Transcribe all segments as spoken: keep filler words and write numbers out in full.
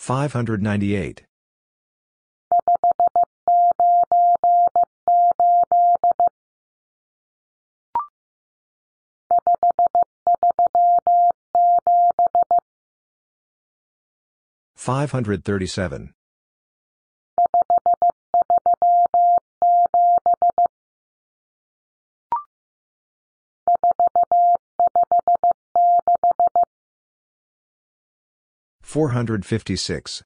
five hundred ninety-eight. five hundred thirty-seven. four hundred fifty-six.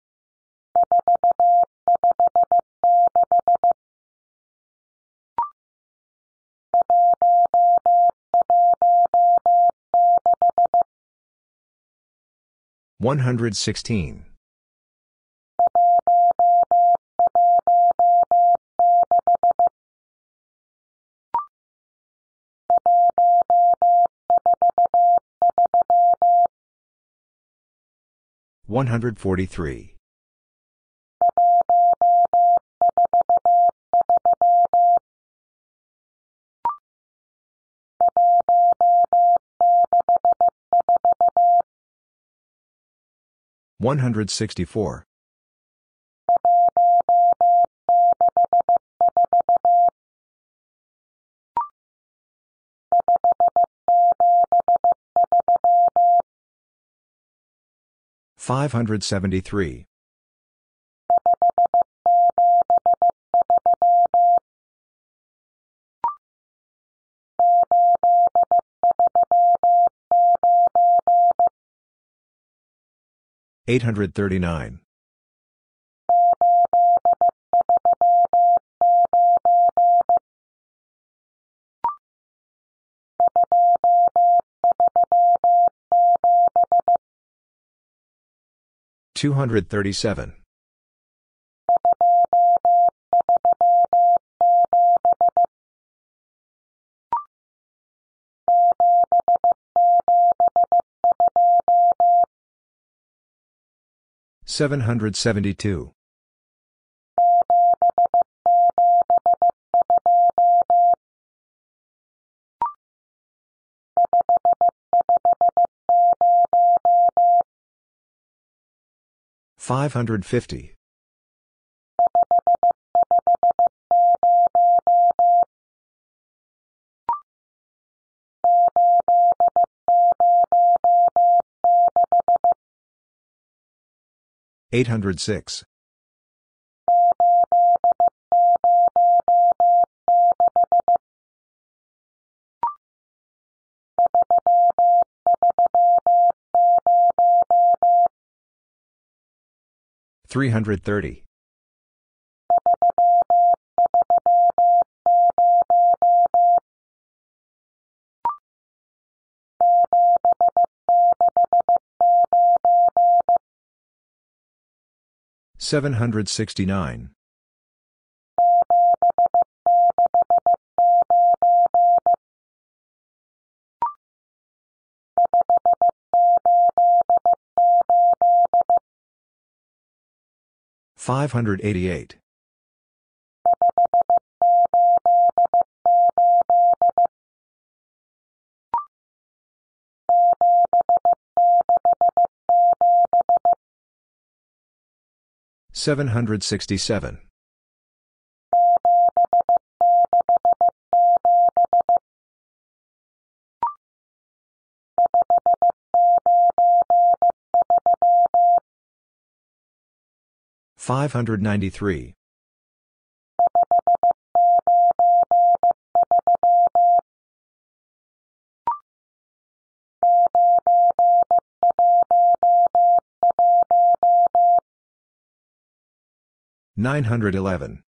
one hundred sixteen. one hundred forty-three. one hundred sixty-four. five hundred seventy-three. eight hundred thirty-nine. two hundred thirty-seven. seven hundred seventy-two. five hundred fifty. eight hundred six. three hundred thirty. seven hundred sixty-nine. five hundred eighty-eight. seven hundred sixty-seven. five hundred ninety-three. nine hundred eleven.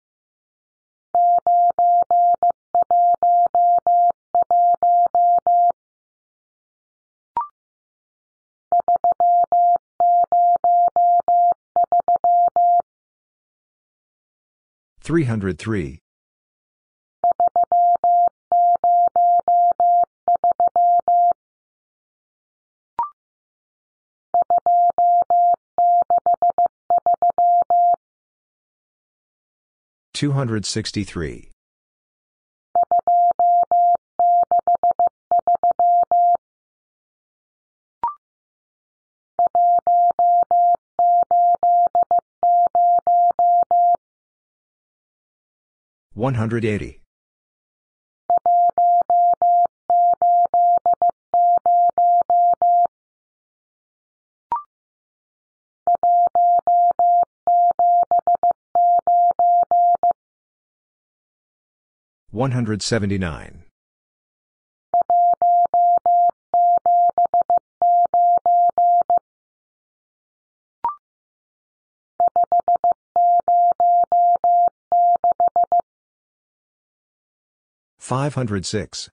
three hundred three. two hundred sixty-three. one hundred eighty. one hundred seventy-nine. five hundred six.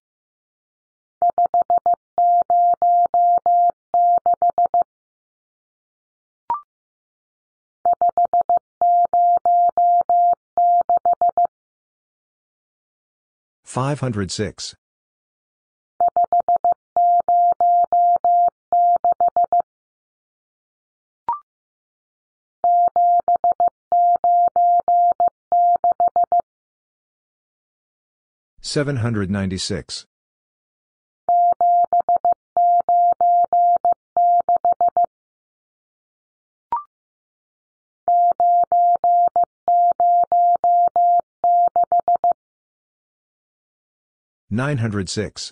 five hundred six. seven hundred ninety-six. nine hundred six.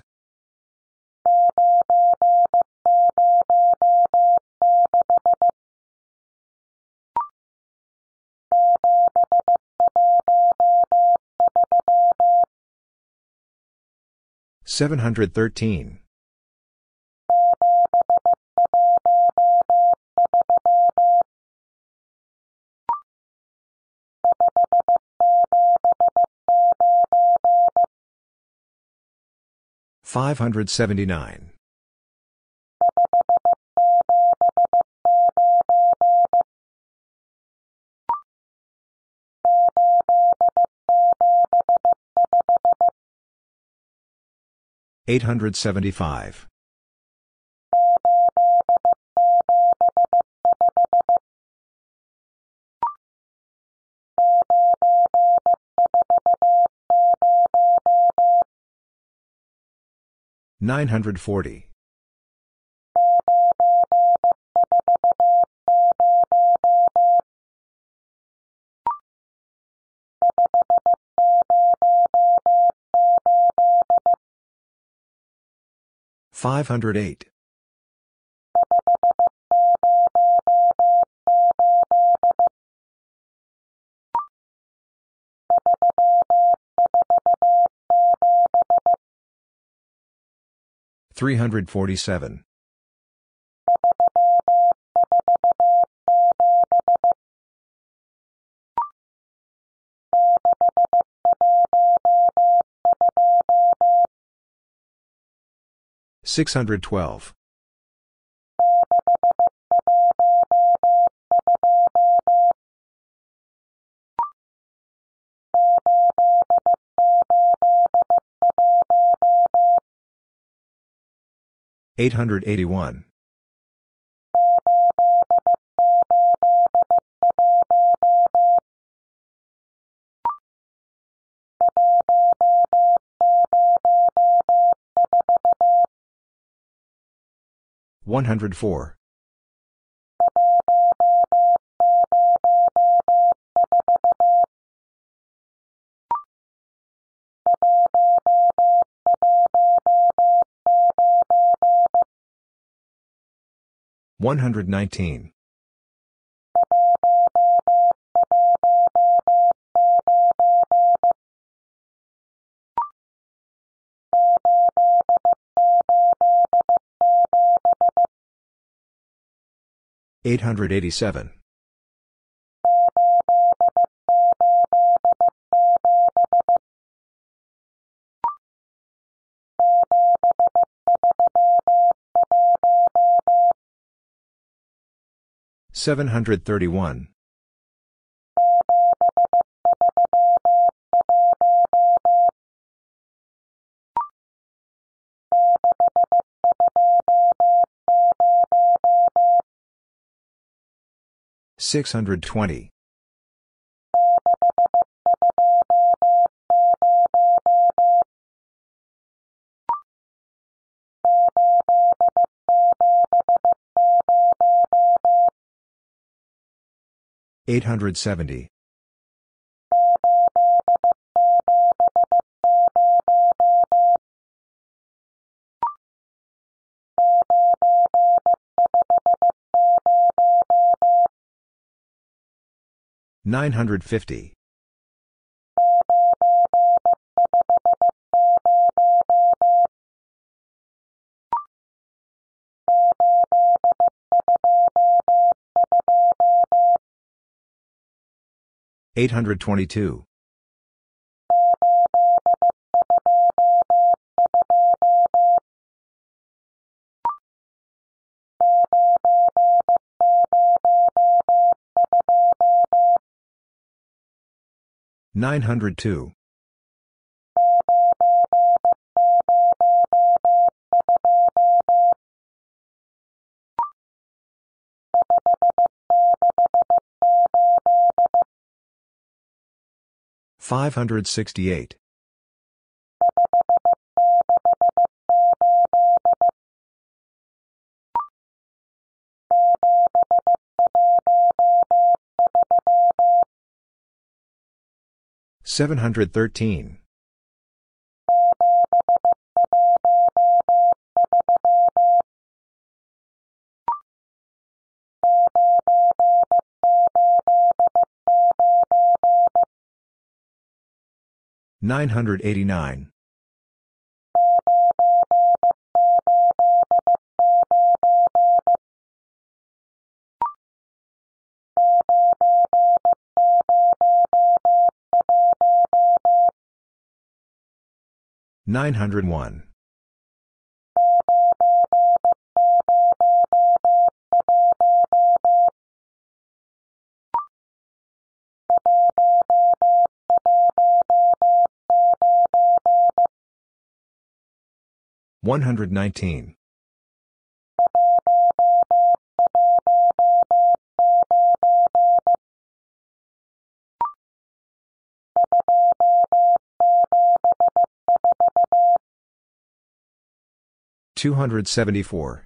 seven hundred thirteen. five hundred seventy-nine. eight hundred seventy-five. nine hundred forty. five hundred eight. three hundred forty-seven. six hundred twelve. eight hundred eighty-one. one hundred four. one hundred nineteen. eight hundred eighty-seven. seven hundred thirty-one. six hundred twenty. eight hundred seventy. nine hundred fifty. eight hundred twenty-two. nine hundred two. five hundred sixty-eight. seven hundred thirteen. nine hundred eighty-nine. nine hundred one. one hundred nineteen. two hundred seventy-four.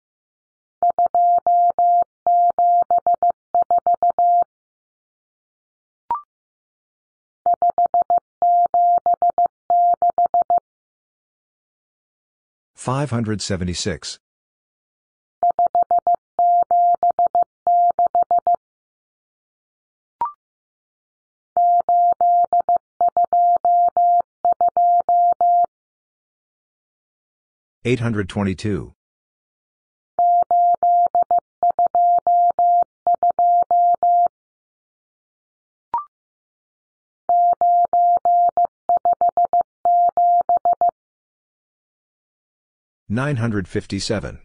five hundred seventy-six. eight hundred twenty-two. nine hundred fifty-seven.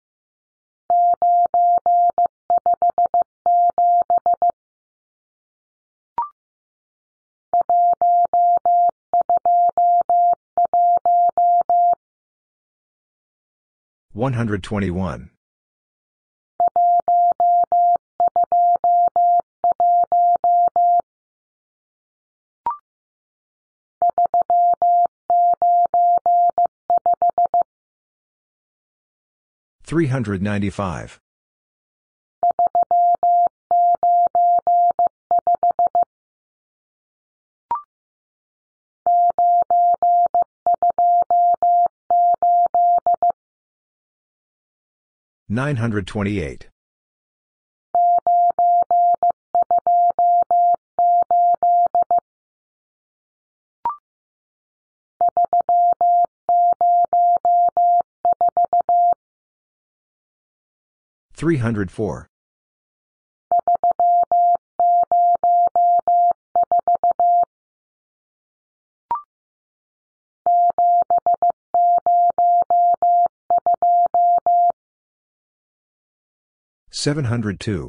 one hundred twenty-one. three hundred ninety-five. nine hundred twenty-eight. three hundred four. seven hundred two.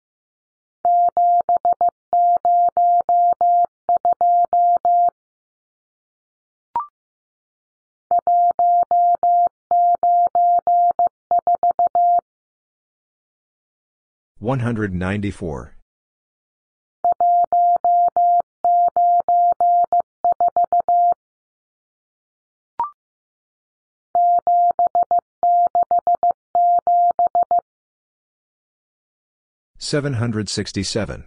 one hundred ninety-four. seven hundred sixty-seven.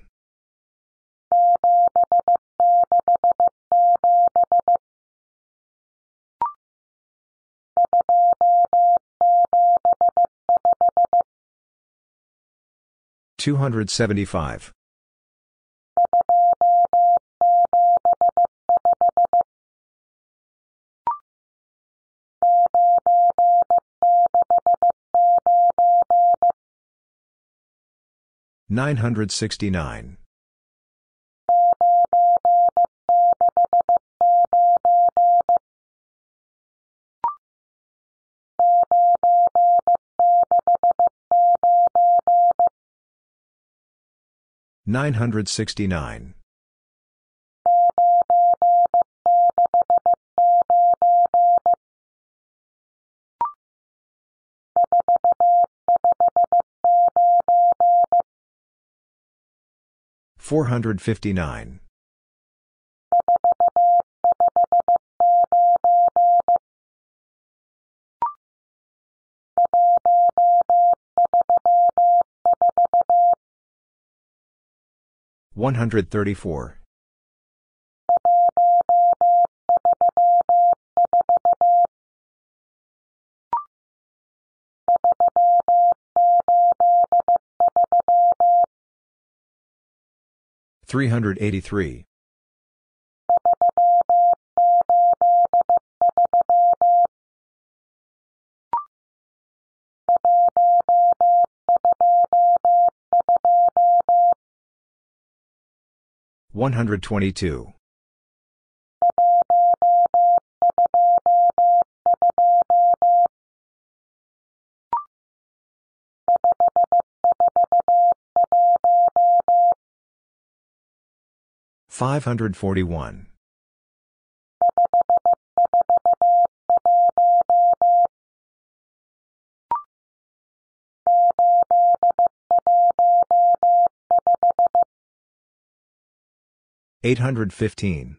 two hundred seventy-five. nine hundred sixty-nine. nine hundred sixty-nine. four hundred fifty-nine. one hundred thirty-four. three hundred eighty-three. one hundred twenty-two. five hundred forty-one. eight hundred fifteen.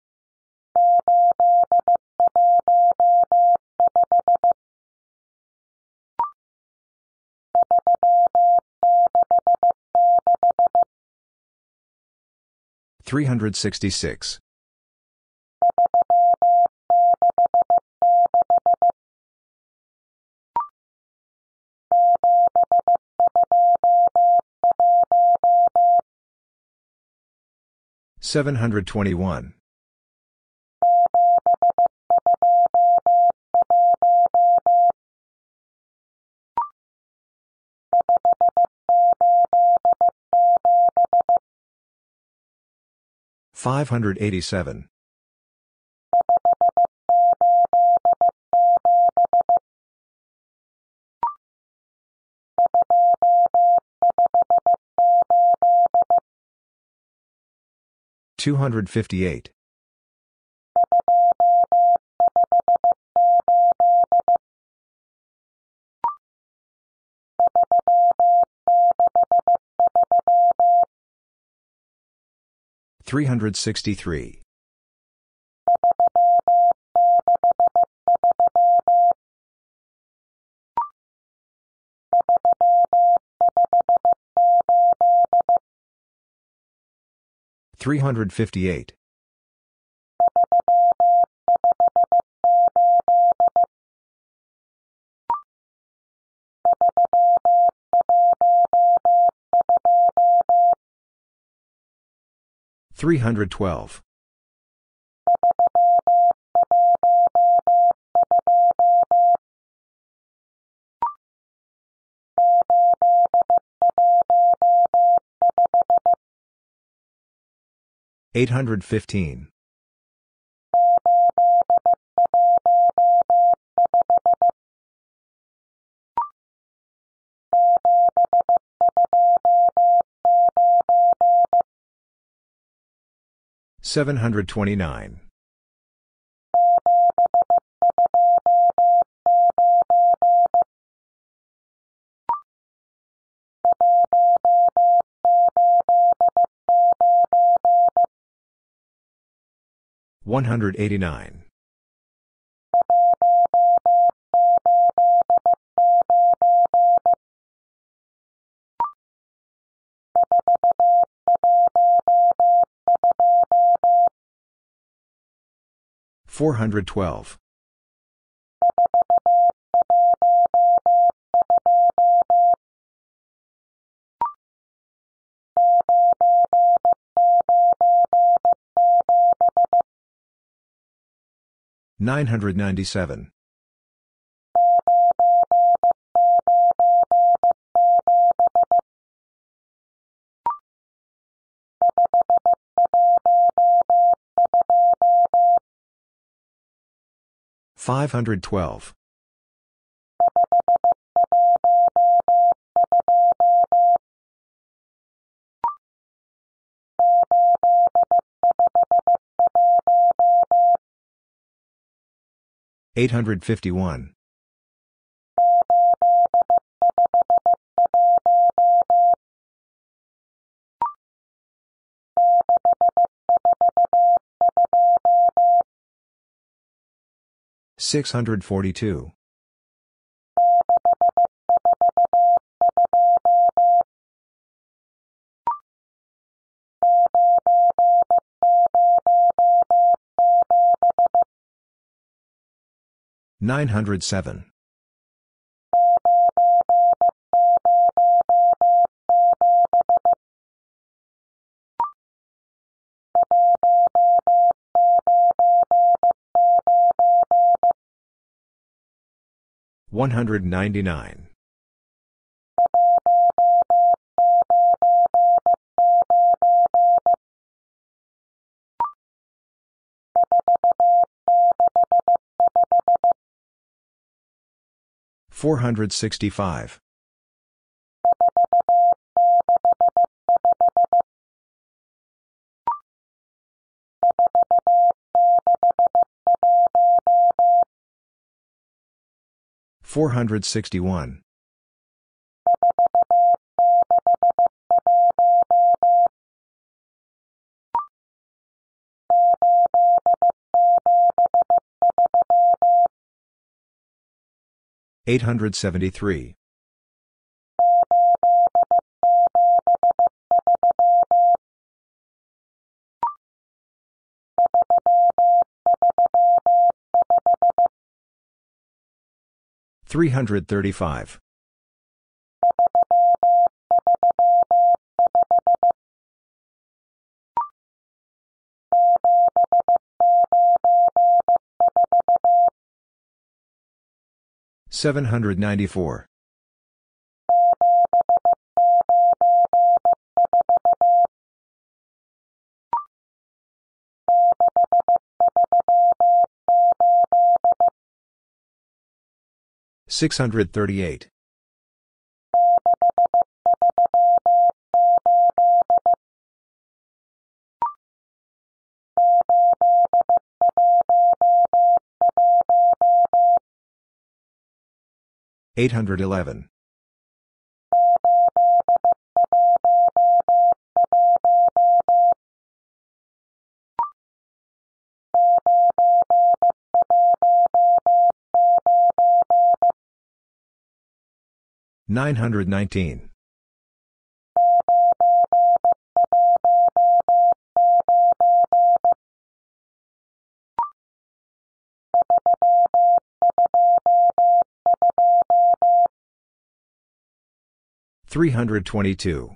three hundred sixty-six. seven hundred twenty-one. five hundred eighty-seven. two hundred fifty-eight. three hundred sixty-three. three hundred fifty-eight. three hundred twelve. eight hundred fifteen. seven hundred twenty-nine. one hundred eighty-nine. four hundred twelve. nine hundred ninety-seven. five hundred twelve. eight hundred fifty-one. six hundred forty-two. nine hundred seven. one hundred ninety-nine. four hundred sixty-five. four hundred sixty-one. eight hundred seventy-three. three hundred thirty-five. seven hundred ninety-four. six hundred thirty-eight. eight hundred eleven. nine hundred nineteen. three hundred twenty-two.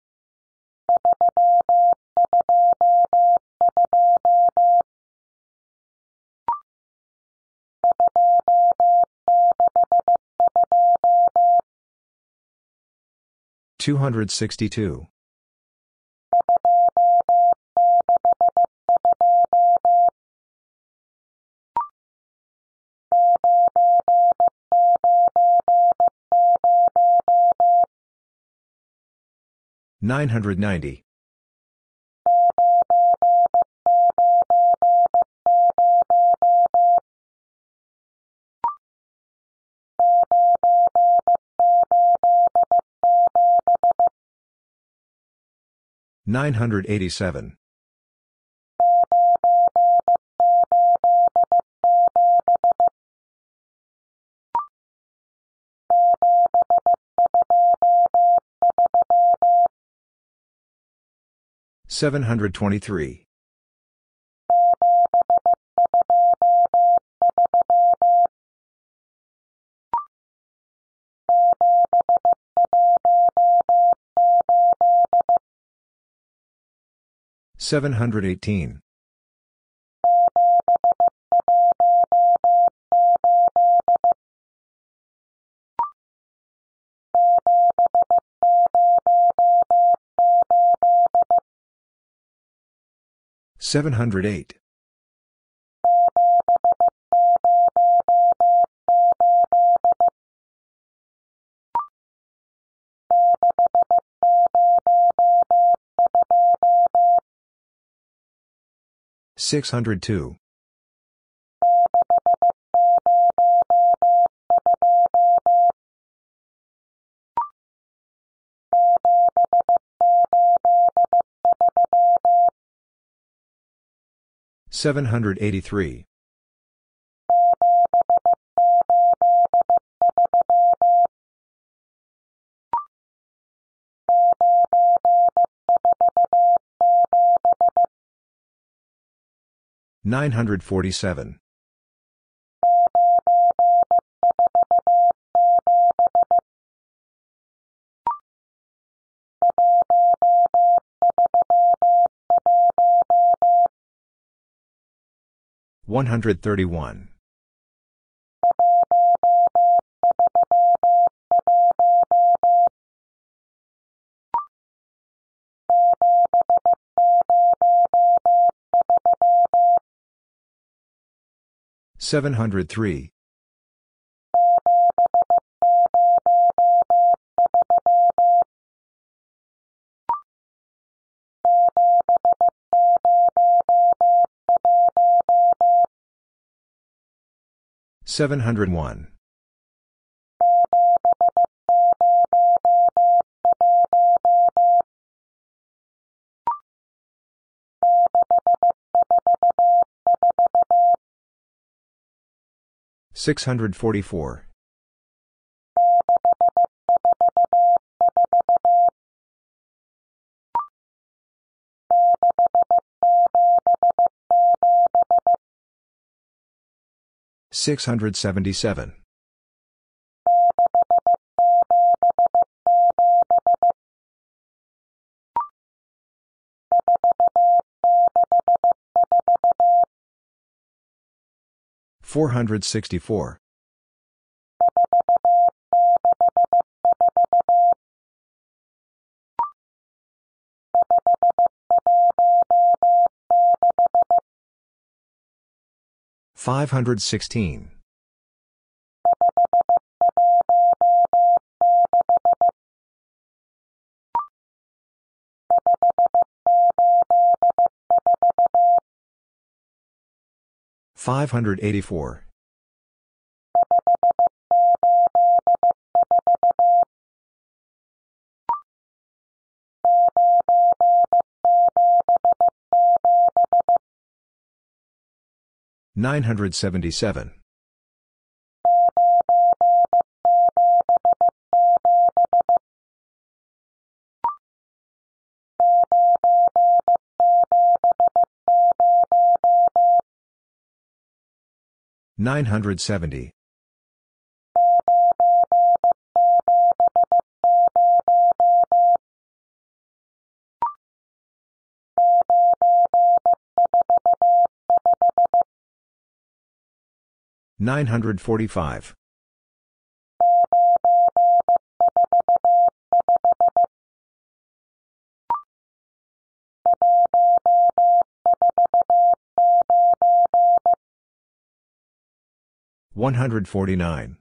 two hundred sixty-two. nine hundred ninety. nine hundred eighty-seven. seven hundred twenty-three. seven hundred eighteen. seven hundred eight. six hundred two. seven hundred eighty-three. nine hundred forty-seven. one hundred thirty-one. seven hundred three. seven hundred one. six hundred forty-four. six hundred seventy-seven. four hundred sixty-four. five hundred sixteen. five hundred eighty-four. nine hundred seventy-seven. nine hundred seventy. nine hundred forty-five. one hundred forty-nine.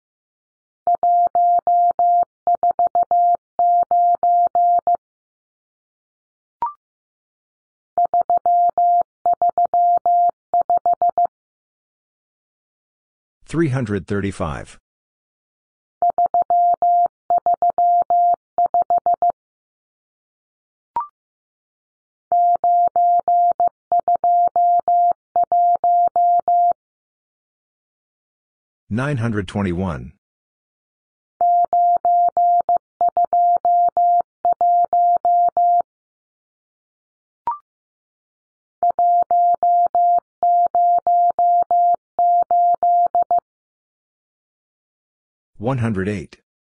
three hundred thirty-five. nine hundred twenty-one. one hundred eight.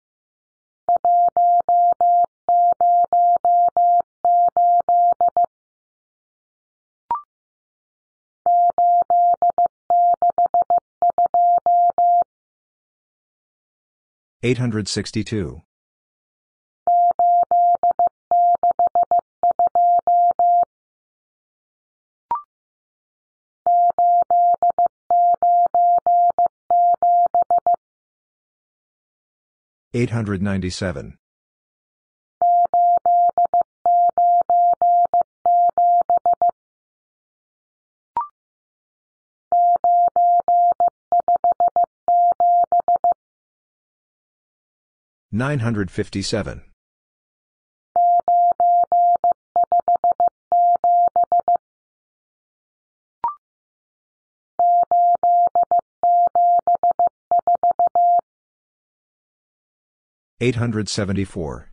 eight hundred sixty-two. eight hundred ninety-seven. nine hundred fifty-seven. eight hundred seventy-four.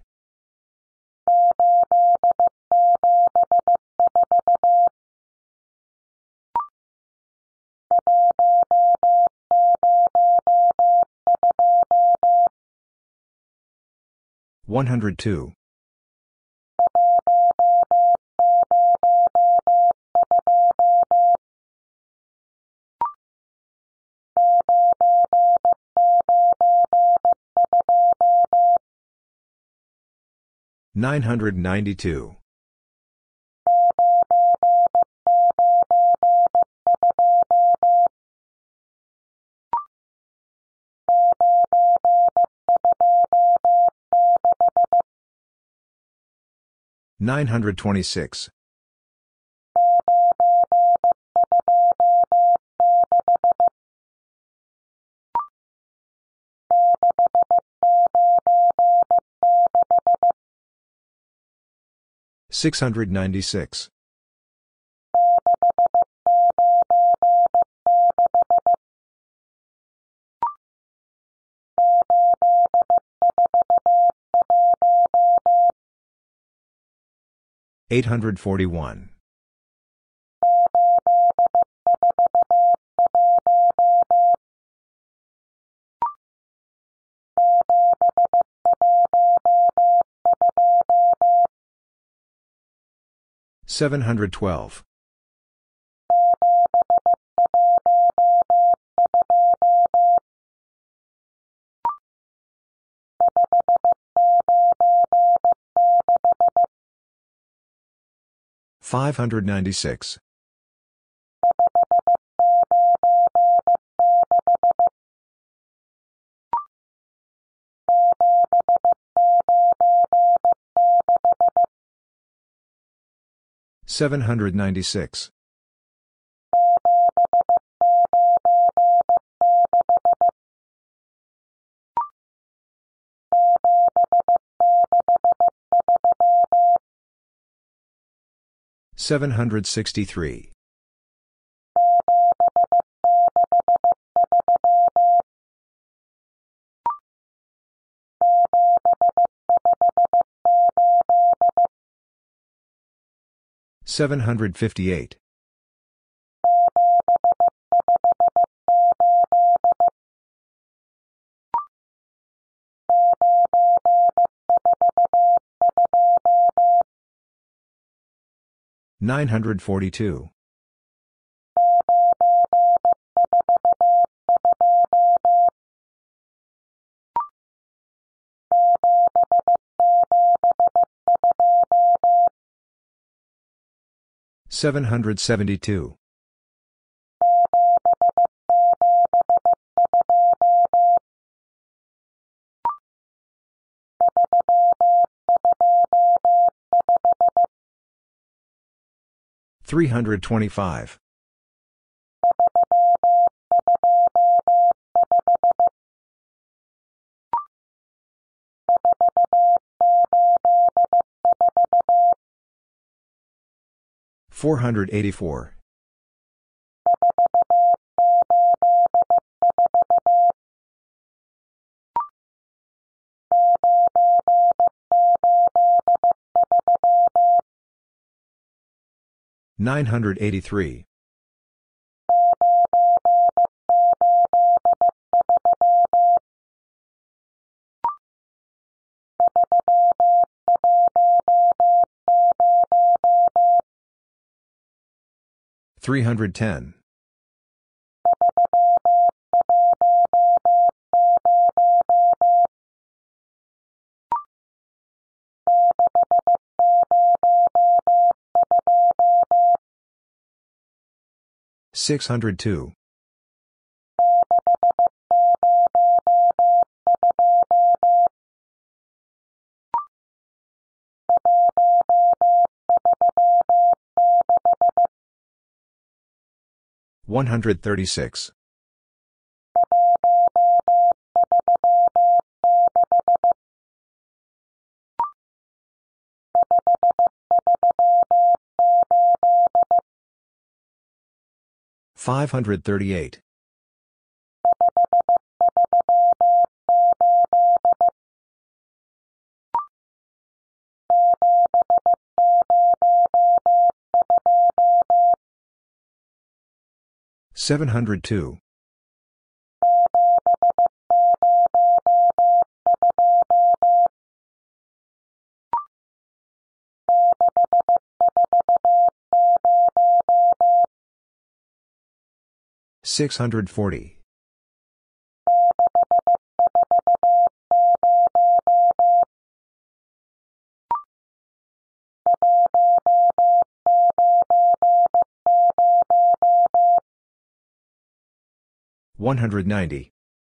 one hundred two. nine hundred ninety-two. nine hundred twenty-six. six hundred ninety-six. eight hundred forty-one. seven hundred twelve. five hundred ninety-six. seven hundred ninety-six. seven hundred sixty-three. seven hundred fifty-eight. nine hundred forty-two. seven hundred seventy-two. three hundred twenty-five. four hundred eighty-four. nine hundred eighty-three. three hundred ten. six hundred two. one hundred thirty-six. five hundred thirty-eight. seven hundred two. six hundred forty. one hundred ninety.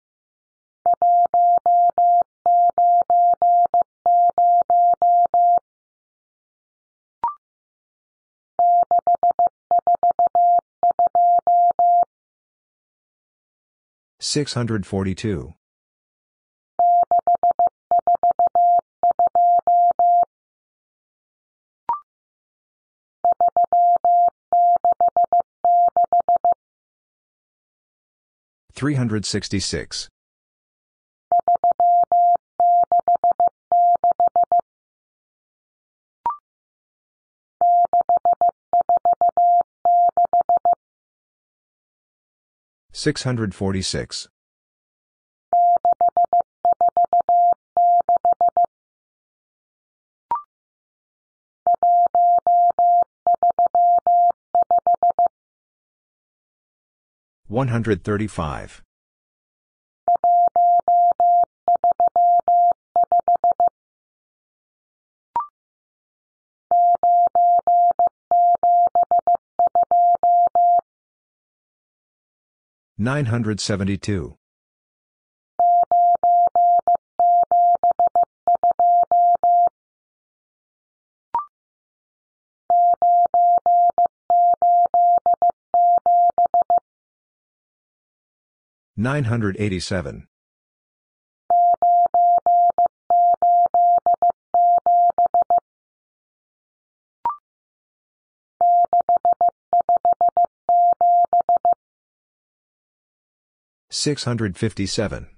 six hundred forty-two. three hundred sixty-six. six hundred forty-six. one hundred thirty-five. nine hundred seventy-two. nine hundred eighty-seven. six hundred fifty-seven.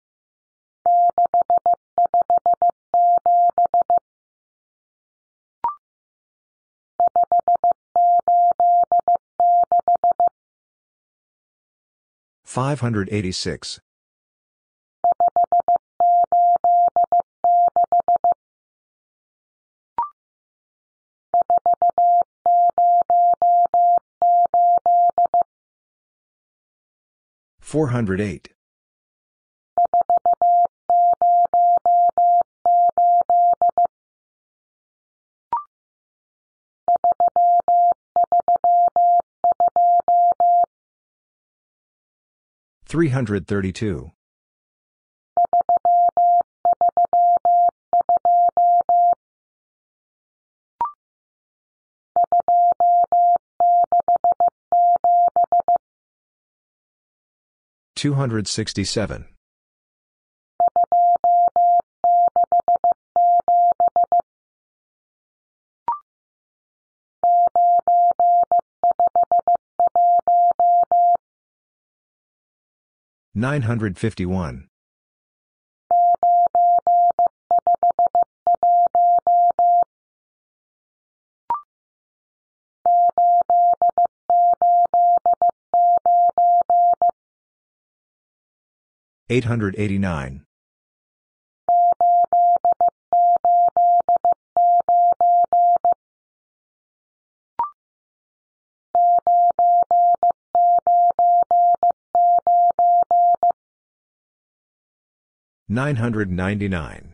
five hundred eighty-six. four hundred eight. three hundred thirty-two. two hundred sixty-seven. nine hundred fifty-one. eight hundred eighty-nine. nine hundred ninety-nine.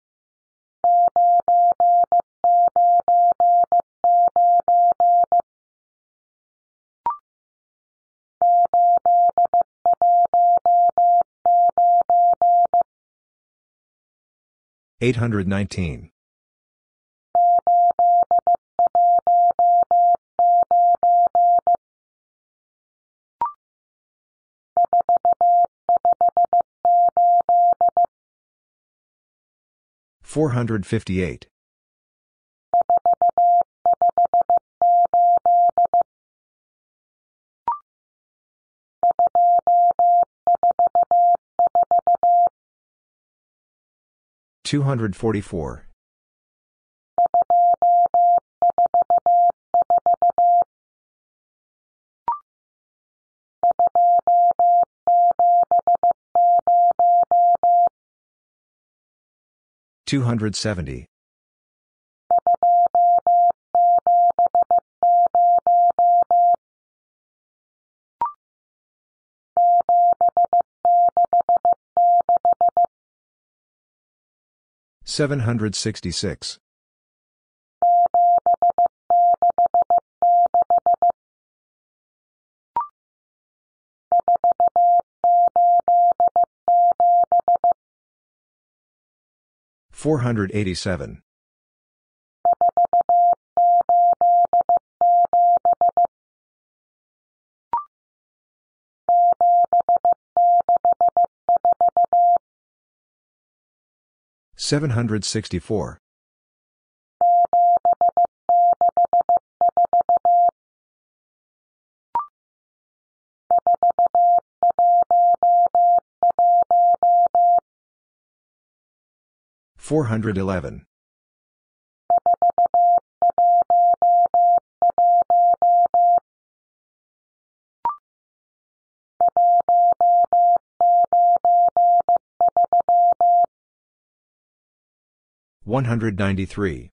eight hundred nineteen. four hundred fifty-eight. two hundred forty-four. two hundred seventy. seven hundred sixty-six. four hundred eighty-seven. seven hundred sixty-four. four hundred eleven. one hundred ninety-three.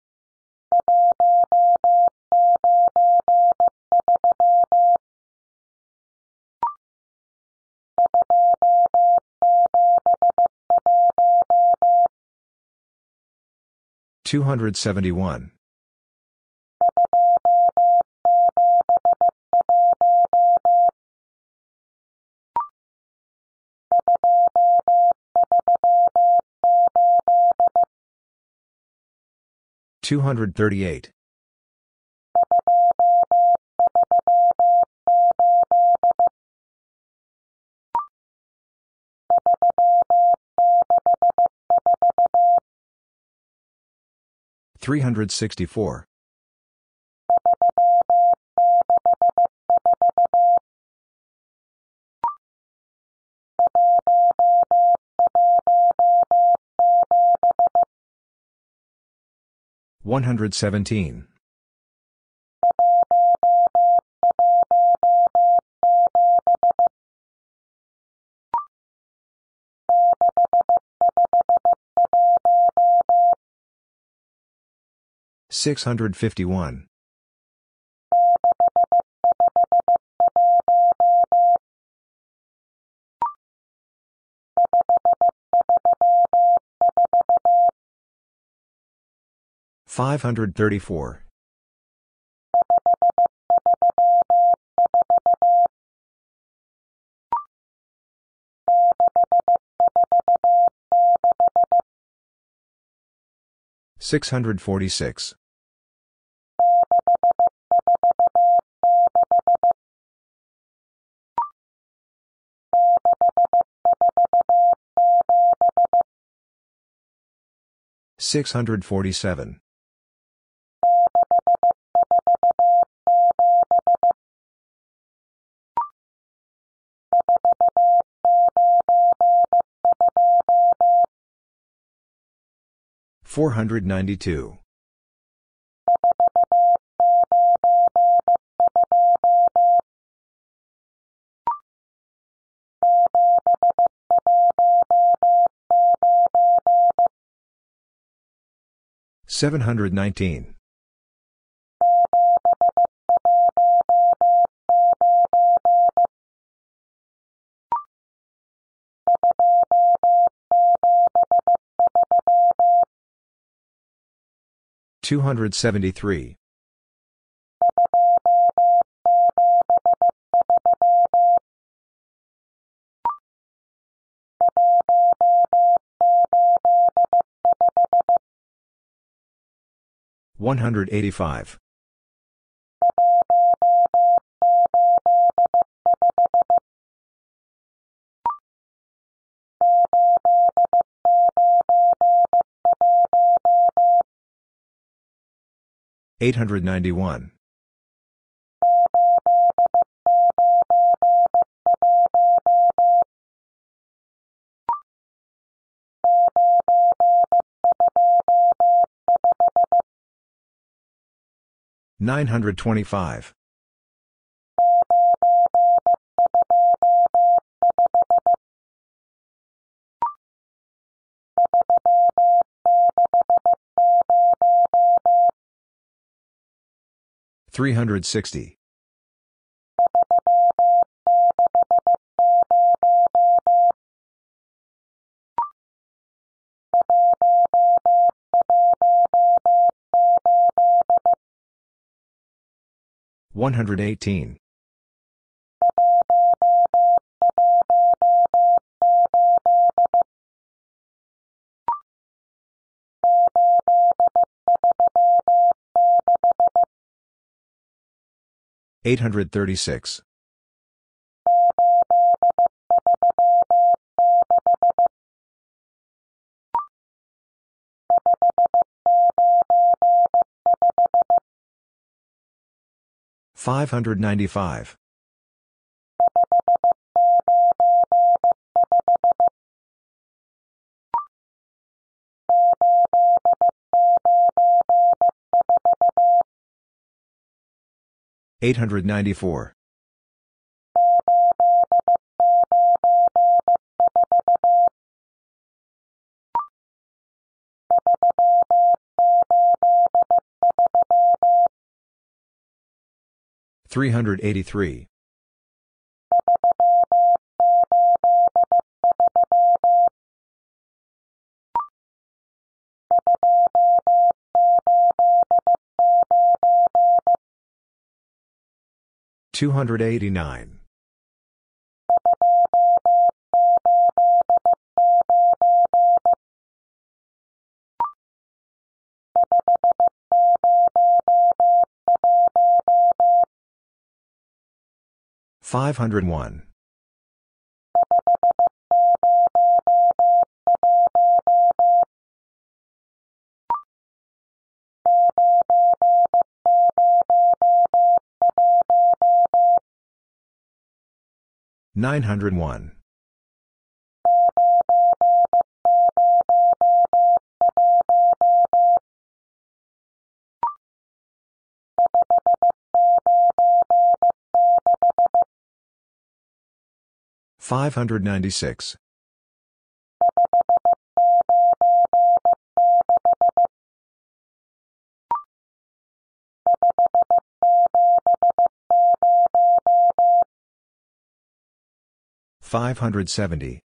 two hundred seventy-one. two hundred thirty-eight. three hundred sixty-four. one hundred seventeen. six hundred fifty-one. five hundred thirty-four. six hundred forty-six. six hundred forty-seven. four hundred ninety-two. seven hundred nineteen. two hundred seventy-three. one hundred eighty-five. eight hundred ninety-one. nine hundred twenty-five. three hundred sixty. one hundred eighteen. eight hundred thirty-six. five hundred ninety-five. eight hundred ninety-four. three hundred eighty-three. two hundred eighty-nine. five hundred one. nine hundred one. five hundred ninety-six. five hundred seventy.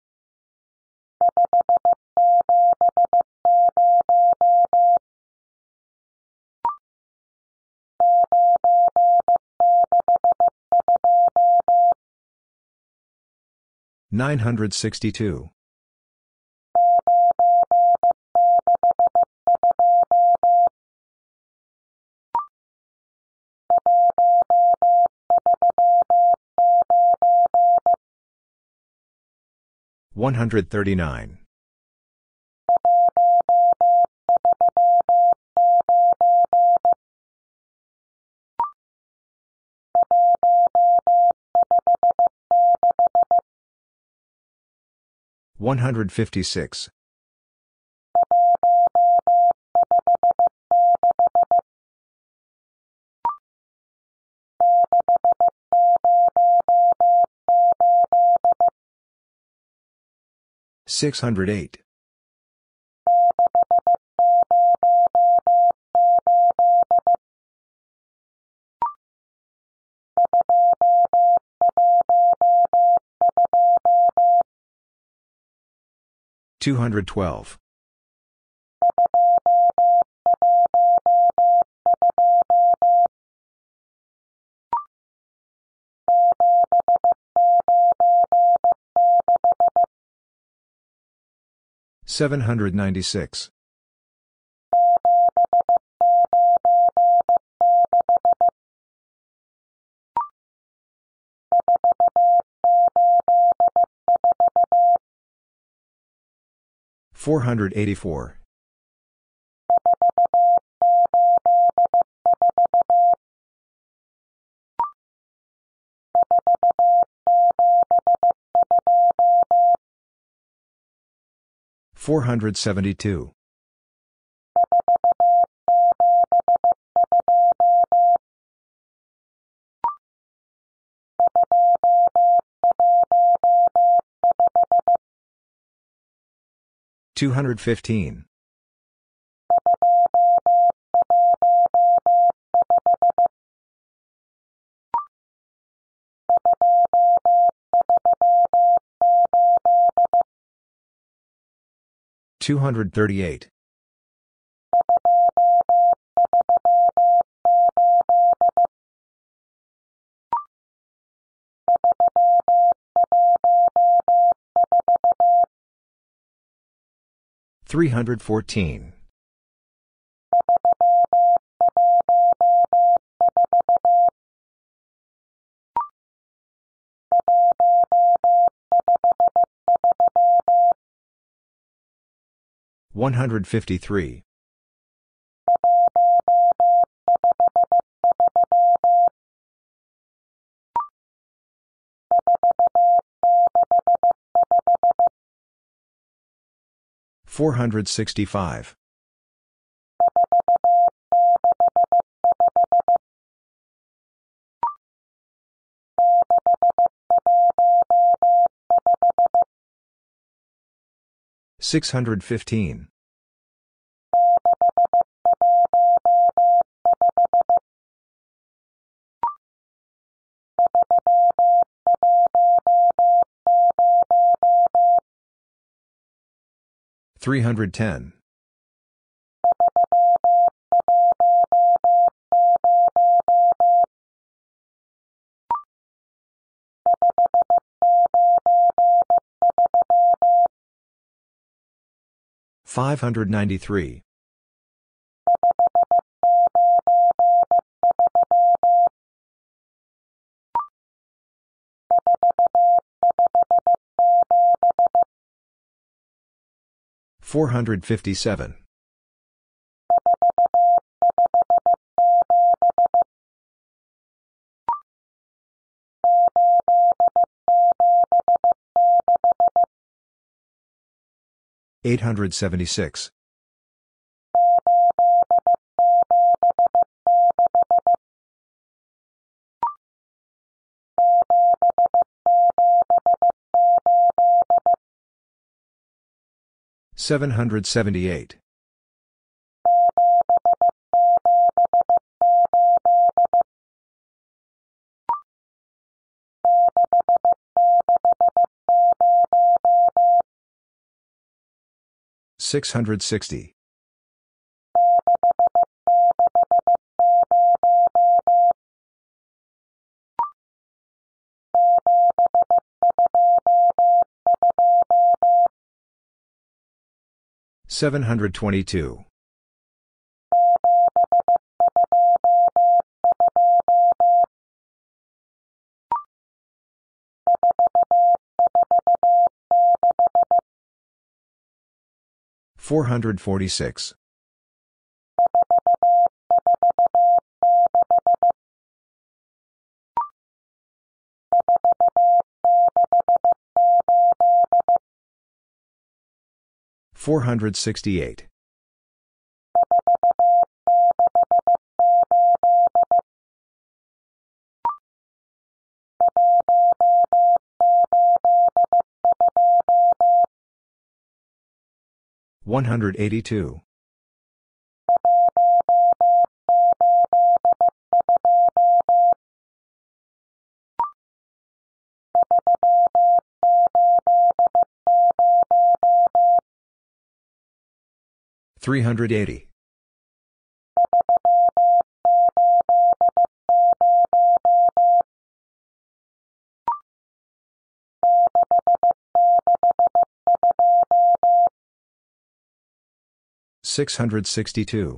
nine hundred sixty-two. one hundred thirty-nine. one hundred fifty-six. six hundred eight. two hundred twelve. seven hundred ninety-six. four hundred eighty-four. four hundred seventy-two. two hundred fifteen. two hundred thirty-eight. three hundred fourteen. one hundred fifty-three. four hundred sixty-five. six hundred fifteen. three hundred ten. five hundred ninety-three. four hundred fifty-seven. eight hundred seventy-six. seven hundred seventy-eight. six hundred sixty. seven hundred twenty-two. four hundred forty-six. four hundred sixty-eight. one hundred eighty-two. three hundred eighty. six hundred sixty-two.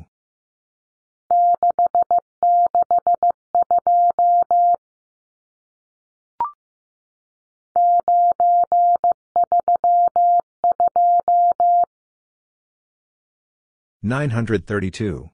nine hundred thirty-two.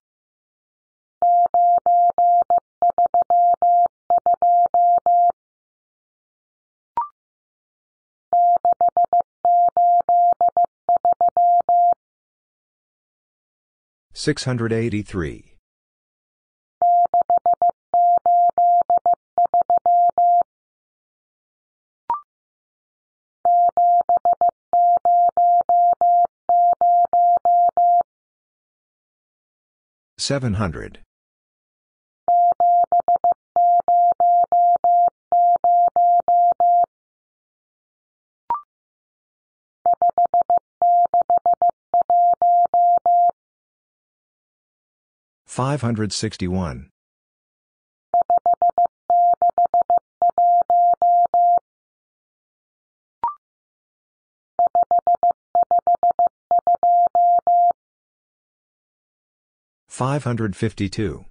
six hundred eighty-three. seven hundred. five hundred sixty-one. five hundred fifty-two.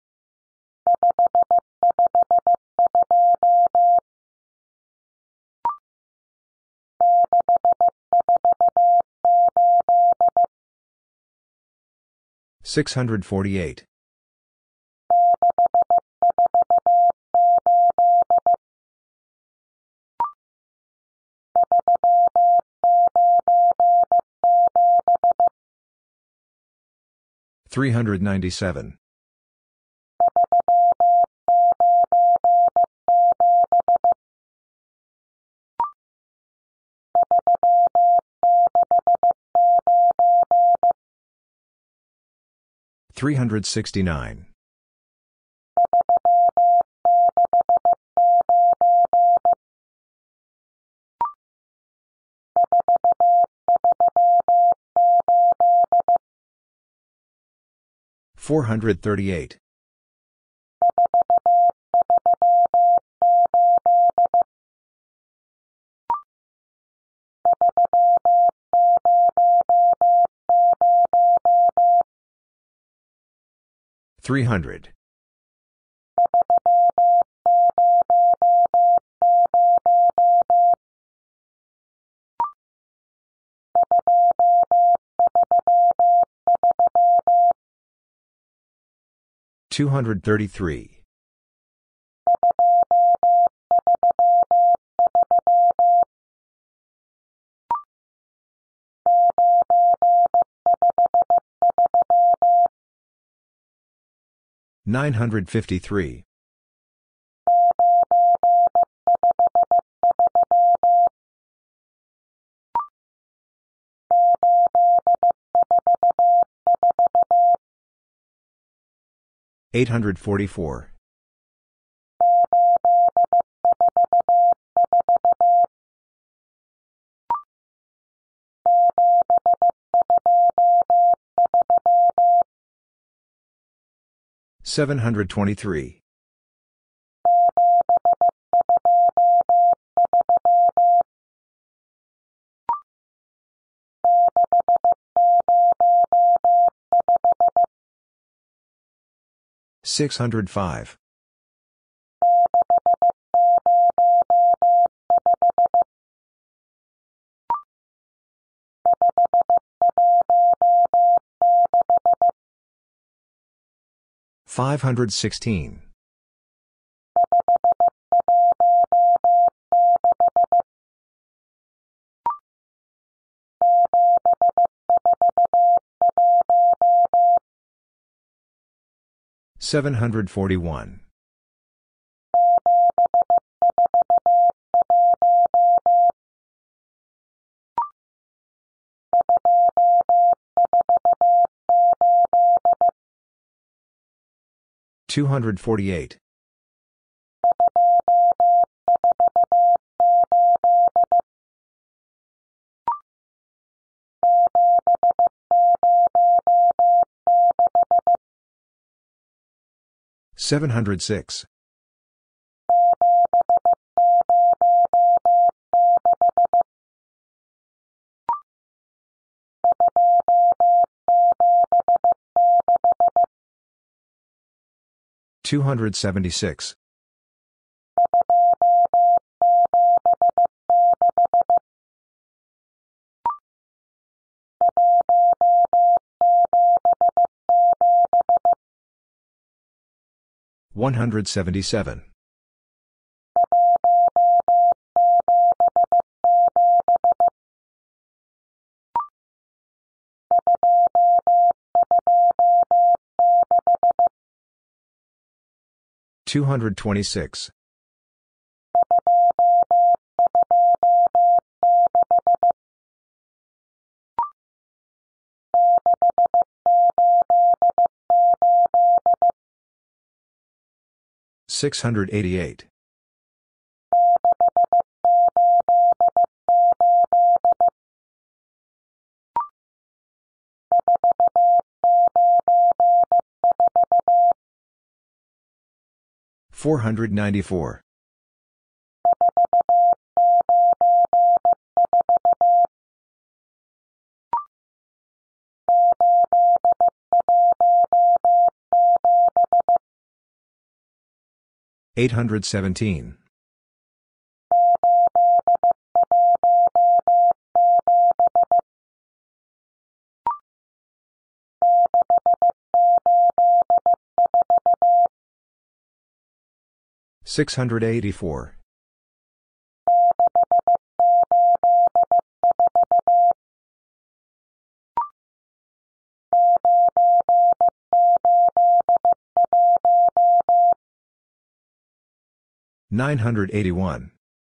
six hundred forty-eight. three hundred ninety-seven. three hundred sixty-nine. four hundred thirty-eight. three hundred. two hundred thirty-three. nine hundred fifty-three. eight hundred forty-four. seven hundred twenty-three. six hundred five. five hundred sixteen. seven hundred forty-one. two hundred forty-eight. seven hundred six. two hundred seventy-six. one hundred seventy-seven. two hundred twenty-six. six hundred eighty-eight. four hundred ninety-four. eight hundred seventeen. six hundred eighty-four. nine hundred eighty-one.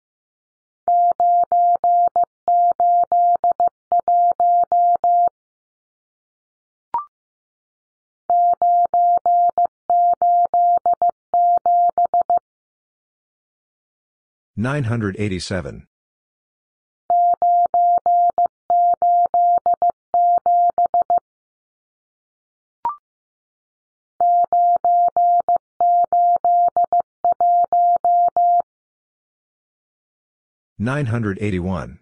nine hundred eighty-seven. nine hundred eighty-one.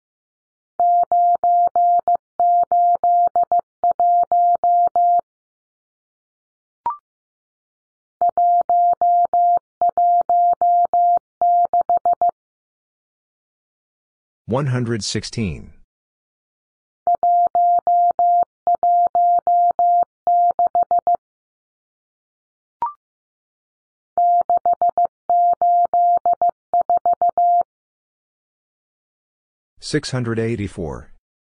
one hundred sixteen. six hundred eighty-four.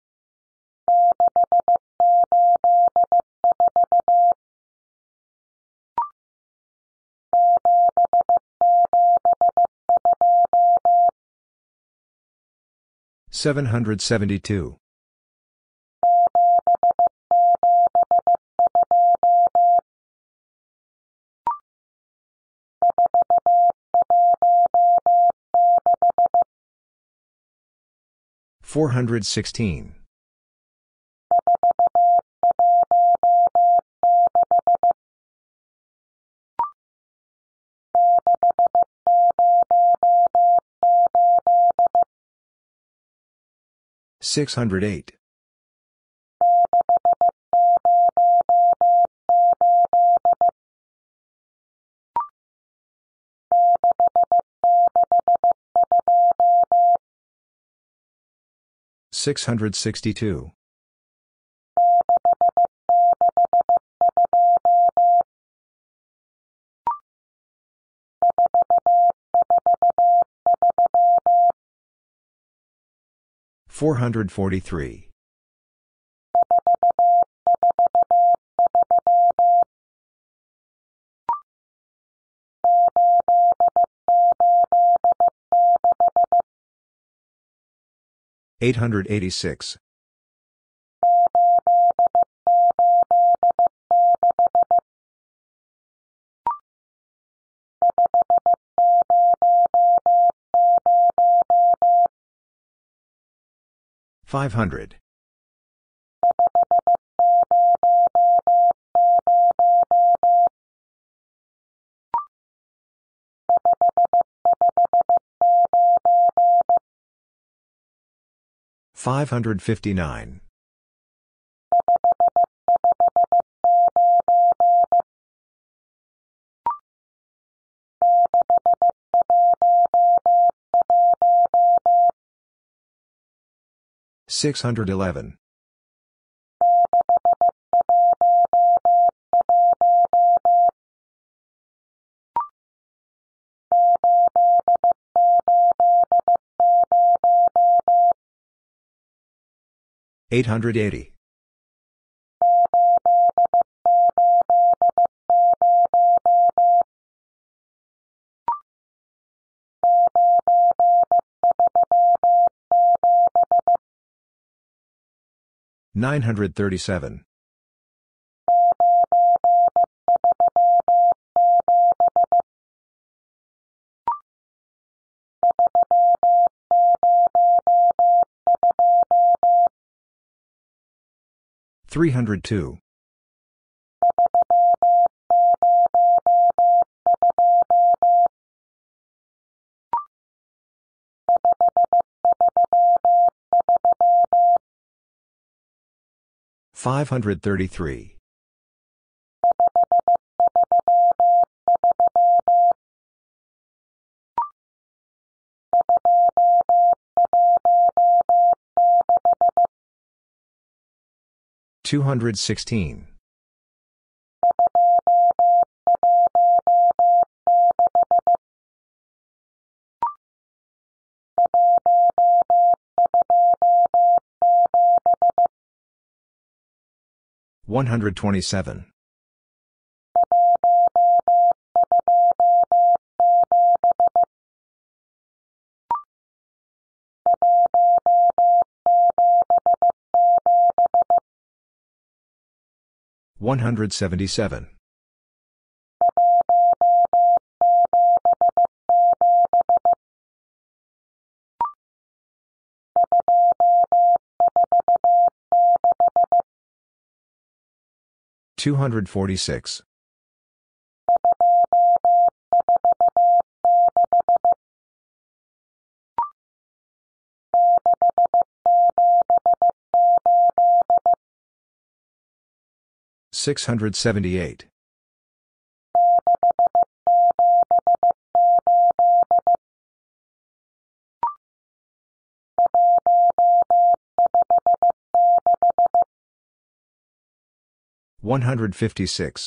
seven hundred seventy-two. four hundred sixteen. six hundred eight. six hundred sixty-two. four hundred forty-three. eight hundred eighty-six. five hundred. five hundred fifty-nine. six hundred eleven. eight hundred eighty. nine hundred thirty-seven. three hundred two. five hundred thirty-three. two hundred sixteen. one hundred twenty-seven. one hundred seventy-seven. two hundred forty-six. six hundred seventy-eight. one hundred fifty-six.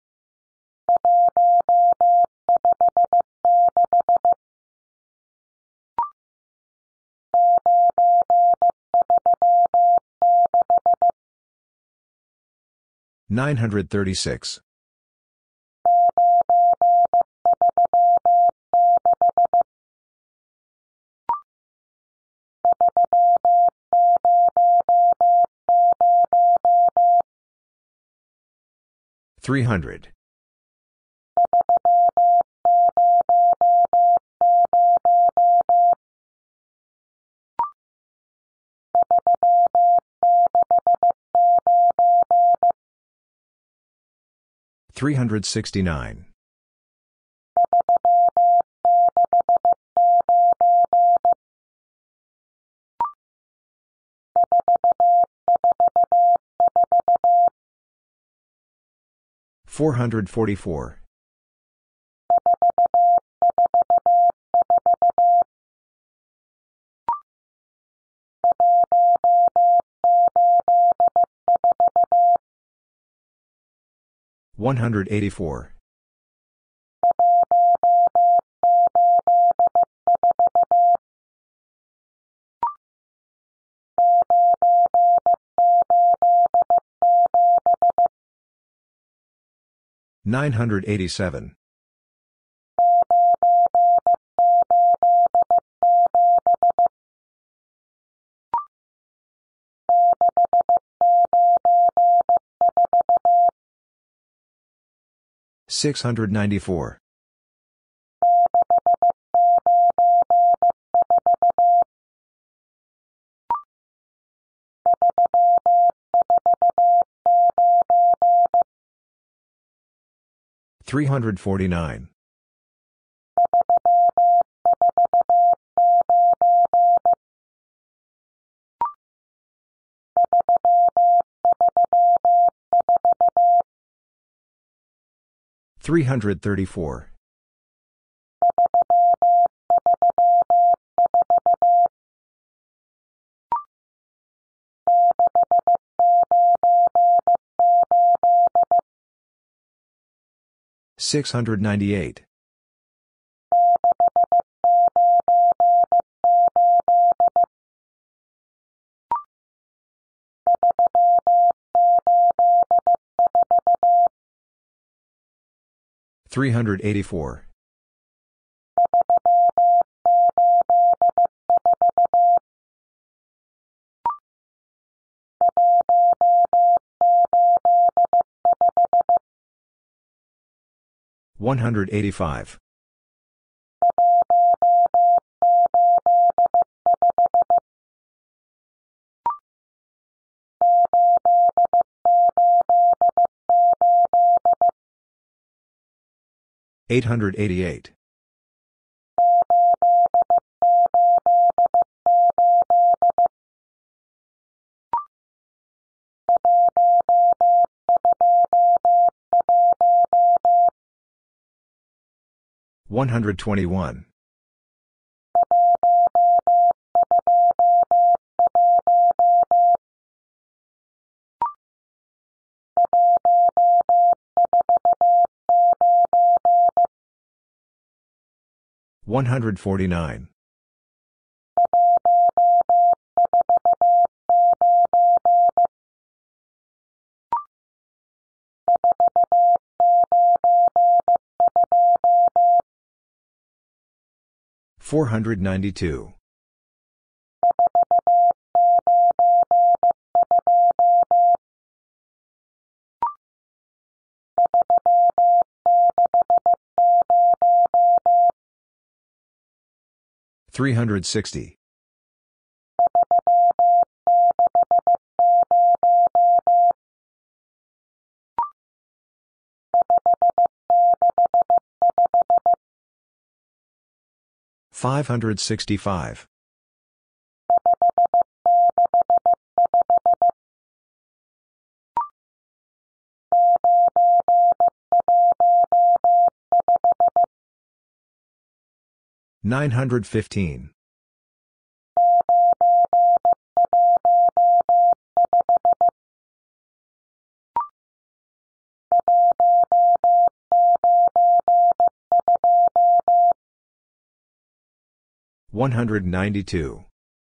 nine hundred thirty-six. three hundred. three hundred sixty-nine. four hundred forty-four. one hundred eighty-four. nine hundred eighty-seven. six hundred ninety-four. three hundred forty-nine. three hundred thirty-four. six hundred ninety-eight. three hundred eighty-four. one hundred eighty-five. eight hundred eighty-eight. one hundred twenty-one. one hundred forty-nine. four hundred ninety-two. three hundred sixty. five hundred sixty-five. nine hundred fifteen. one hundred ninety-two.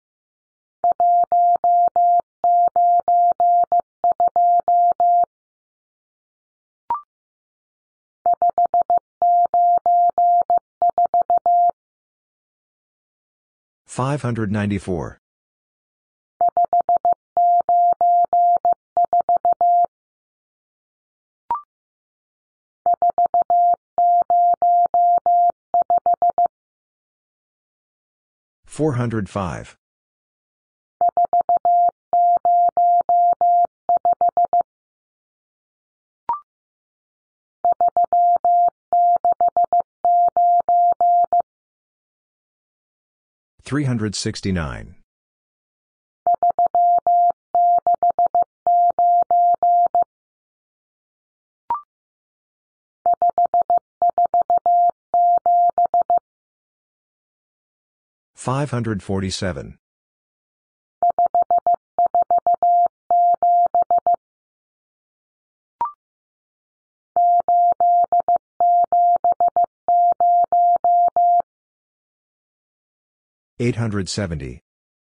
five hundred ninety-four. four hundred five. three hundred sixty-nine. five hundred forty-seven. eight hundred seventy.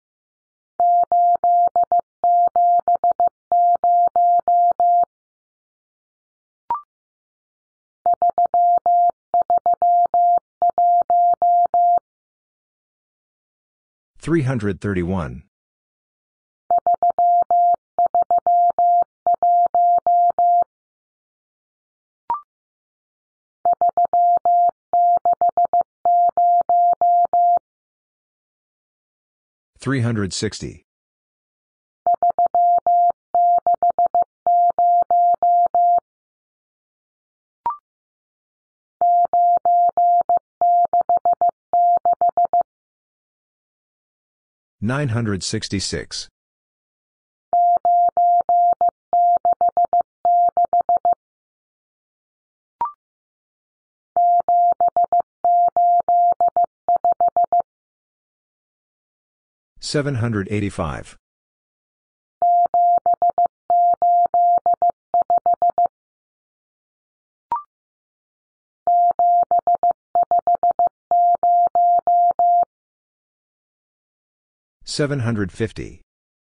three hundred thirty-one. three hundred sixty. nine hundred sixty-six. seven hundred eighty-five. seven hundred fifty.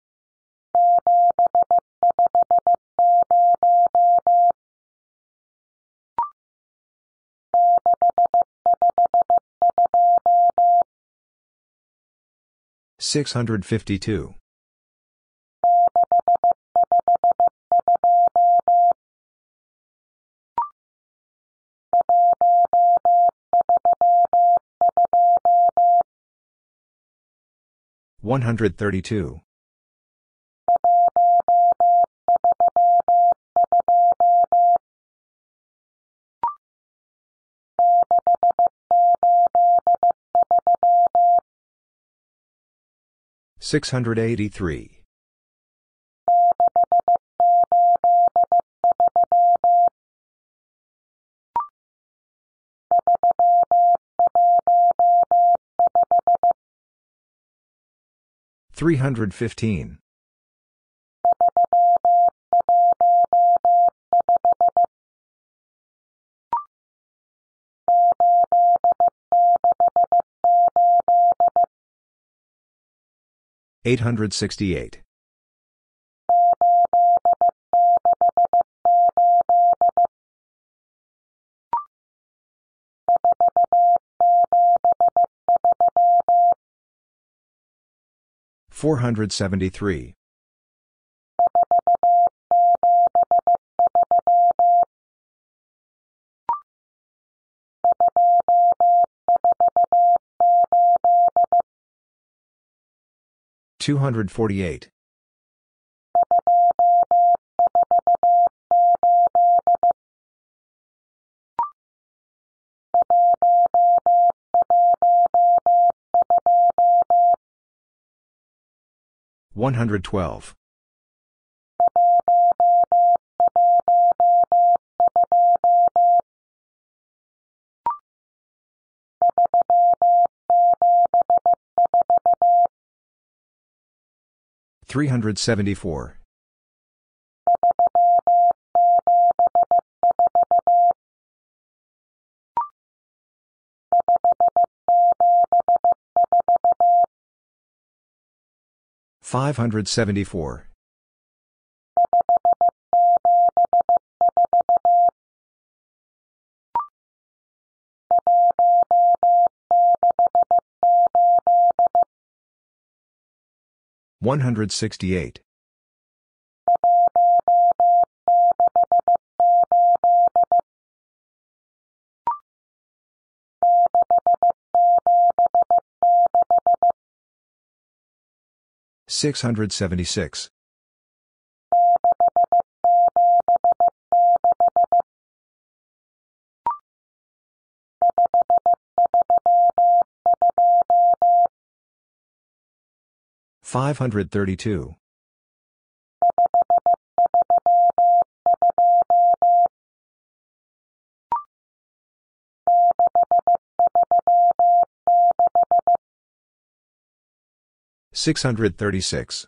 six hundred fifty-two. one hundred thirty-two. six hundred eighty-three. three hundred fifteen. eight hundred sixty-eight. four hundred seventy-three. two hundred forty-eight. one hundred twelve. three hundred seventy-four. five hundred seventy-four. one hundred sixty-eight. six hundred seventy-six. five hundred thirty-two. six hundred thirty-six.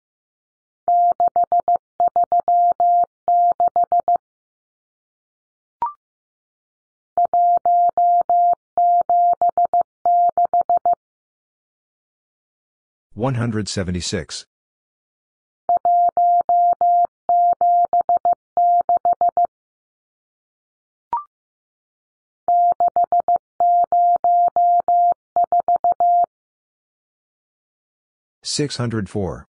one hundred seventy-six. six hundred four.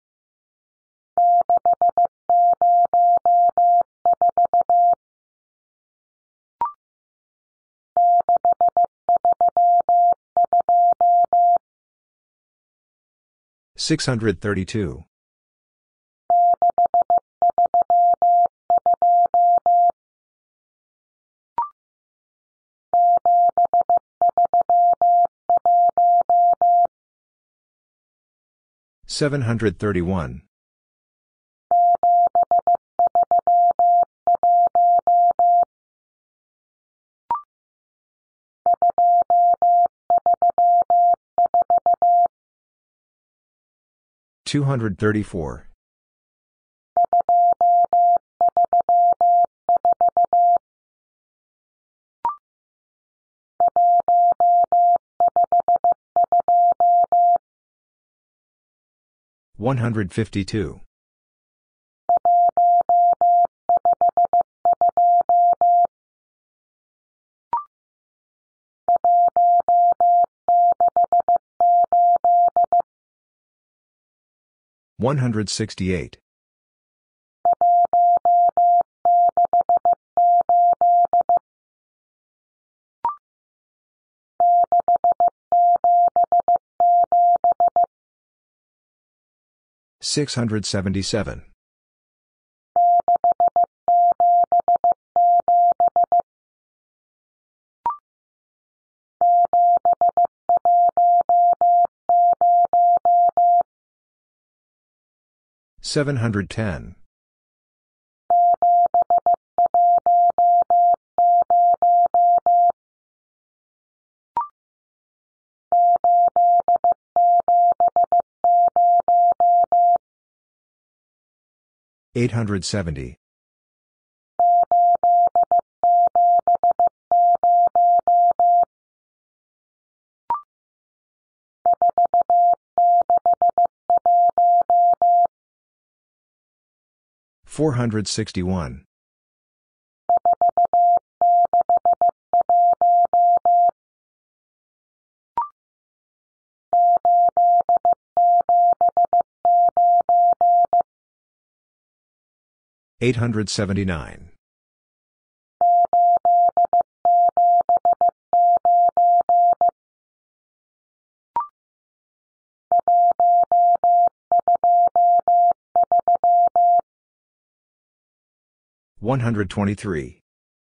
six hundred thirty-two. seven hundred thirty-one. two hundred thirty-four. one hundred fifty-two. one hundred sixty-eight. six hundred seventy-seven. seven hundred ten. eight hundred seventy. four hundred sixty-one. eight hundred seventy-nine. one hundred twenty-three.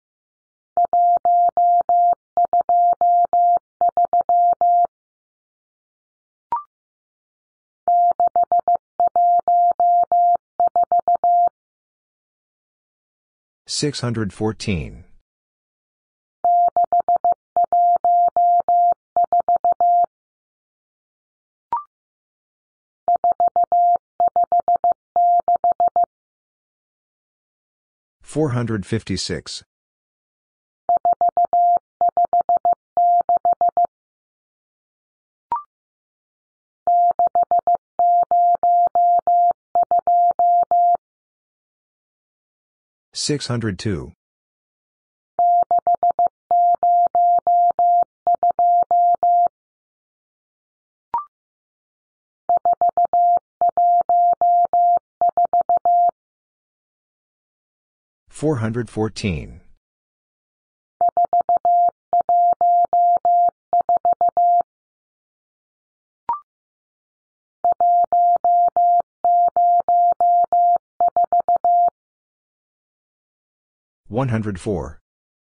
six hundred fourteen. four hundred fifty-six. six hundred two. four hundred fourteen. one hundred four.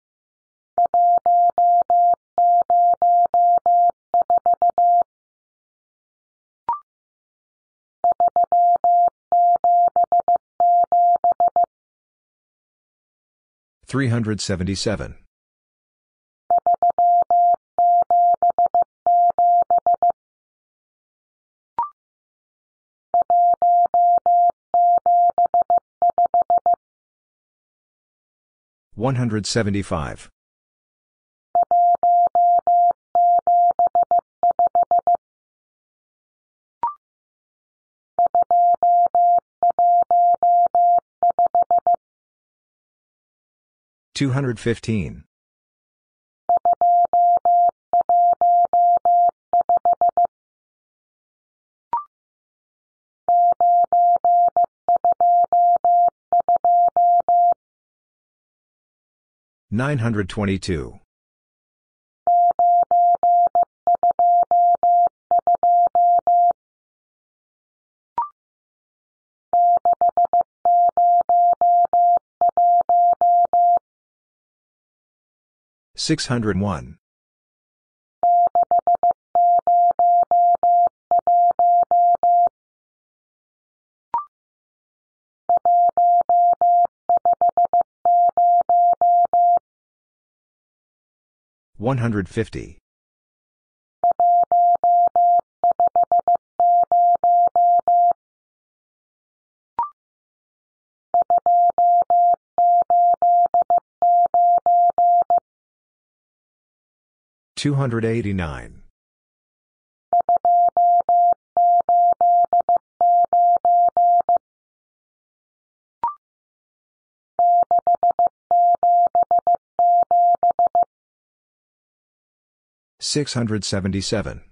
three hundred seventy-seven. one hundred seventy-five. two hundred fifteen. nine hundred twenty-two. six hundred one. one hundred fifty. two hundred eighty-nine. six hundred seventy-seven.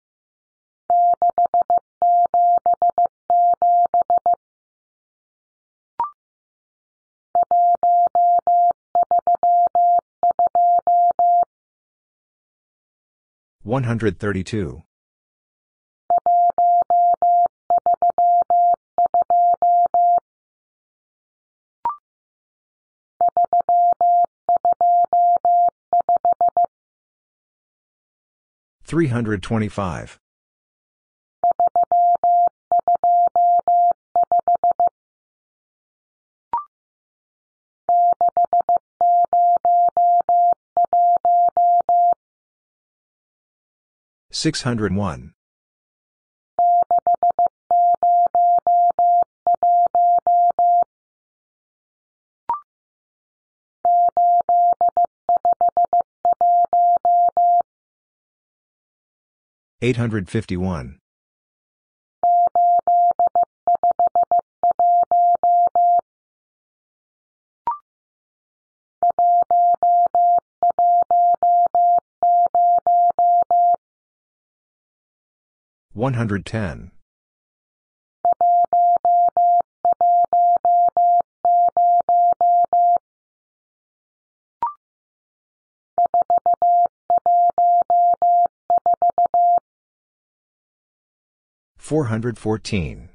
one hundred thirty-two. three hundred twenty-five. six hundred one. eight hundred fifty-one. one hundred ten. four hundred fourteen.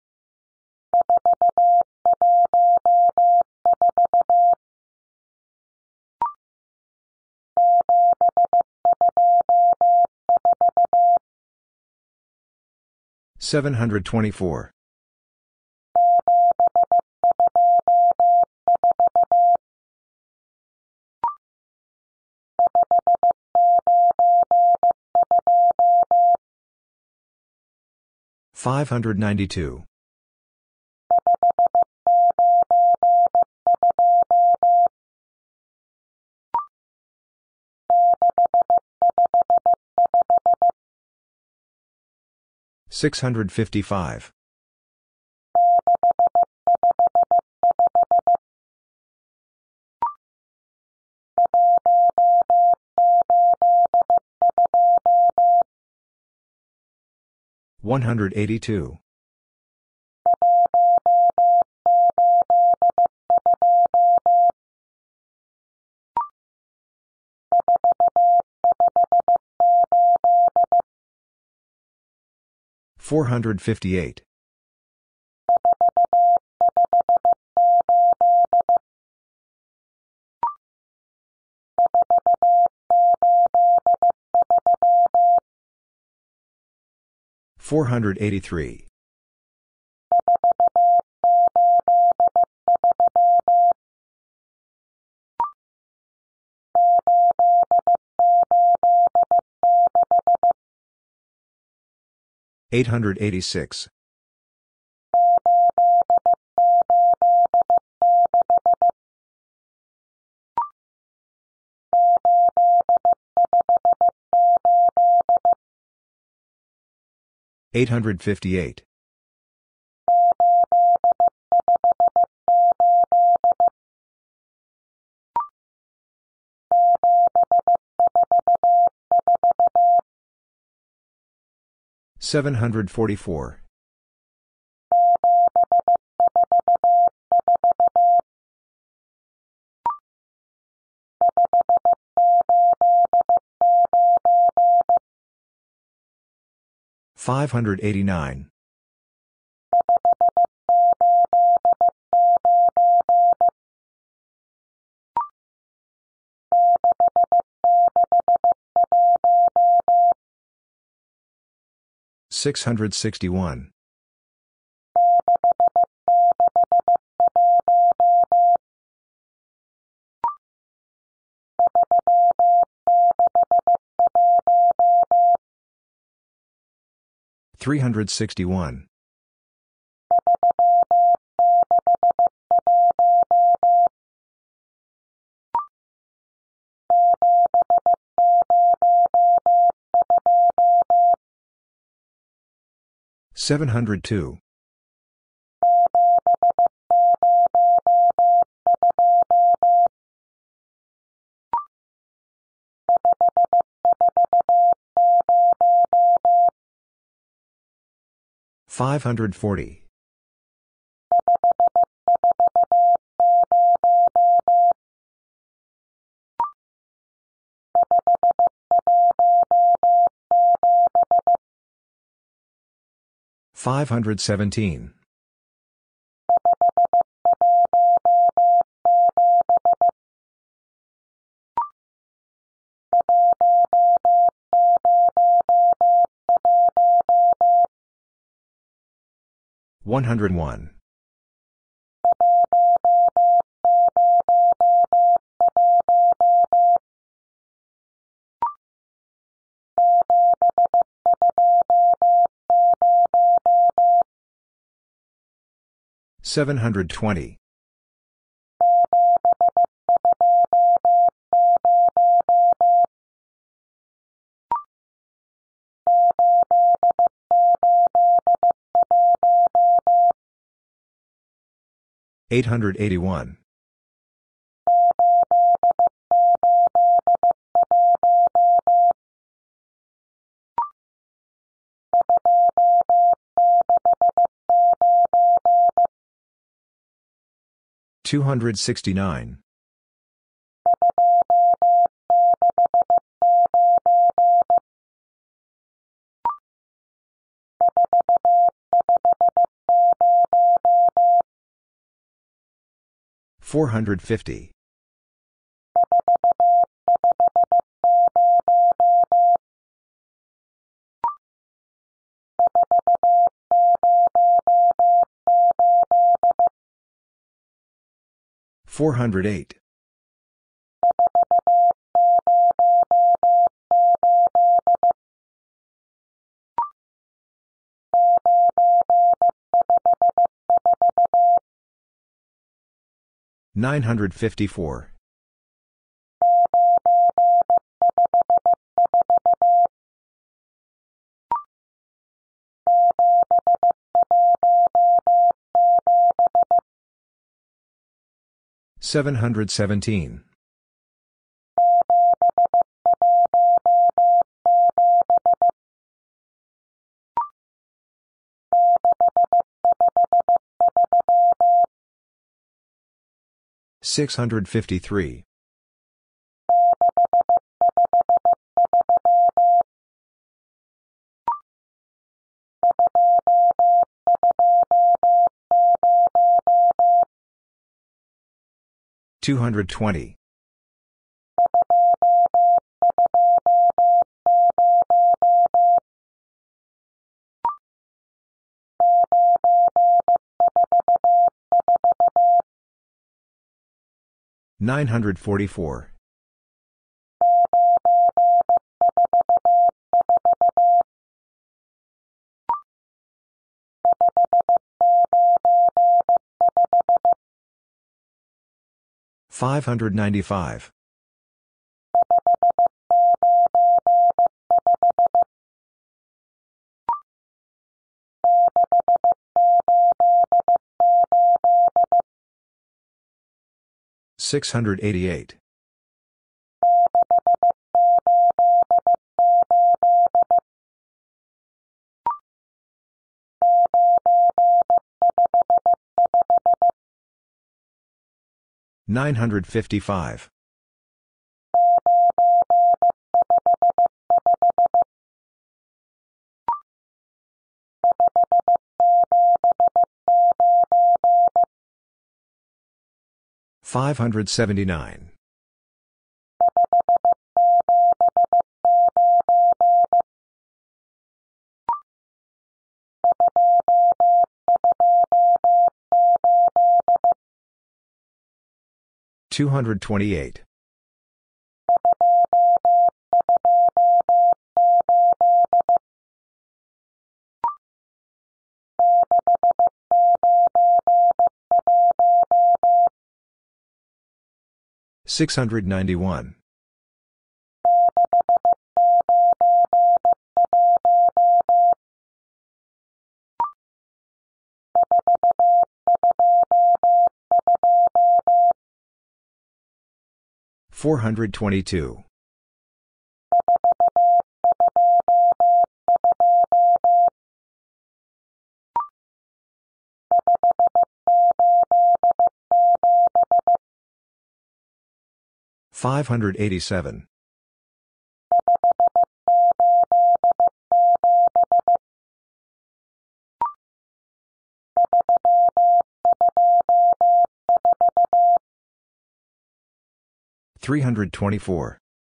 seven hundred twenty-four. five hundred ninety-two. six hundred fifty-five. one hundred eighty-two. four hundred fifty-eight. four hundred eighty-three. eight hundred eighty-six. eight hundred fifty-eight. seven hundred forty-four. five hundred eighty-nine. six hundred sixty-one. three hundred sixty-one. seven hundred two. five hundred forty. five hundred seventeen. one hundred one. seven hundred twenty. eight hundred eighty-one. two hundred sixty-nine. four hundred fifty. four hundred eight. nine hundred fifty-four. seven hundred seventeen. six hundred fifty-three. two hundred twenty. nine hundred forty-four. five hundred ninety-five. six hundred eighty-eight. nine hundred fifty-five. five hundred seventy-nine. two hundred twenty-eight. six hundred ninety-one. four hundred twenty-two. five hundred eighty-seven. three hundred twenty-four.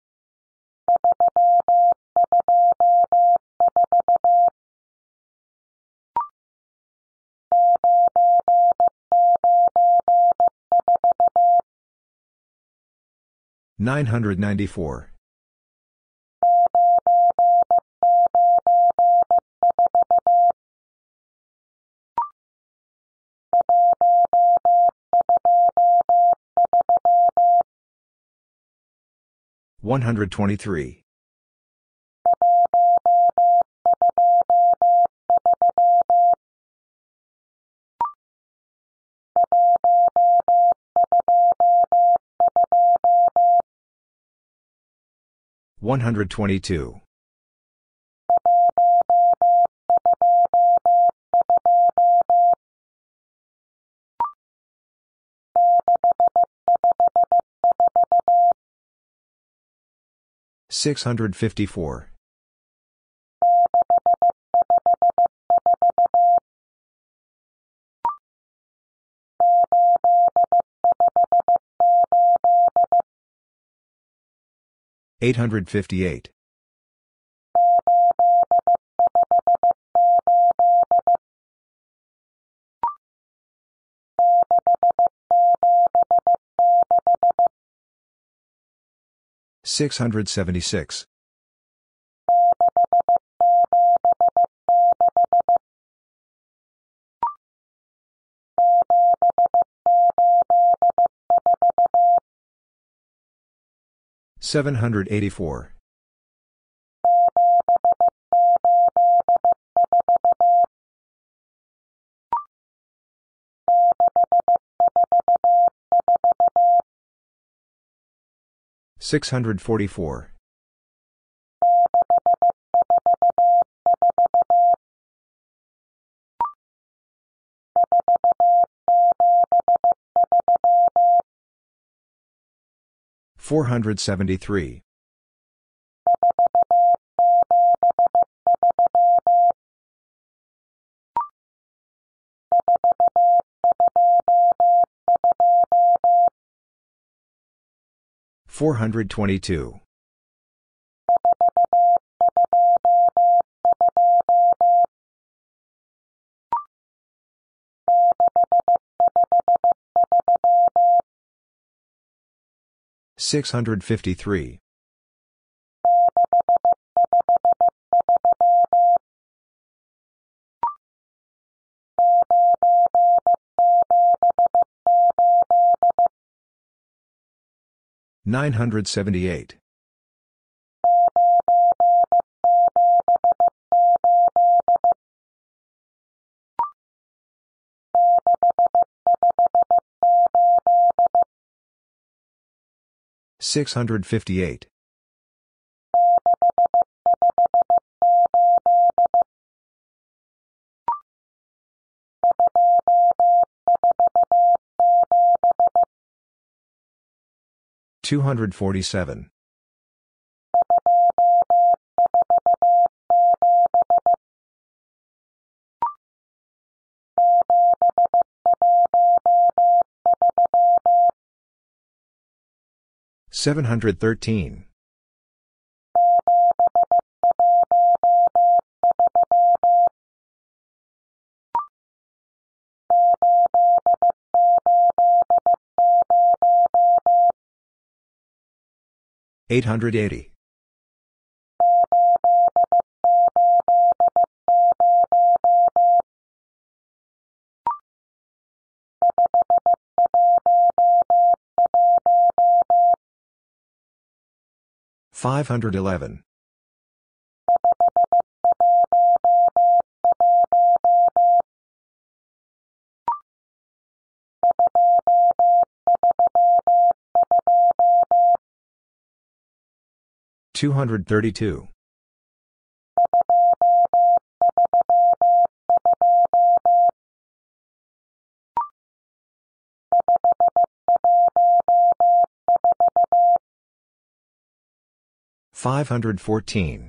nine hundred ninety-four. one hundred twenty-three. one hundred twenty-two. six hundred fifty-four. eight hundred fifty-eight. six hundred seventy-six. seven hundred eighty-four. six hundred forty-four. four hundred seventy-three. four hundred twenty-two. six hundred fifty-three. nine hundred seventy-eight. six hundred fifty-eight. two hundred forty-seven. seven hundred thirteen. eight hundred eighty. five hundred eleven. two hundred thirty-two. five hundred fourteen.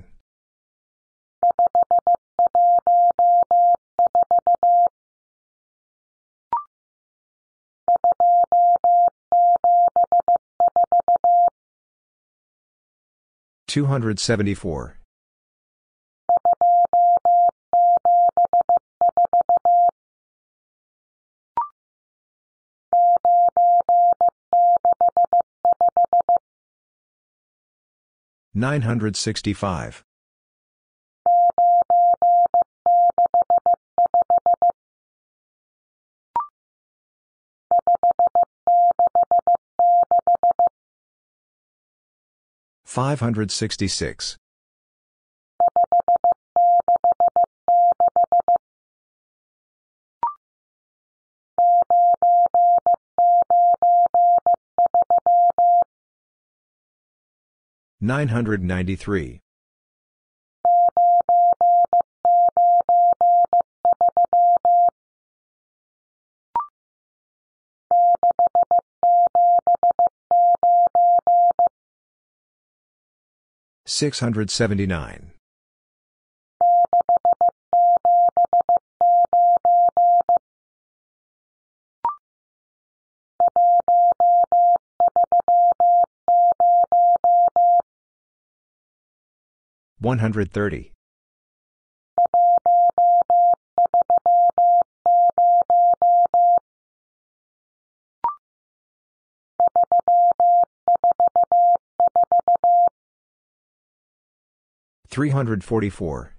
two hundred seventy-four. nine hundred sixty-five. five hundred sixty-six. nine hundred ninety-three. six hundred seventy-nine. one hundred thirty. three hundred forty-four.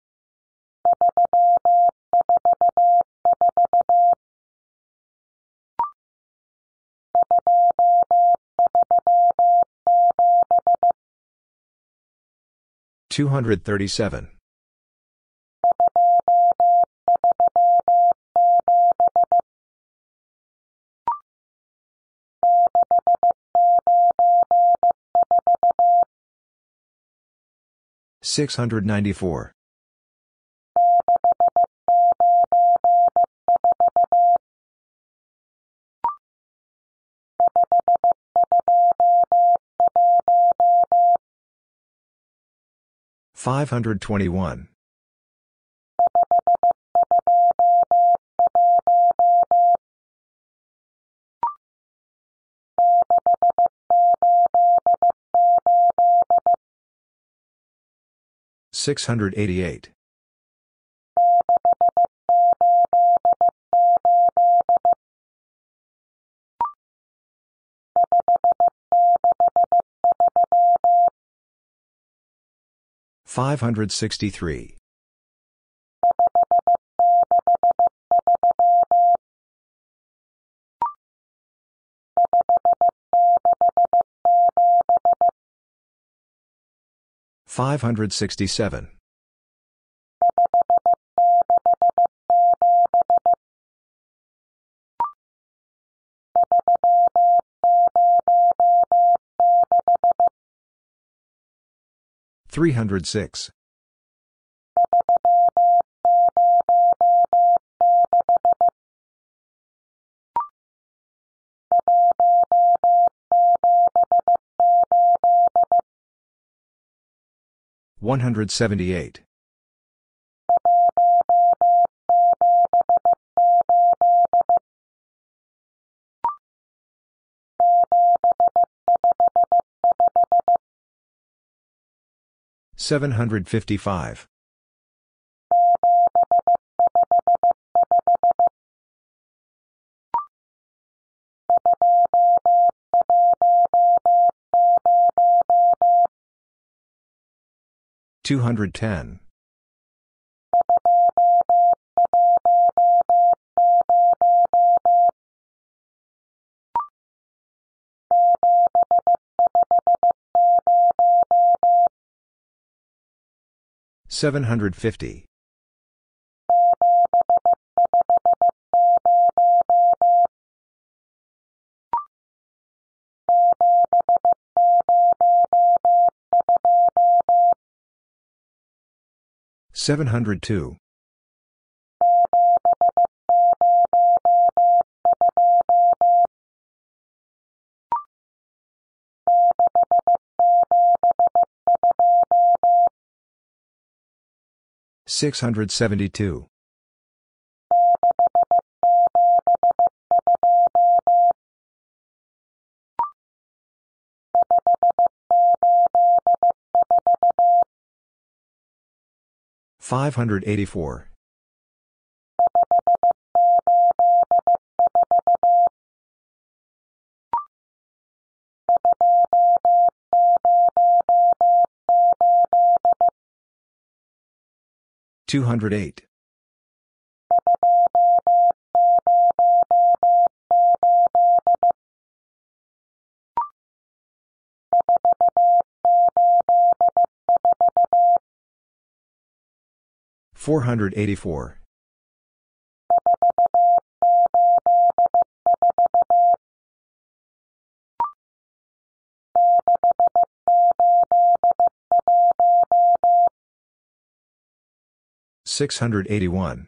two hundred thirty-seven. six hundred ninety-four. five hundred twenty-one. six hundred eighty-eight. five hundred sixty-three. five hundred sixty-seven. three hundred six. one hundred seventy-eight. seven hundred fifty-five. two hundred ten. seven hundred fifty. seven hundred two. six hundred seventy-two. five hundred eighty-four. two hundred eight. four hundred eighty-four. six hundred eighty-one.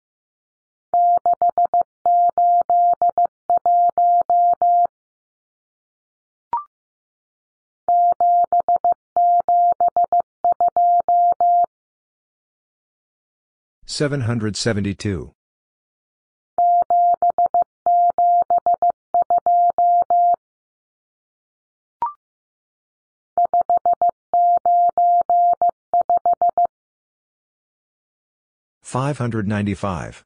seven hundred seventy-two. five hundred ninety-five.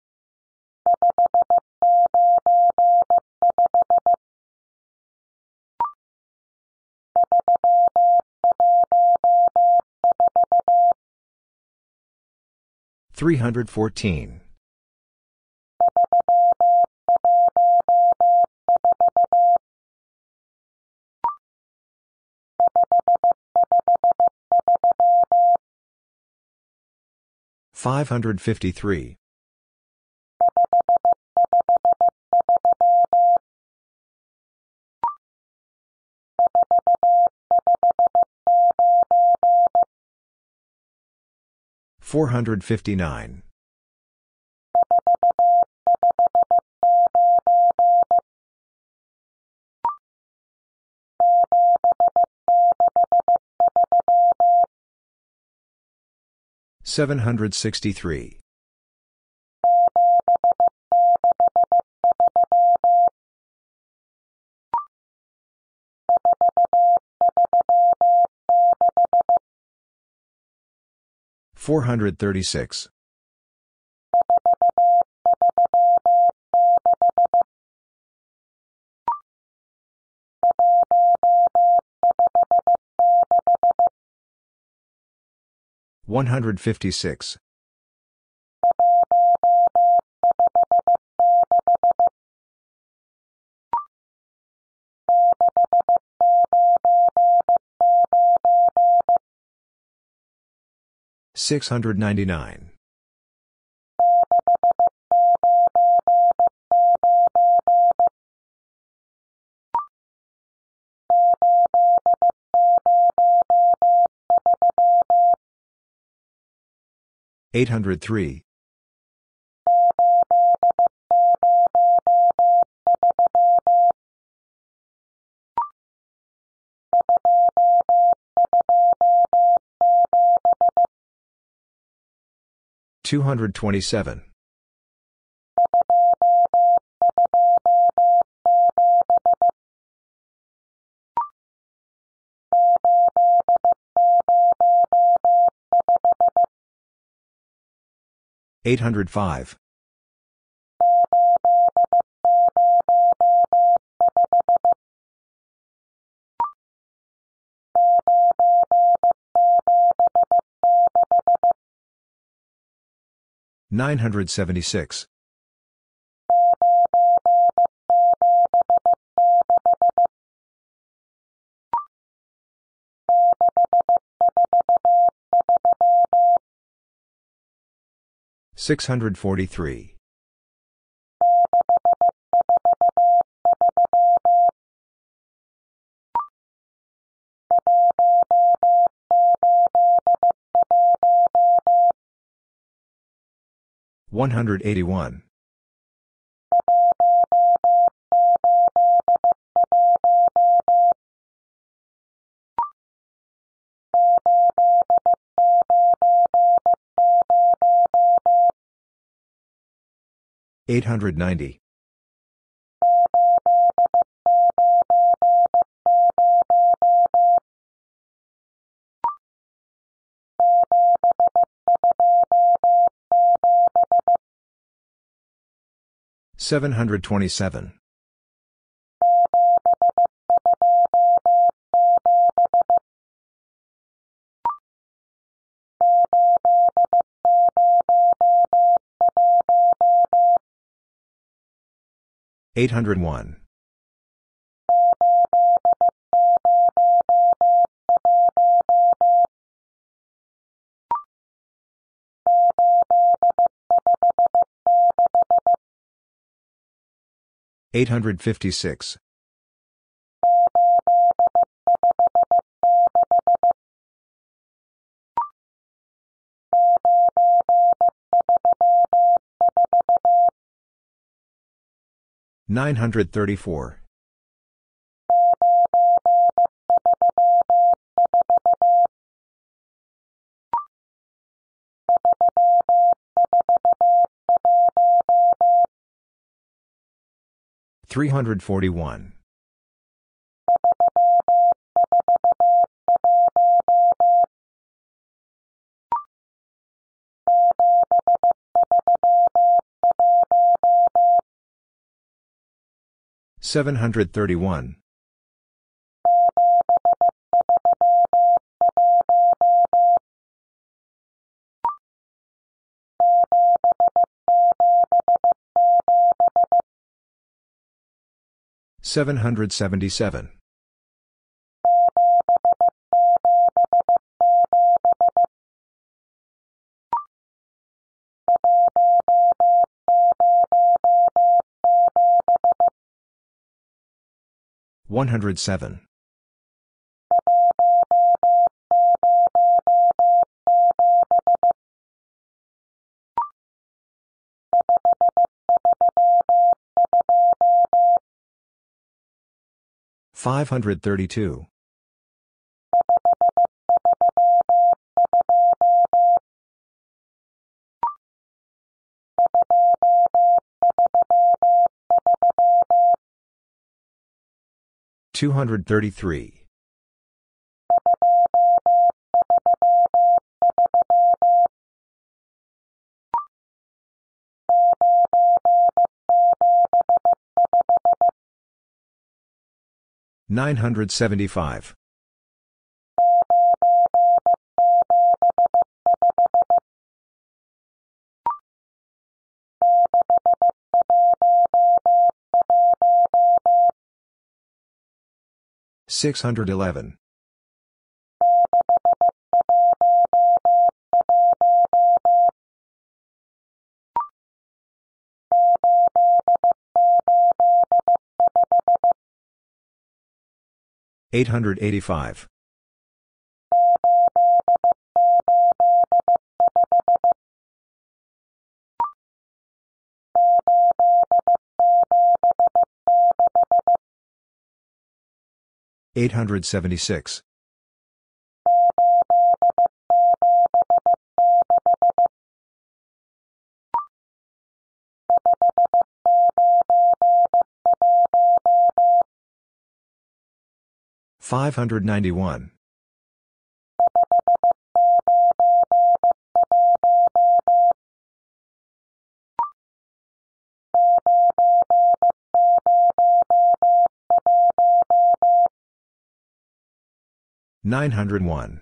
three hundred fourteen. five hundred fifty-three. four hundred fifty-nine. seven hundred sixty-three. four hundred thirty-six. one hundred fifty-six. six hundred ninety-nine. eight hundred three. two hundred twenty-seven. eight hundred five. nine hundred seventy-six. six hundred forty-three. one hundred eighty-one. eight hundred ninety. seven hundred twenty-seven. eight hundred one. eight hundred fifty-six. nine hundred thirty-four. three hundred forty-one. seven hundred thirty-one. seven hundred seventy-seven. one hundred seven. five hundred thirty-two. two hundred thirty-three. nine hundred seventy-five. six hundred eleven. eight hundred eighty-five. eight hundred seventy-six. five hundred ninety-one. nine hundred one.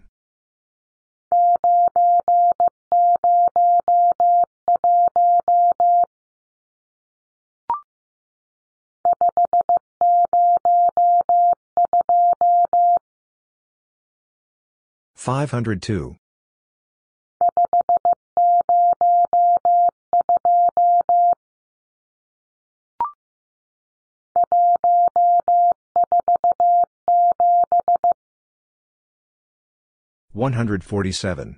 five hundred two. one hundred forty-seven.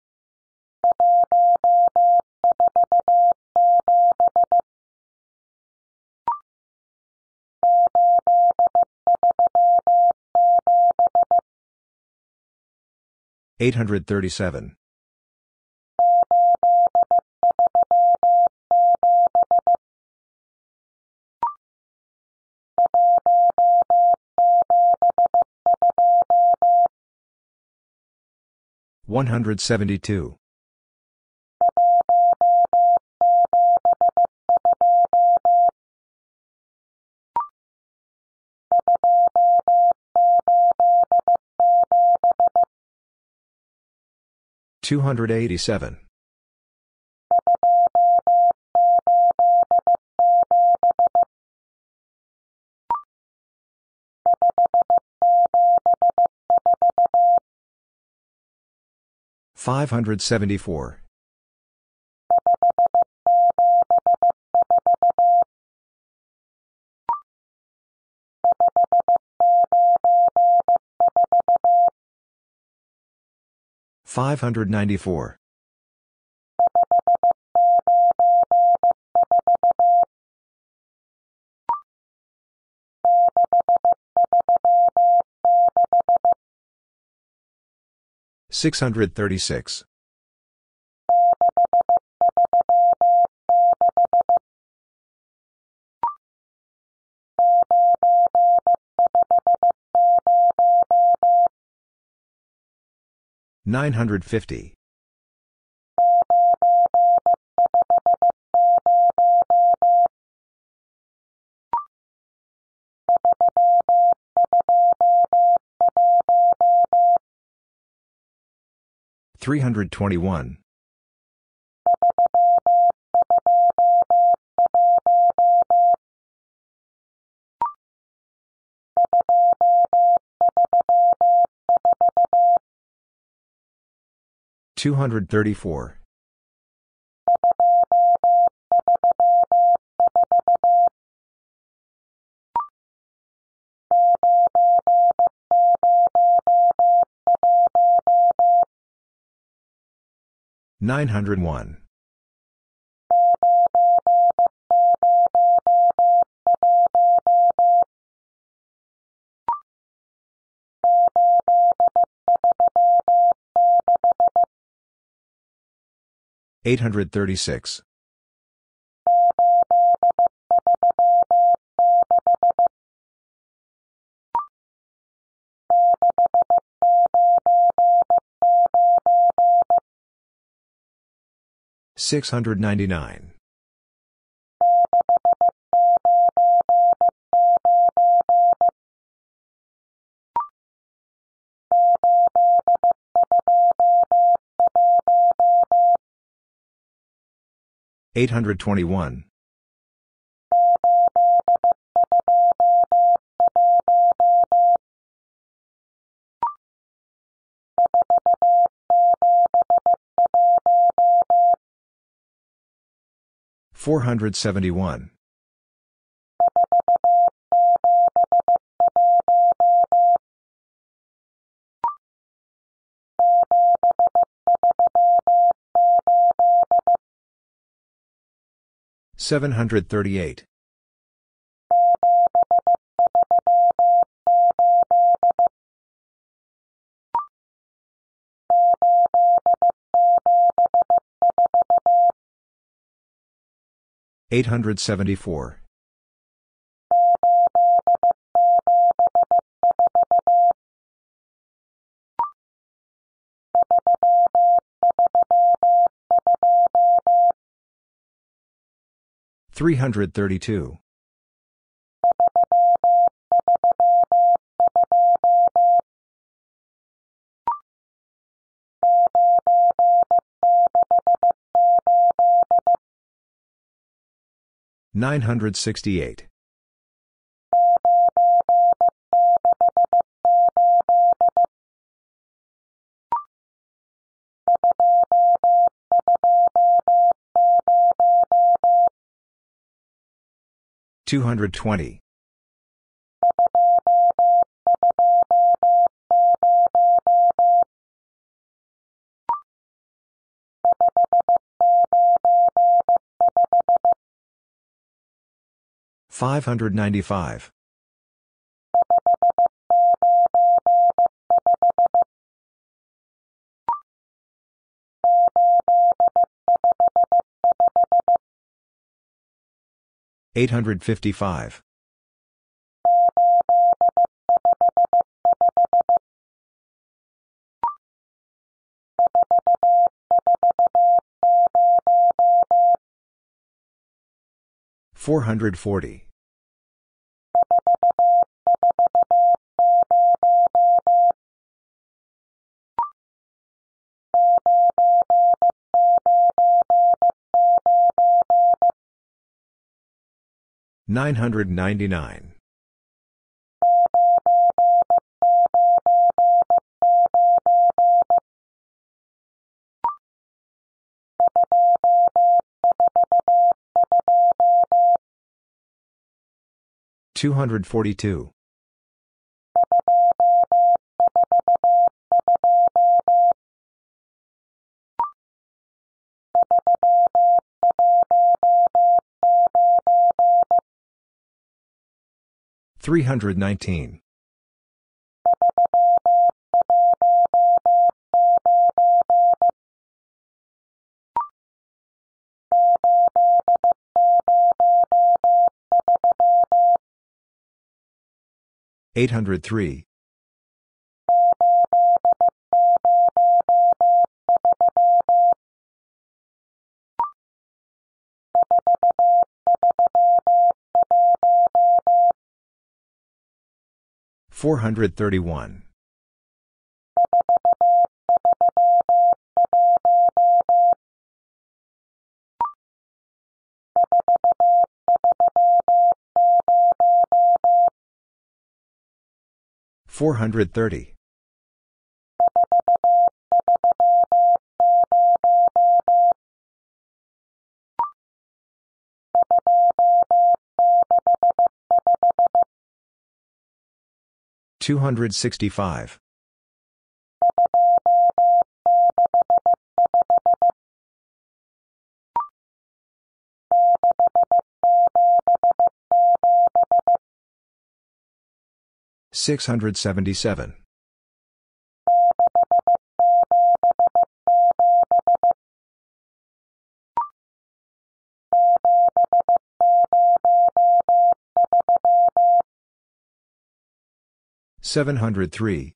eight hundred thirty-seven. one hundred seventy-two. two hundred eighty-seven. five hundred seventy-four. five hundred ninety-four. six hundred thirty-six. nine hundred fifty. three hundred twenty-one. two hundred thirty-four. nine hundred one. eight hundred thirty-six. six hundred ninety-nine. eight hundred twenty-one. four hundred seventy-one. seven hundred thirty-eight. eight hundred seventy-four. three hundred thirty-two. nine hundred sixty-eight. two hundred twenty. five hundred ninety-five. eight hundred fifty-five. four hundred forty. nine hundred ninety-nine. two hundred forty-two. three hundred nineteen. eight hundred three. four hundred thirty-one. four hundred thirty. two hundred sixty-five. six hundred seventy-seven. seven hundred three.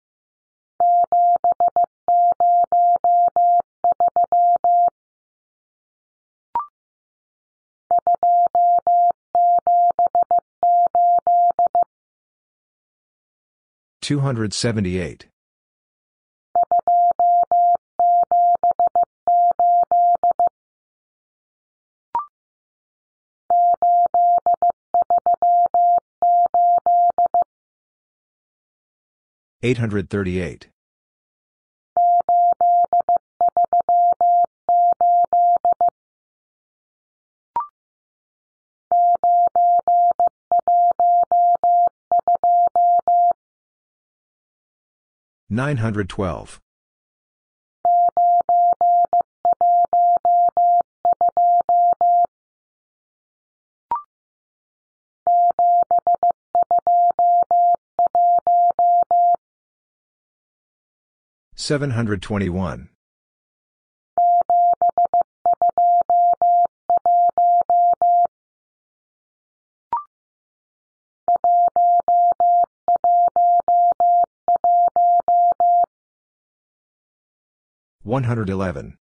two hundred seventy-eight. eight hundred thirty-eight. nine hundred twelve. seven hundred twenty-one. one hundred eleven.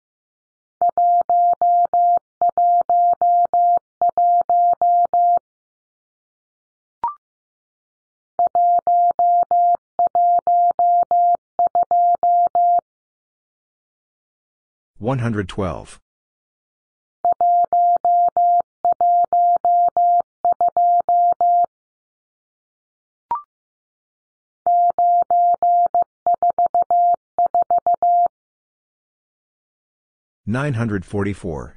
one hundred twelve. nine hundred forty-four.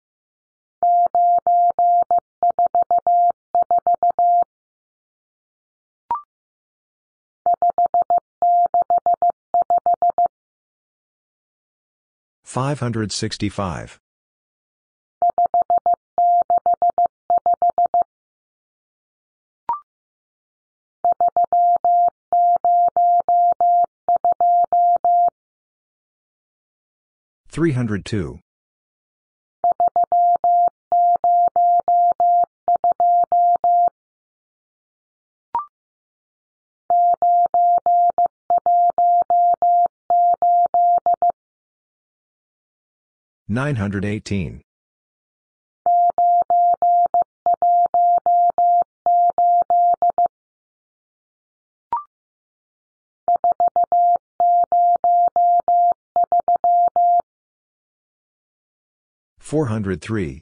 five hundred sixty-five. three hundred two. nine hundred eighteen. four hundred three.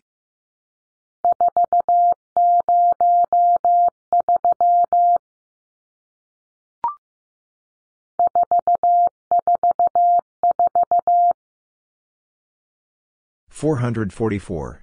four hundred forty-four.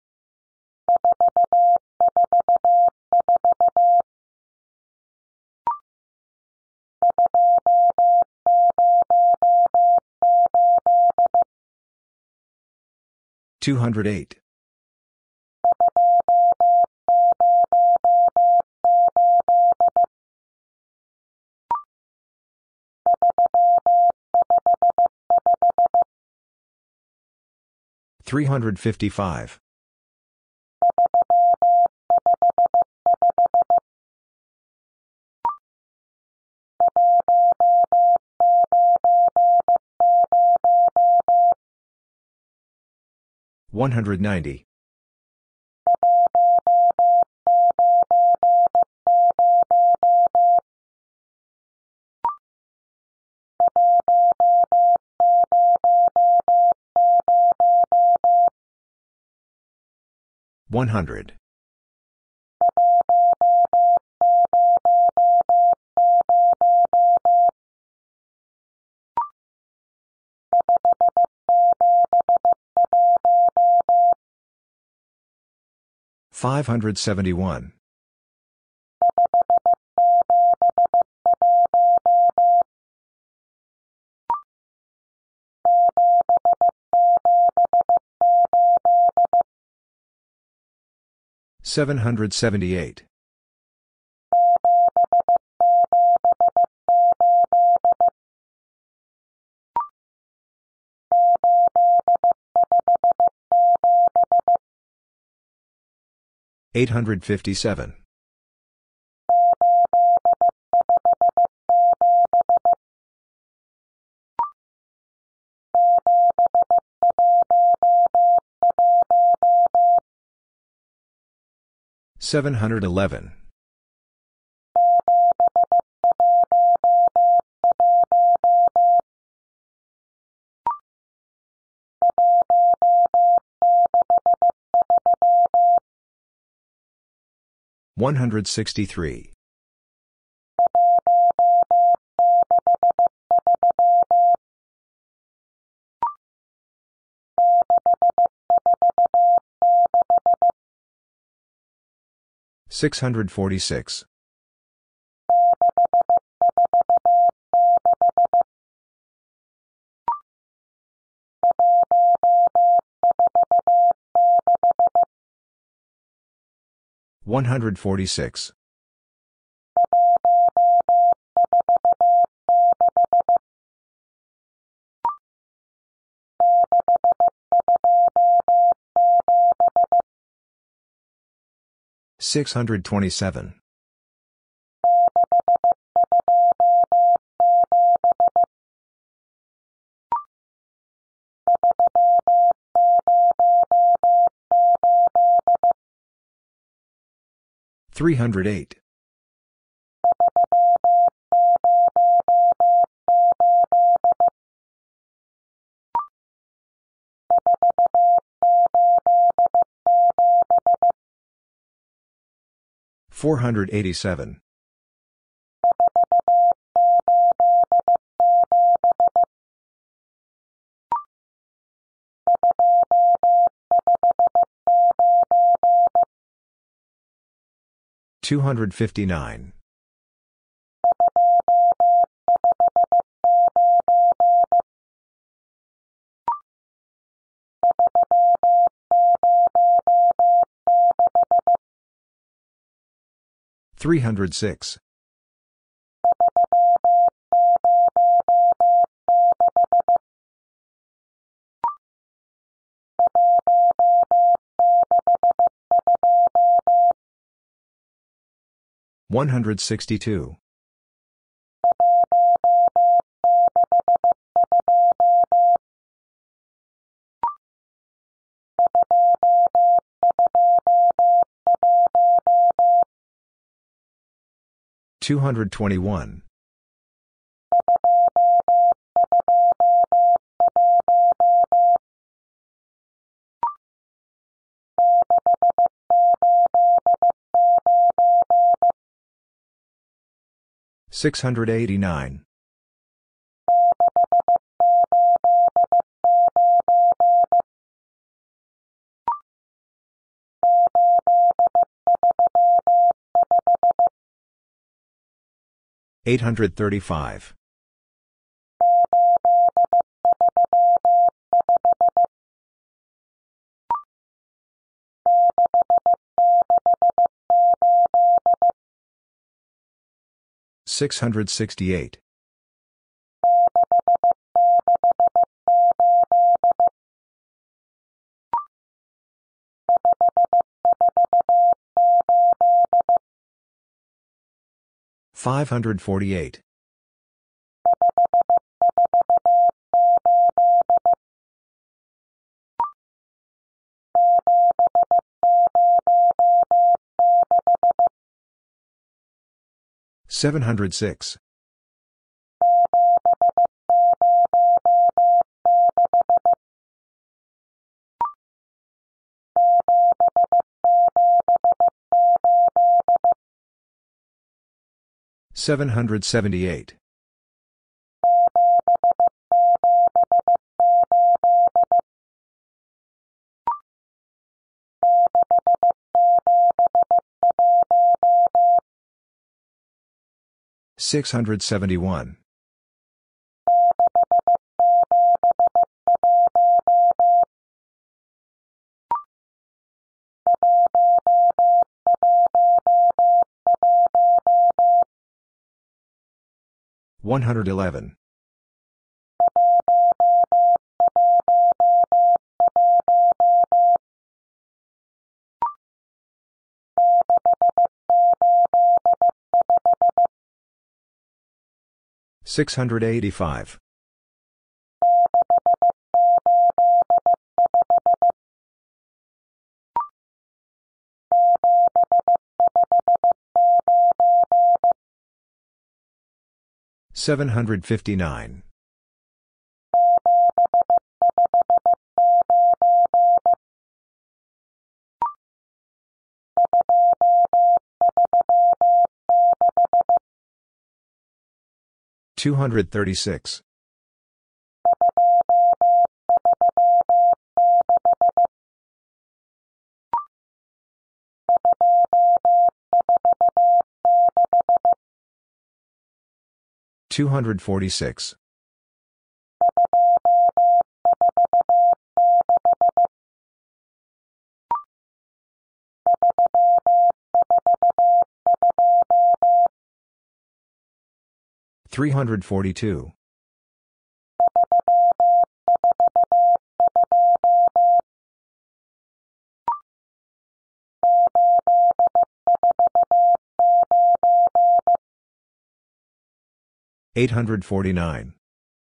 two hundred eight. three hundred fifty-five. one hundred ninety. one hundred. five hundred seventy-one. seven hundred seventy-eight. eight hundred fifty-seven. seven hundred eleven. one hundred sixty-three. six hundred forty-six. one hundred forty-six. six hundred twenty-seven. three hundred eight. four hundred eighty-seven. two hundred fifty-nine. three hundred six. one hundred sixty-two. two hundred twenty-one. six hundred eighty-nine. eight hundred thirty-five. six hundred sixty-eight. five hundred forty-eight. seven hundred six. seven hundred seventy-eight. six hundred seventy-one. one hundred eleven. six hundred eighty-five. seven hundred fifty-nine. two hundred thirty-six. two hundred forty-six. three hundred forty-two. eight hundred forty-nine.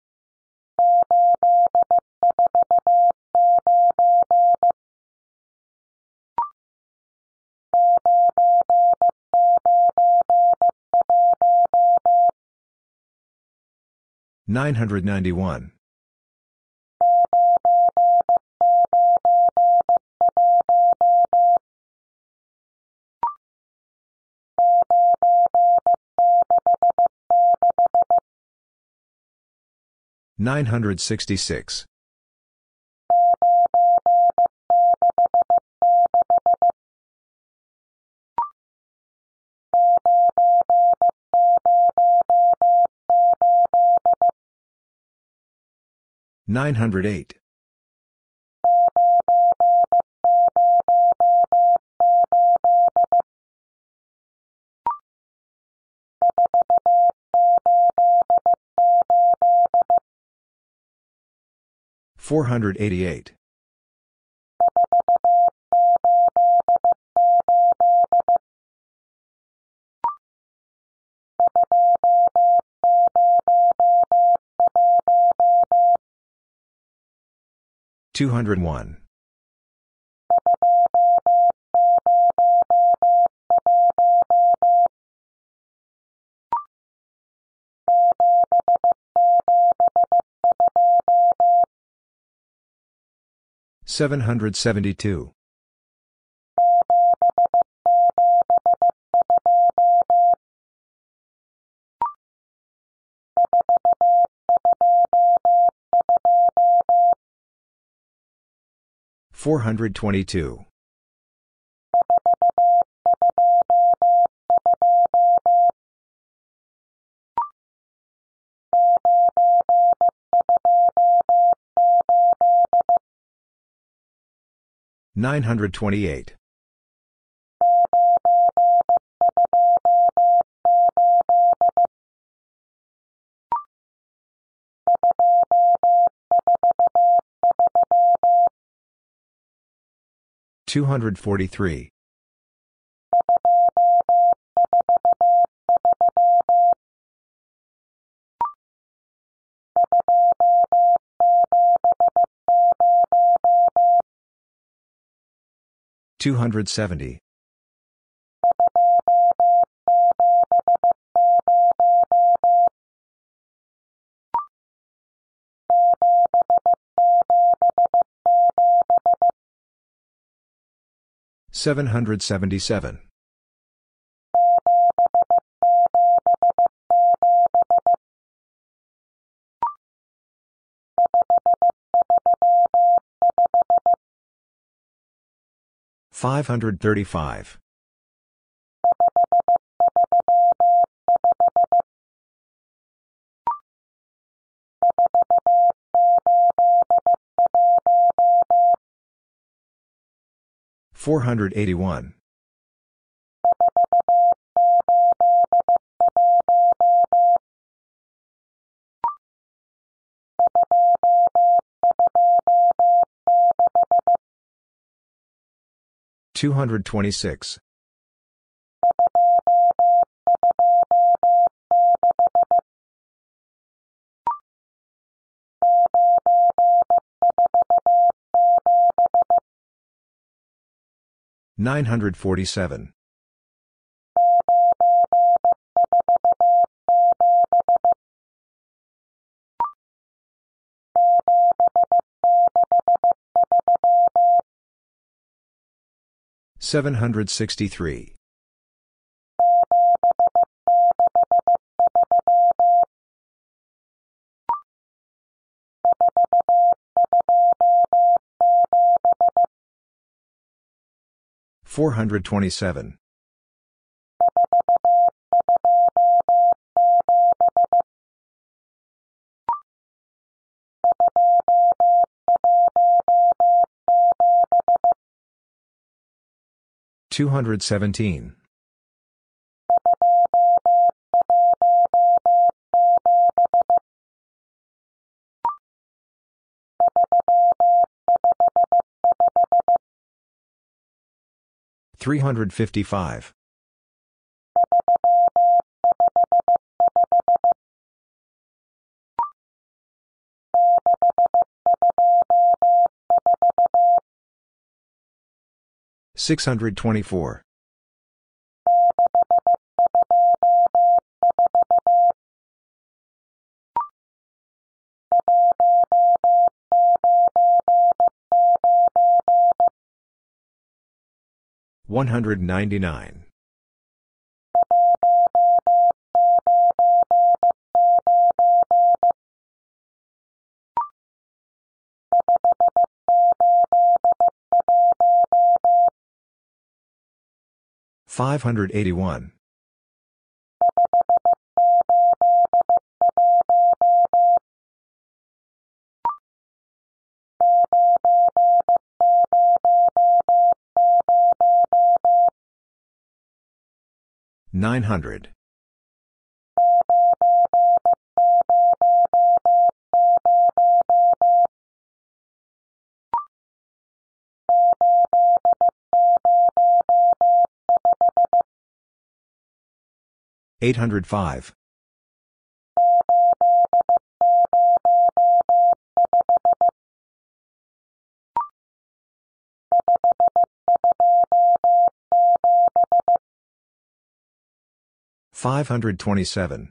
nine hundred ninety-one. nine hundred sixty-six. nine hundred eight. four hundred eighty-eight. two hundred one. seven hundred seventy-two. four hundred twenty-two. nine hundred twenty-eight. two hundred forty-three. two hundred seventy. seven hundred seventy-seven. five hundred thirty-five. four hundred eighty-one. two hundred twenty-six. nine hundred forty-seven. seven hundred sixty-three. four hundred twenty-seven. two hundred seventeen. three hundred fifty-five. six hundred twenty-four. one hundred ninety-nine. five hundred eighty-one. nine hundred. eight hundred five. five hundred twenty-seven.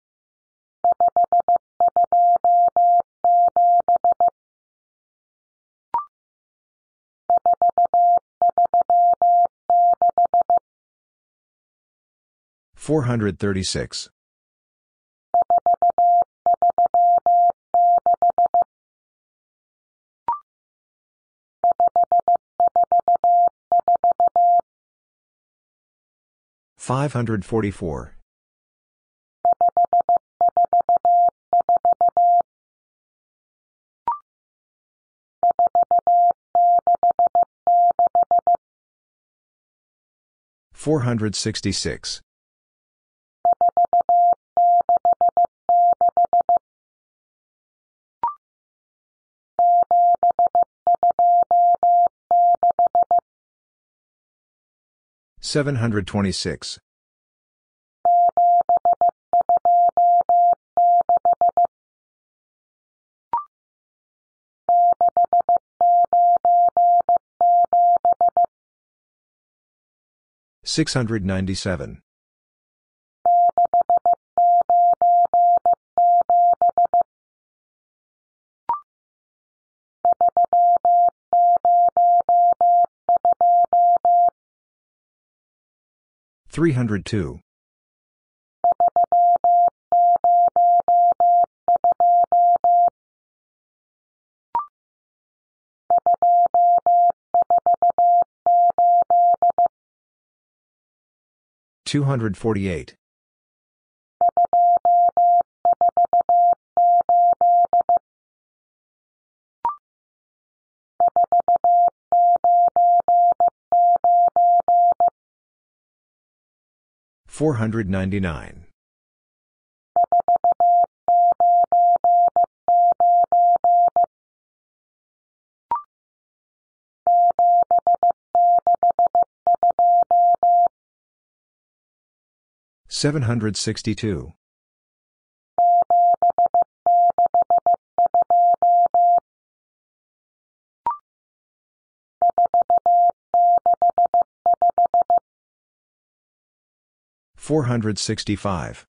four hundred thirty-six. five hundred forty-four. four hundred sixty-six. seven hundred twenty-six. six hundred ninety-seven. three hundred two. two hundred forty-eight. four hundred ninety-nine. seven hundred sixty-two. four hundred sixty-five.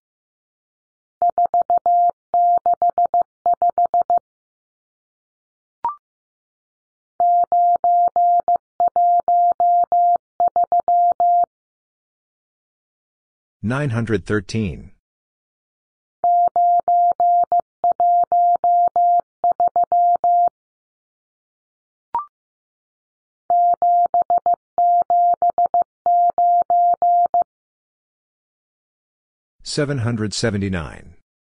nine hundred thirteen. seven hundred seventy-nine.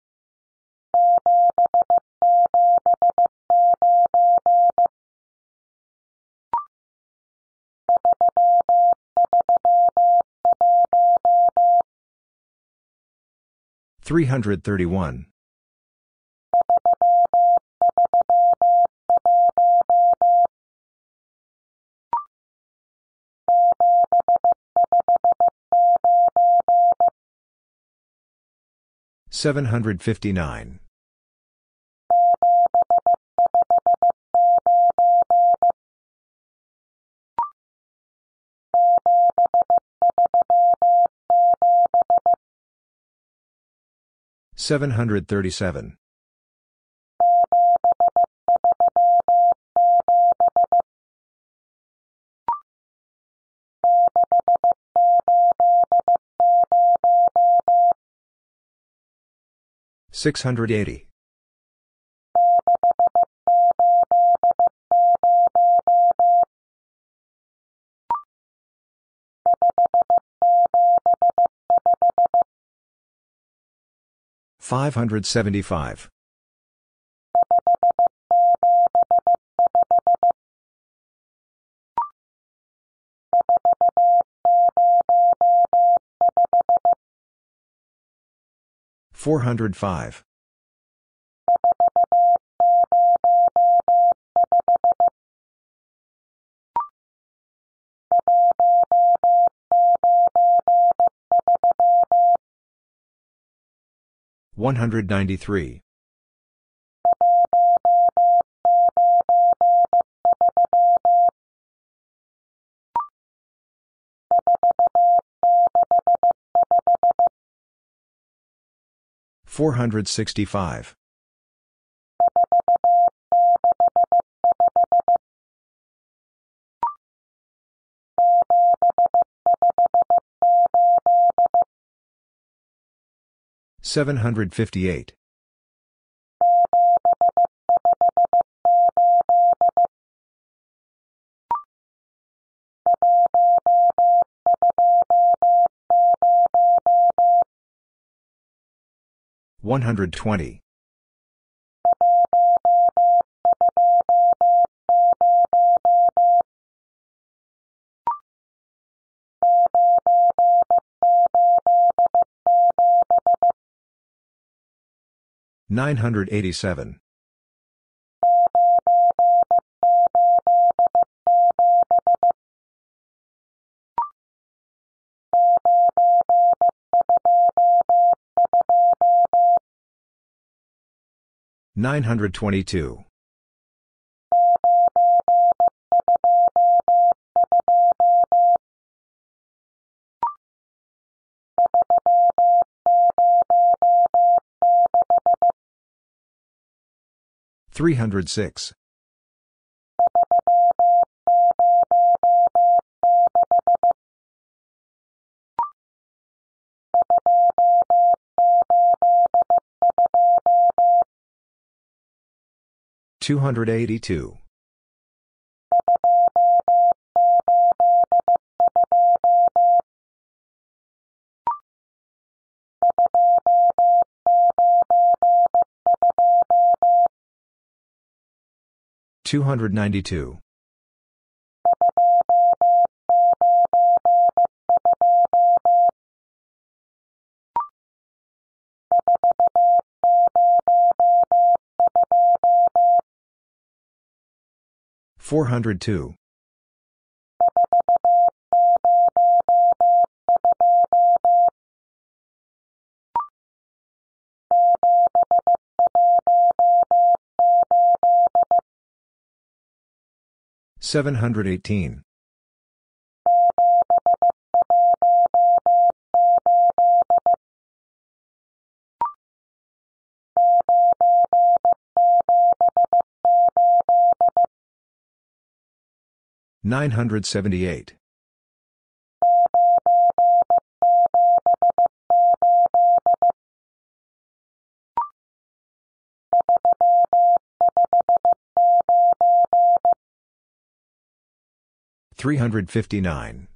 three hundred thirty-one. seven hundred fifty-nine. seven hundred thirty-seven. six hundred eighty. five hundred seventy-five. four hundred five. one hundred ninety-three. four hundred sixty-five. seven hundred fifty-eight. one hundred twenty. nine hundred eighty-seven. nine hundred twenty-two. three hundred six. two hundred eighty-two. two hundred ninety-two. four hundred two. seven hundred eighteen. nine hundred seventy-eight. three hundred fifty-nine.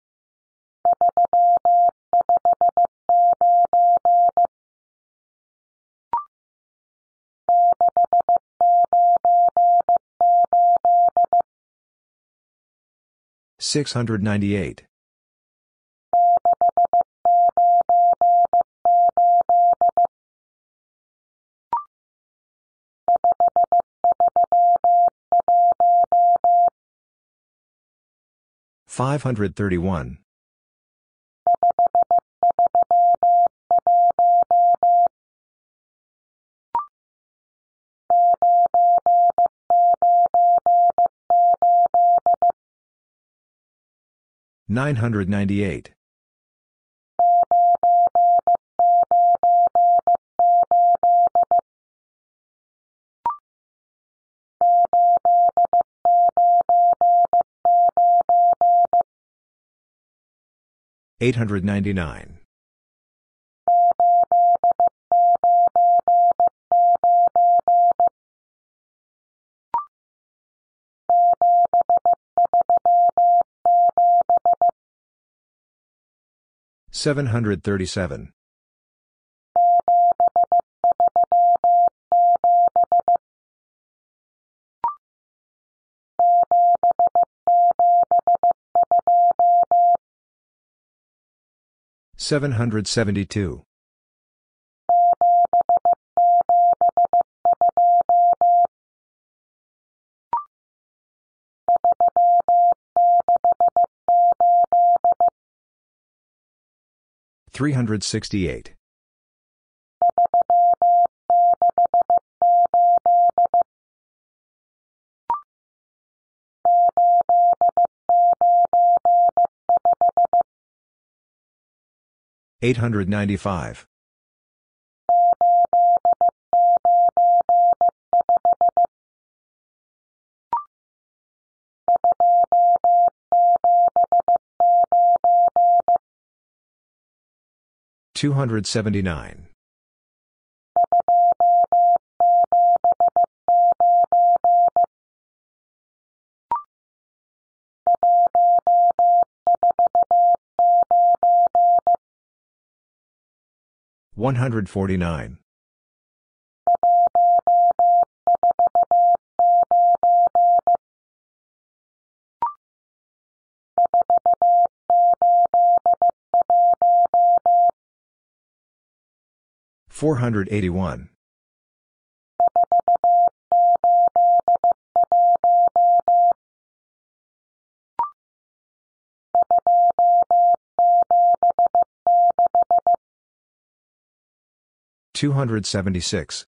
six hundred ninety-eight. five hundred thirty-one. nine hundred ninety-eight. eight hundred ninety-nine. seven hundred thirty-seven. seven hundred seventy-two. three hundred sixty-eight. eight hundred ninety-five. two hundred seventy-nine. one hundred forty-nine. four hundred eighty-one. two hundred seventy-six.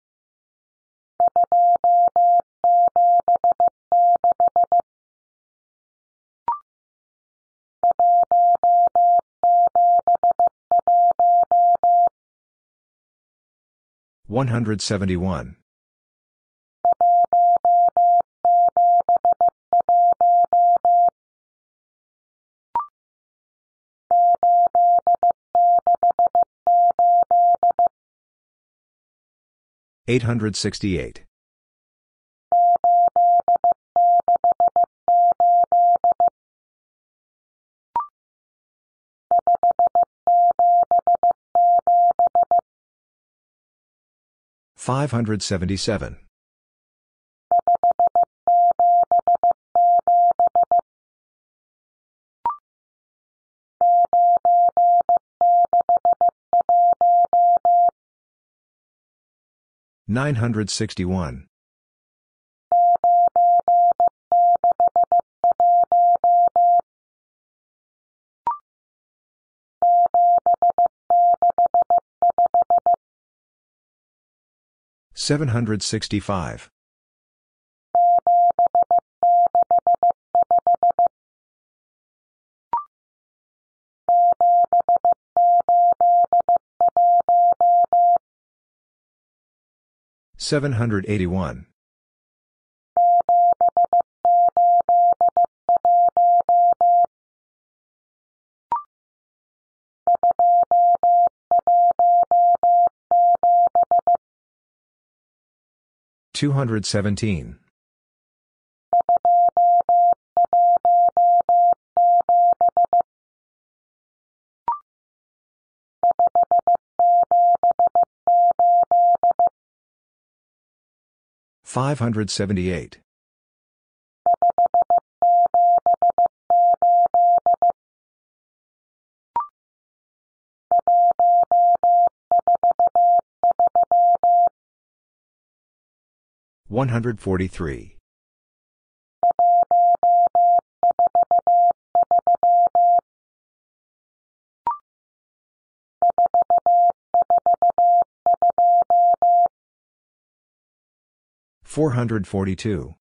one hundred seventy-one. eight hundred sixty-eight. five hundred seventy-seven. nine hundred sixty-one. seven hundred sixty-five. seven hundred eighty-one. two hundred seventeen. five hundred seventy-eight. one hundred forty-three. four hundred forty-two.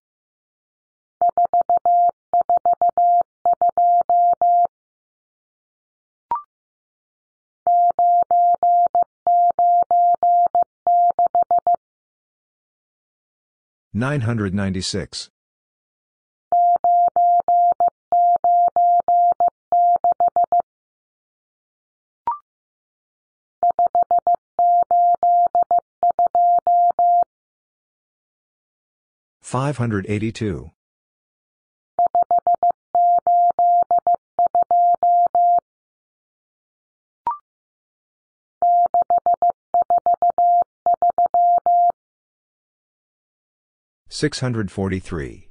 nine hundred ninety-six. five hundred eighty-two. six hundred forty-three.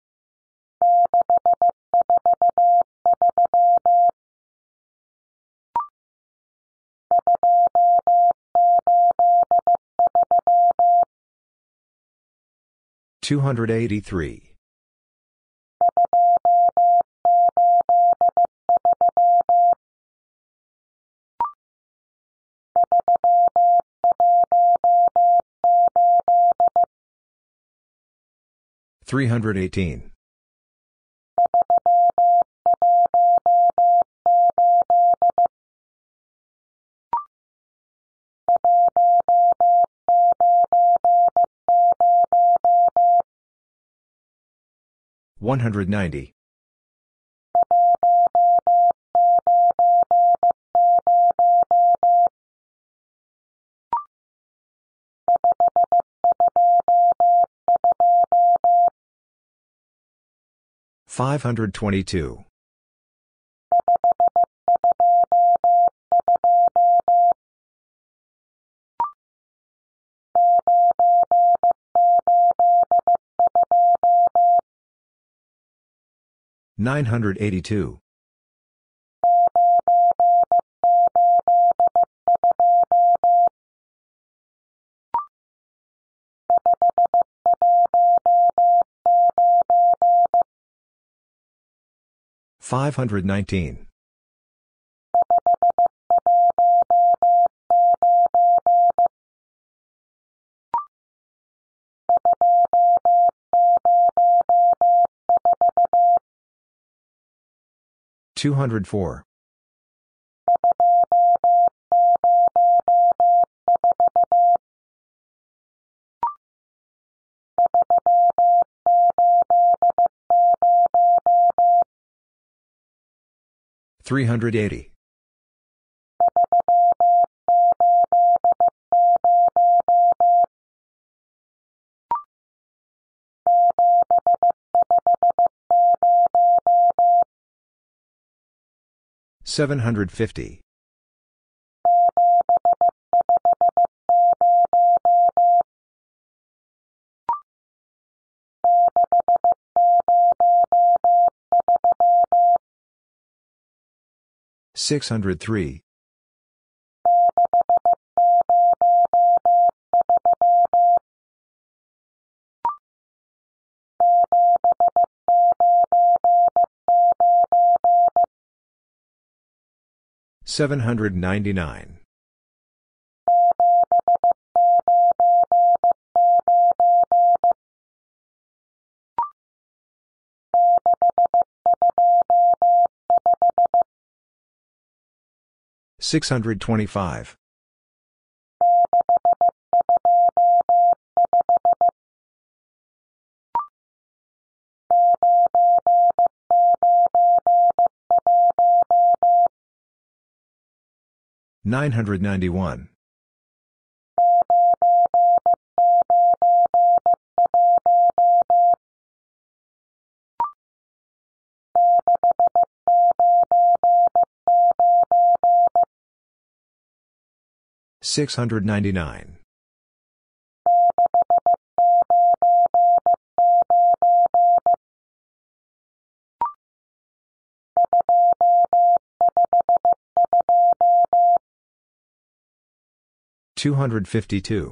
two hundred eighty-three. three hundred eighteen. one hundred ninety. five hundred twenty-two. nine hundred eighty-two. five hundred nineteen. two hundred four. three hundred eighty. seven hundred fifty. six hundred three. seven hundred ninety-nine. six hundred twenty-five. nine hundred ninety-one. six hundred ninety-nine. two hundred fifty-two.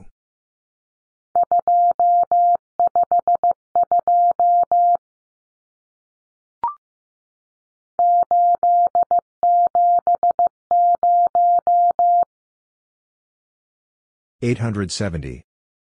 eight hundred seventy.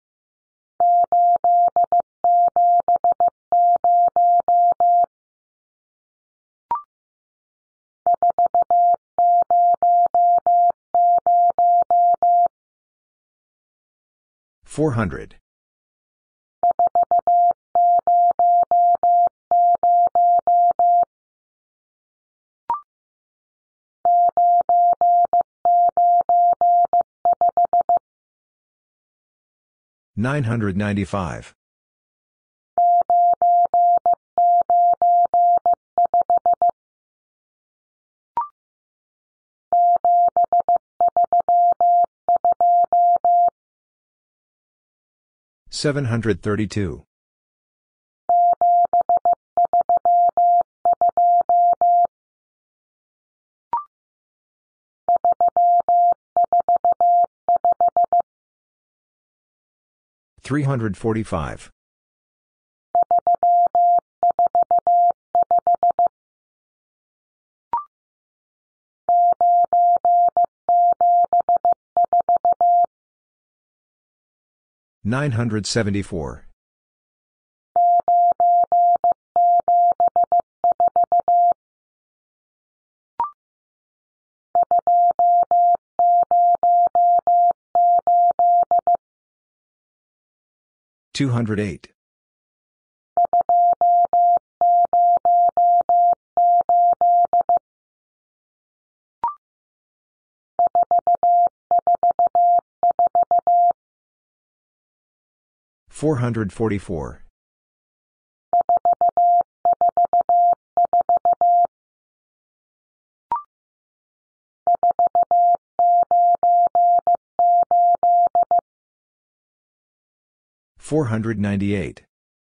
four hundred. nine hundred ninety-five. seven hundred thirty-two. three hundred forty-five. nine hundred seventy-four. two hundred eight. four hundred forty-four. four hundred ninety-eight.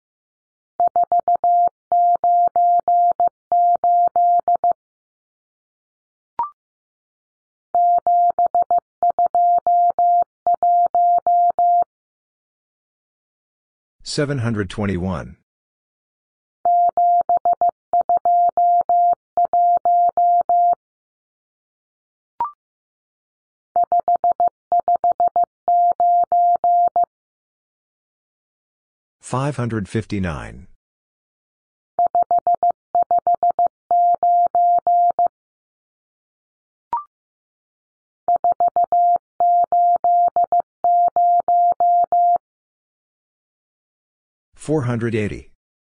seven hundred twenty-one. five hundred fifty-nine. four hundred eighty.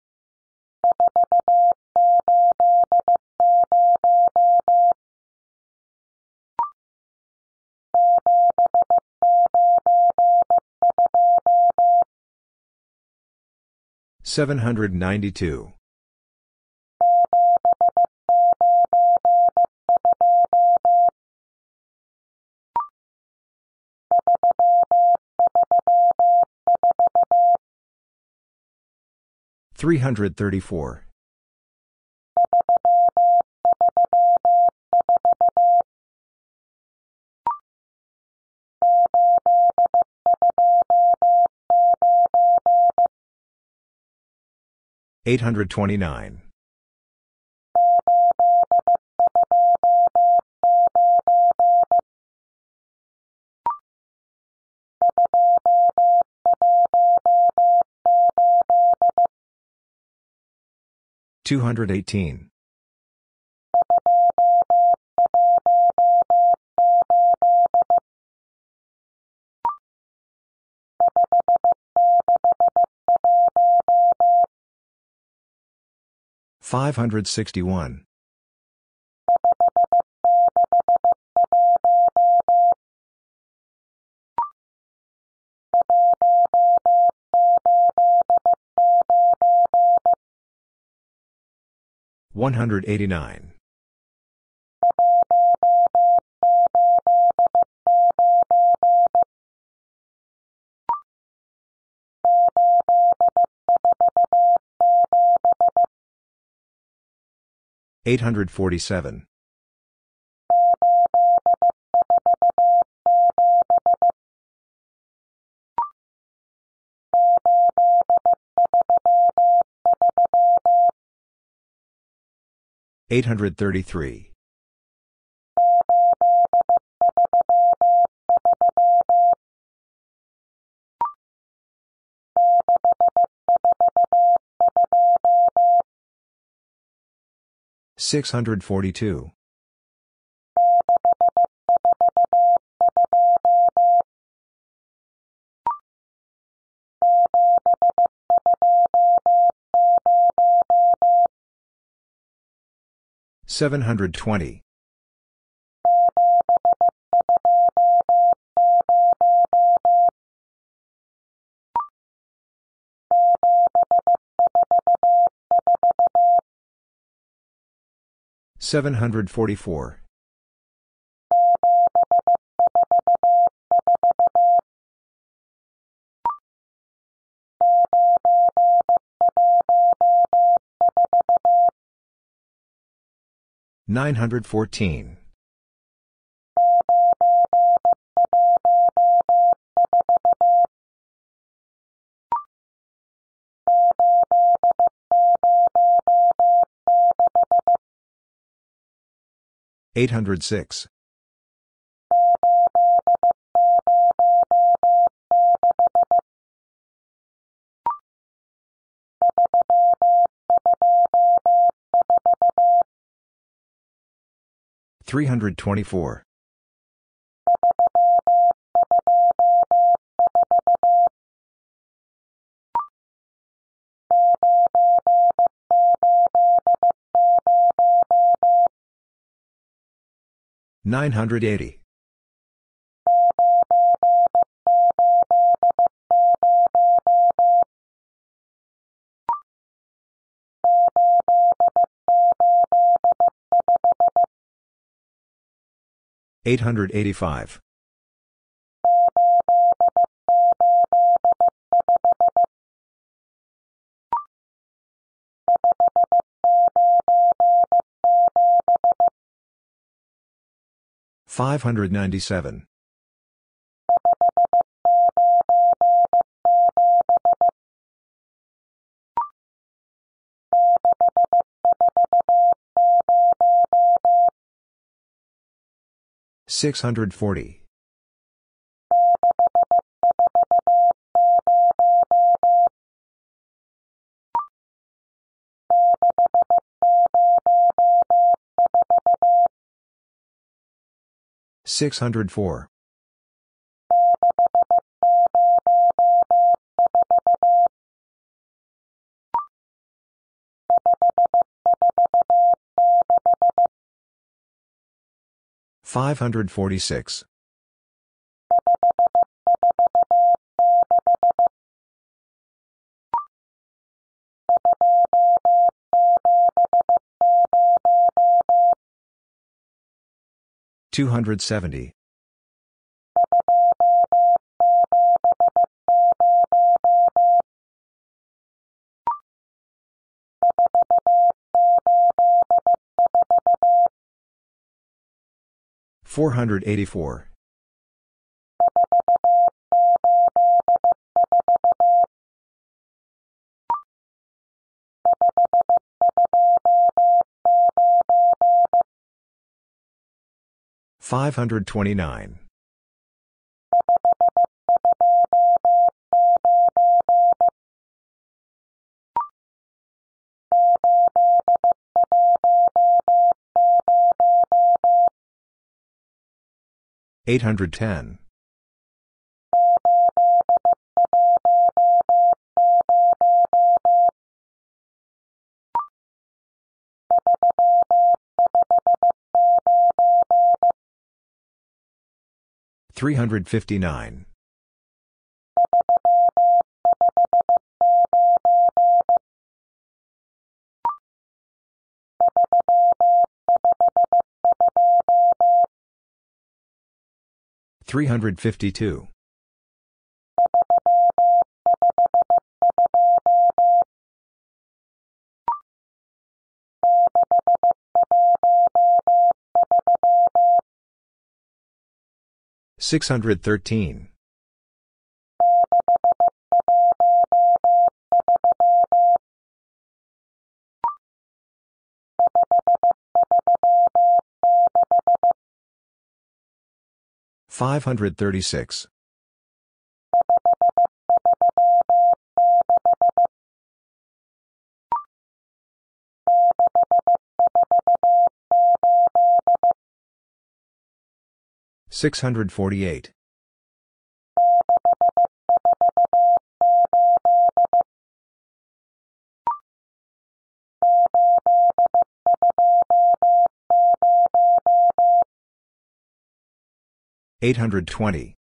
seven hundred ninety-two. three hundred thirty-four. eight hundred twenty-nine. two hundred eighteen. five hundred sixty-one. one hundred eighty-nine. eight hundred forty-seven. eight hundred thirty-three. six hundred forty-two. seven hundred twenty. seven hundred forty-four. nine hundred fourteen. eight hundred six. three hundred twenty-four. nine hundred eighty. eight hundred eighty-five. five hundred ninety-seven. six hundred forty. six hundred four. five hundred forty-six. two hundred seventy. four hundred eighty-four. five hundred twenty-nine. eight hundred ten. three hundred fifty-nine. three hundred fifty-two. six hundred thirteen. five hundred thirty-six. six hundred forty-eight. eight hundred twenty.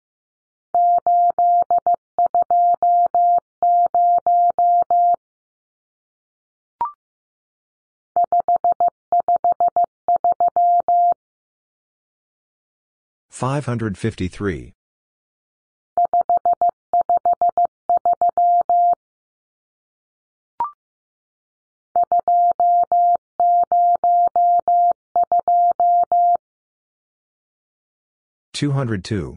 five hundred fifty-three. two hundred two.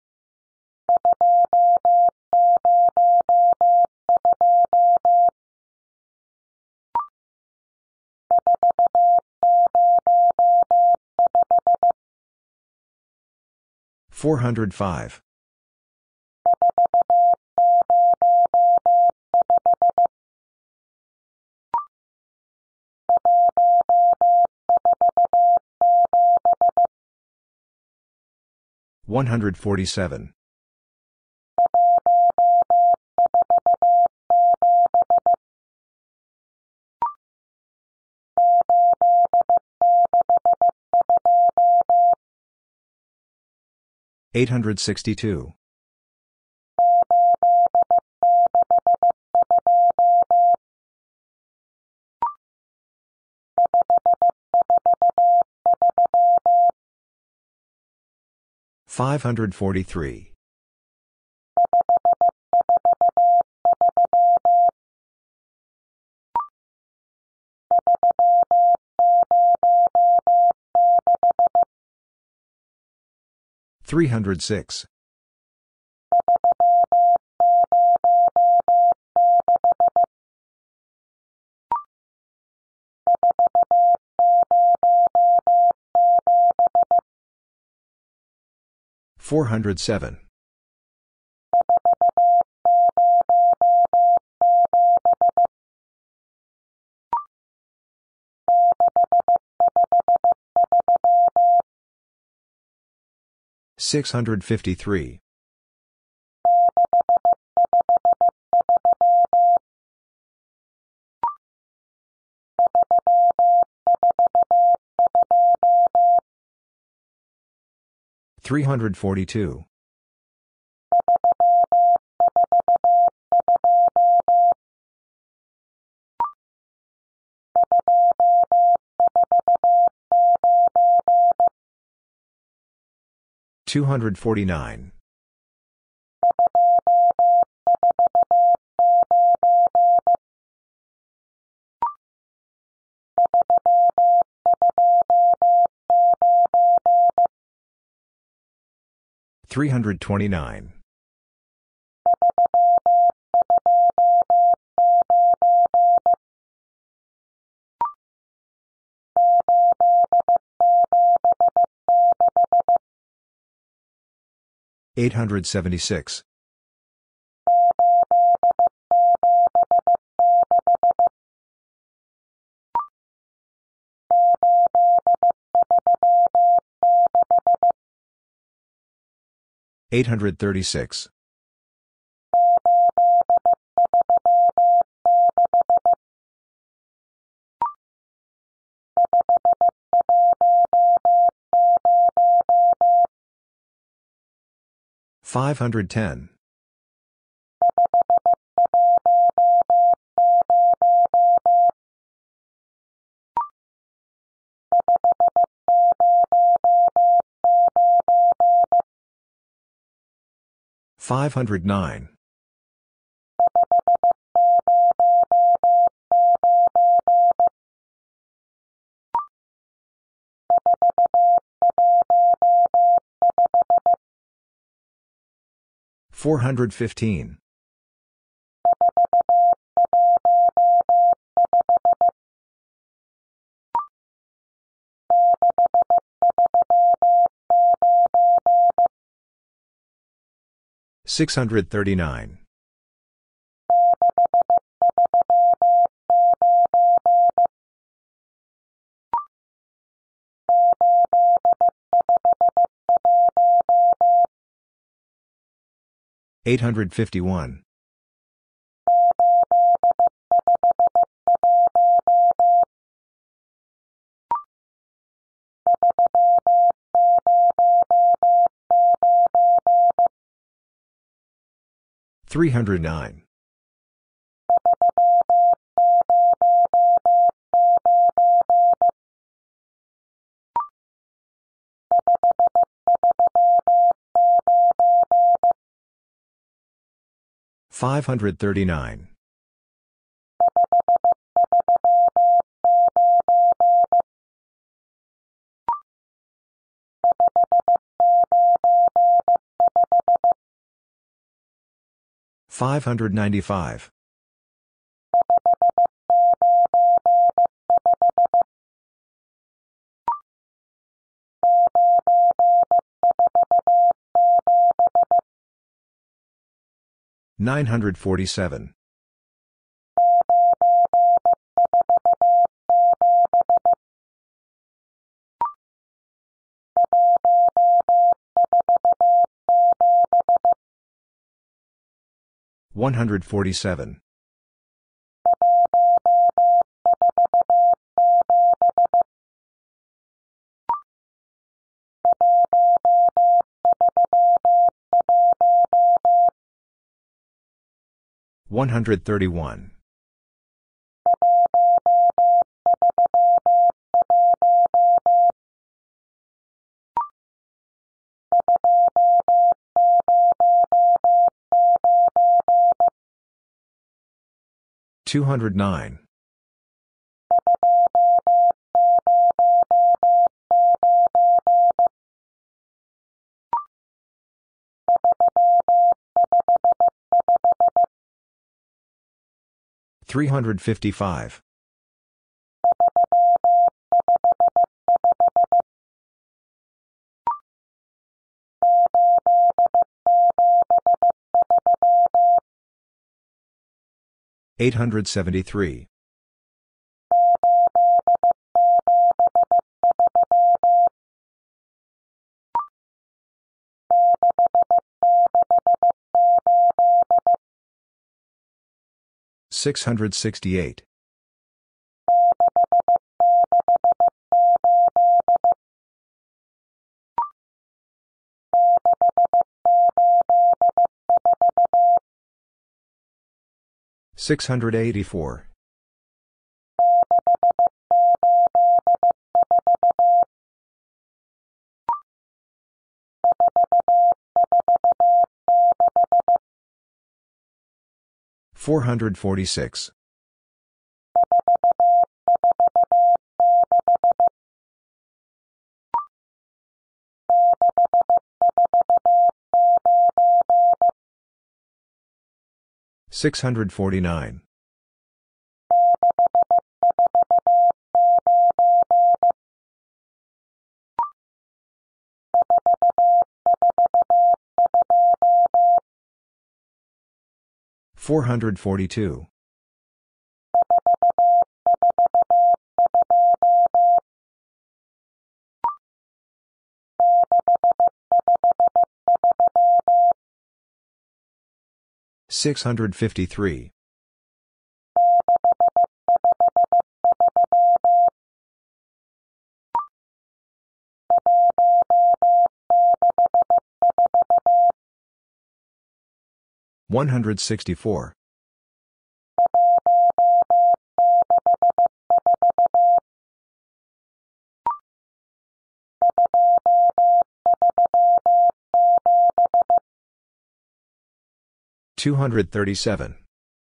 four hundred five. one hundred forty-seven. eight hundred sixty-two. five hundred forty-three. three hundred six. four hundred seven. six hundred fifty-three. three hundred forty-two. two hundred forty-nine. three hundred twenty-nine. eight hundred seventy-six. eight hundred thirty-six. five hundred ten. five hundred nine. four hundred fifteen. six hundred thirty-nine. eight hundred fifty-one. three hundred nine. five hundred thirty-nine. five hundred ninety-five. nine hundred forty-seven. one hundred forty-seven. one hundred thirty-one. two hundred nine. three hundred fifty-five. eight hundred seventy-three. six hundred sixty-eight. six hundred eighty-four. four hundred forty-six. six hundred forty-nine. four hundred forty-two. six hundred fifty-three. one hundred sixty-four. two hundred thirty-seven.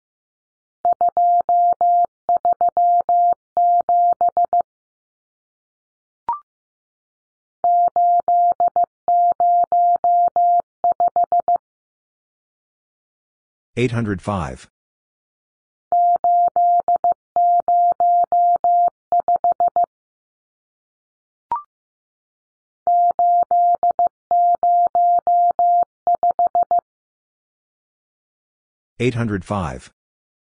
eight hundred five. eight hundred five.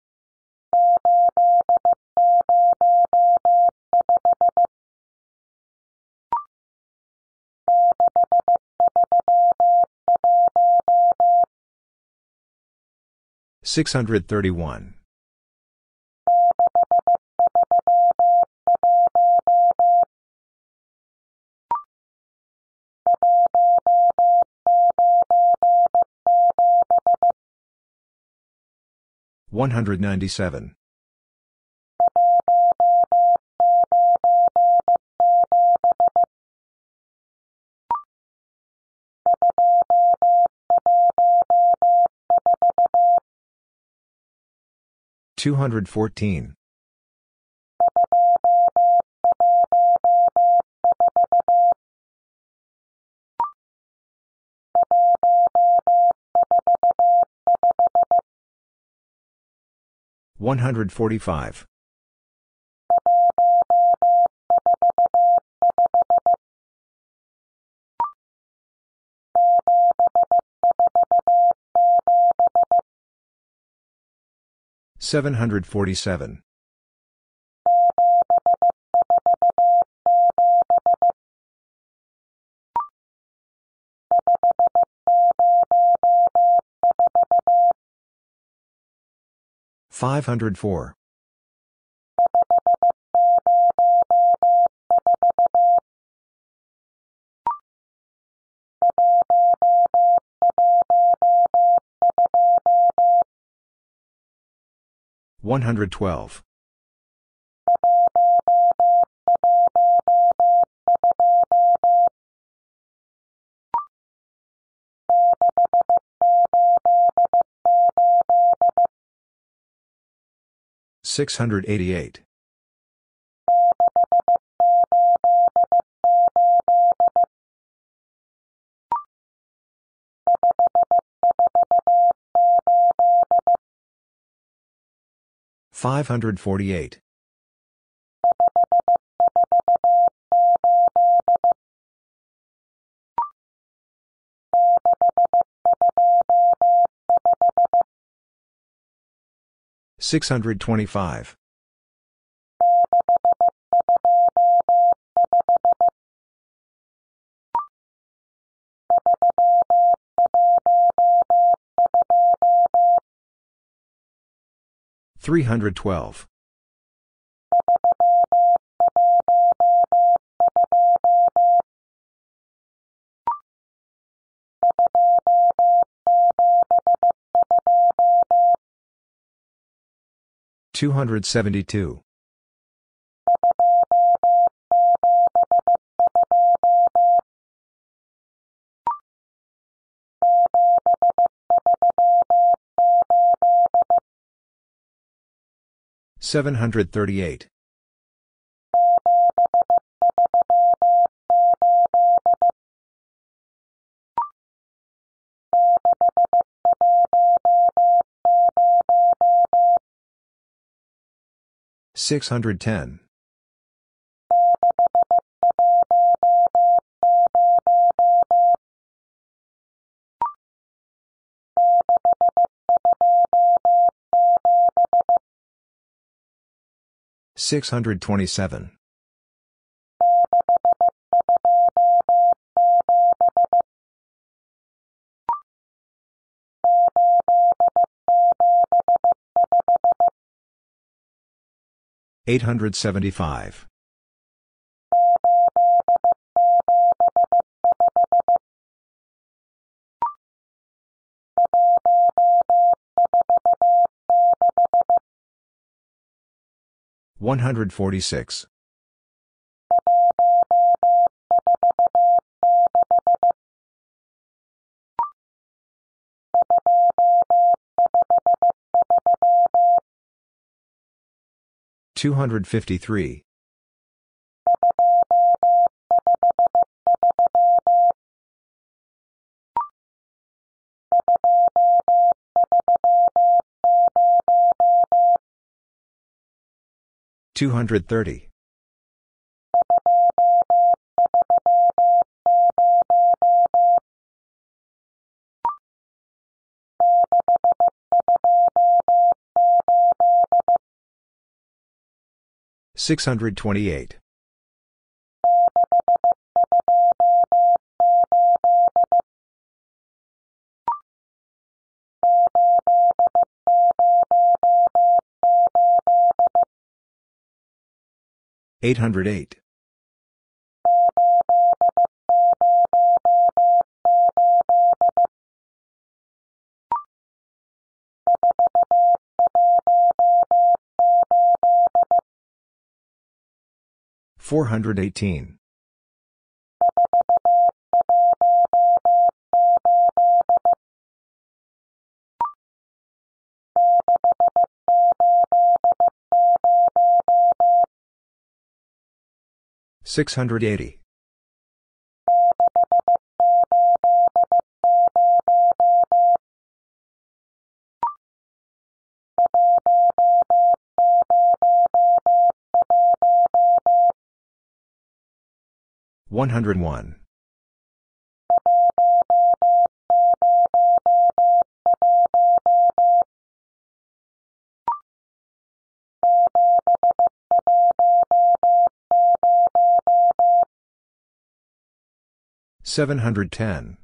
six hundred thirty-one. one hundred ninety-seven. two hundred fourteen. one hundred forty-five. seven hundred forty-seven. five hundred four. one hundred twelve. six hundred eighty-eight. five hundred forty-eight. six hundred twenty-five. three hundred twelve. two hundred seventy-two. seven hundred thirty-eight. six hundred ten. six hundred twenty-seven. eight hundred seventy-five. one hundred forty-six. two hundred fifty-three. two hundred thirty. six hundred twenty-eight. eight hundred eight. four hundred eighteen. six hundred eighty. one hundred one. seven hundred ten.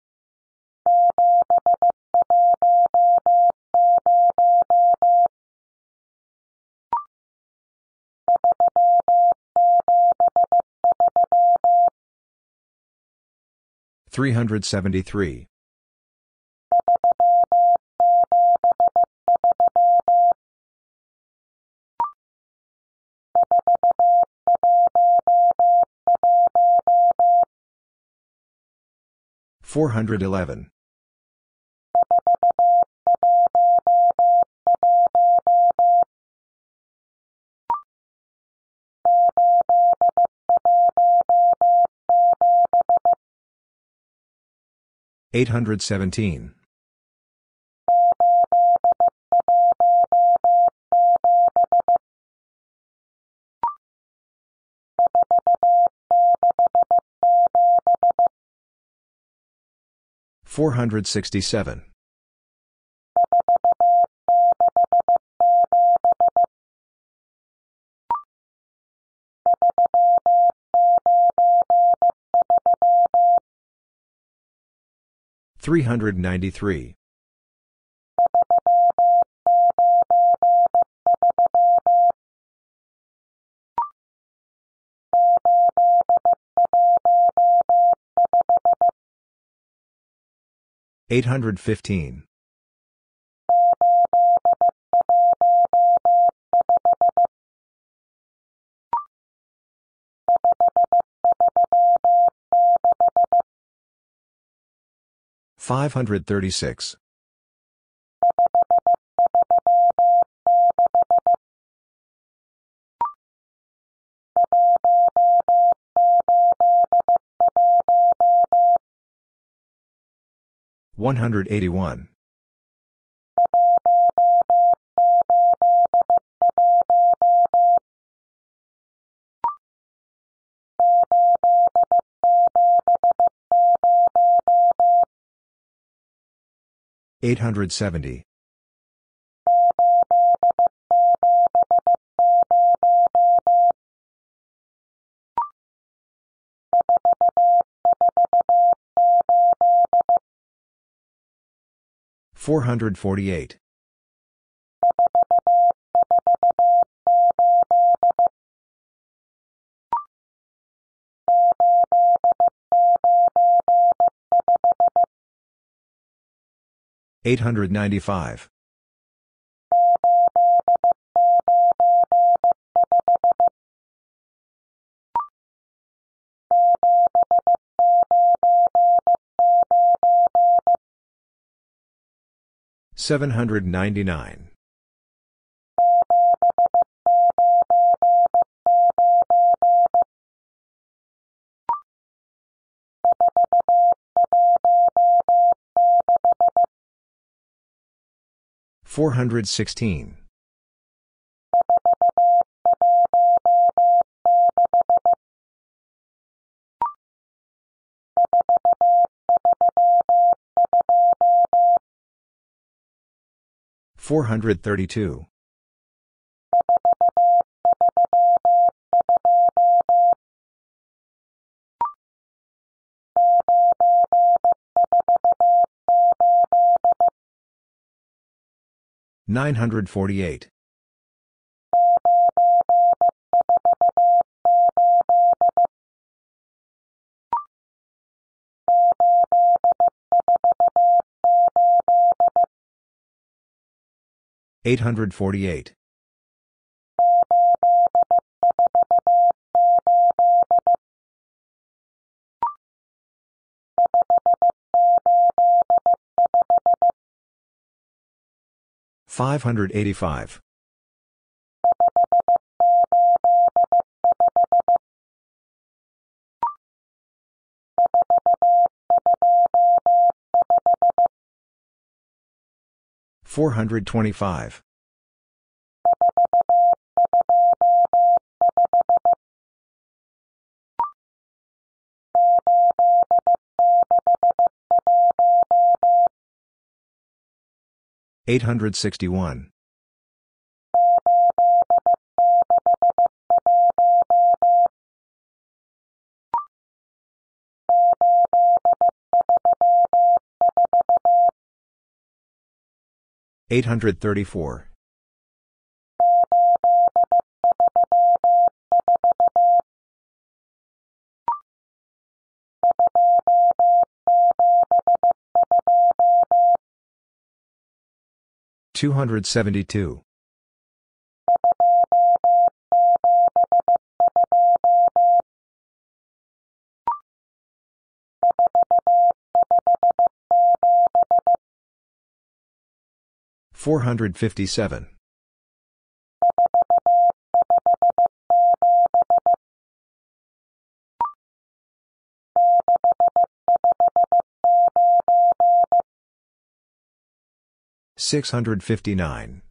three hundred seventy-three. four hundred eleven. eight hundred seventeen. four hundred sixty-seven. three hundred ninety-three. eight hundred fifteen. five hundred thirty-six. one hundred eighty-one. eight hundred seventy. four hundred forty-eight. eight hundred ninety-five. seven hundred ninety-nine. four hundred sixteen. four hundred thirty-two. nine hundred forty-eight. eight hundred forty-eight. five hundred eighty-five. four hundred twenty-five. eight hundred sixty-one. eight hundred thirty-four. two hundred seventy-two. four hundred fifty-seven. six hundred fifty-nine.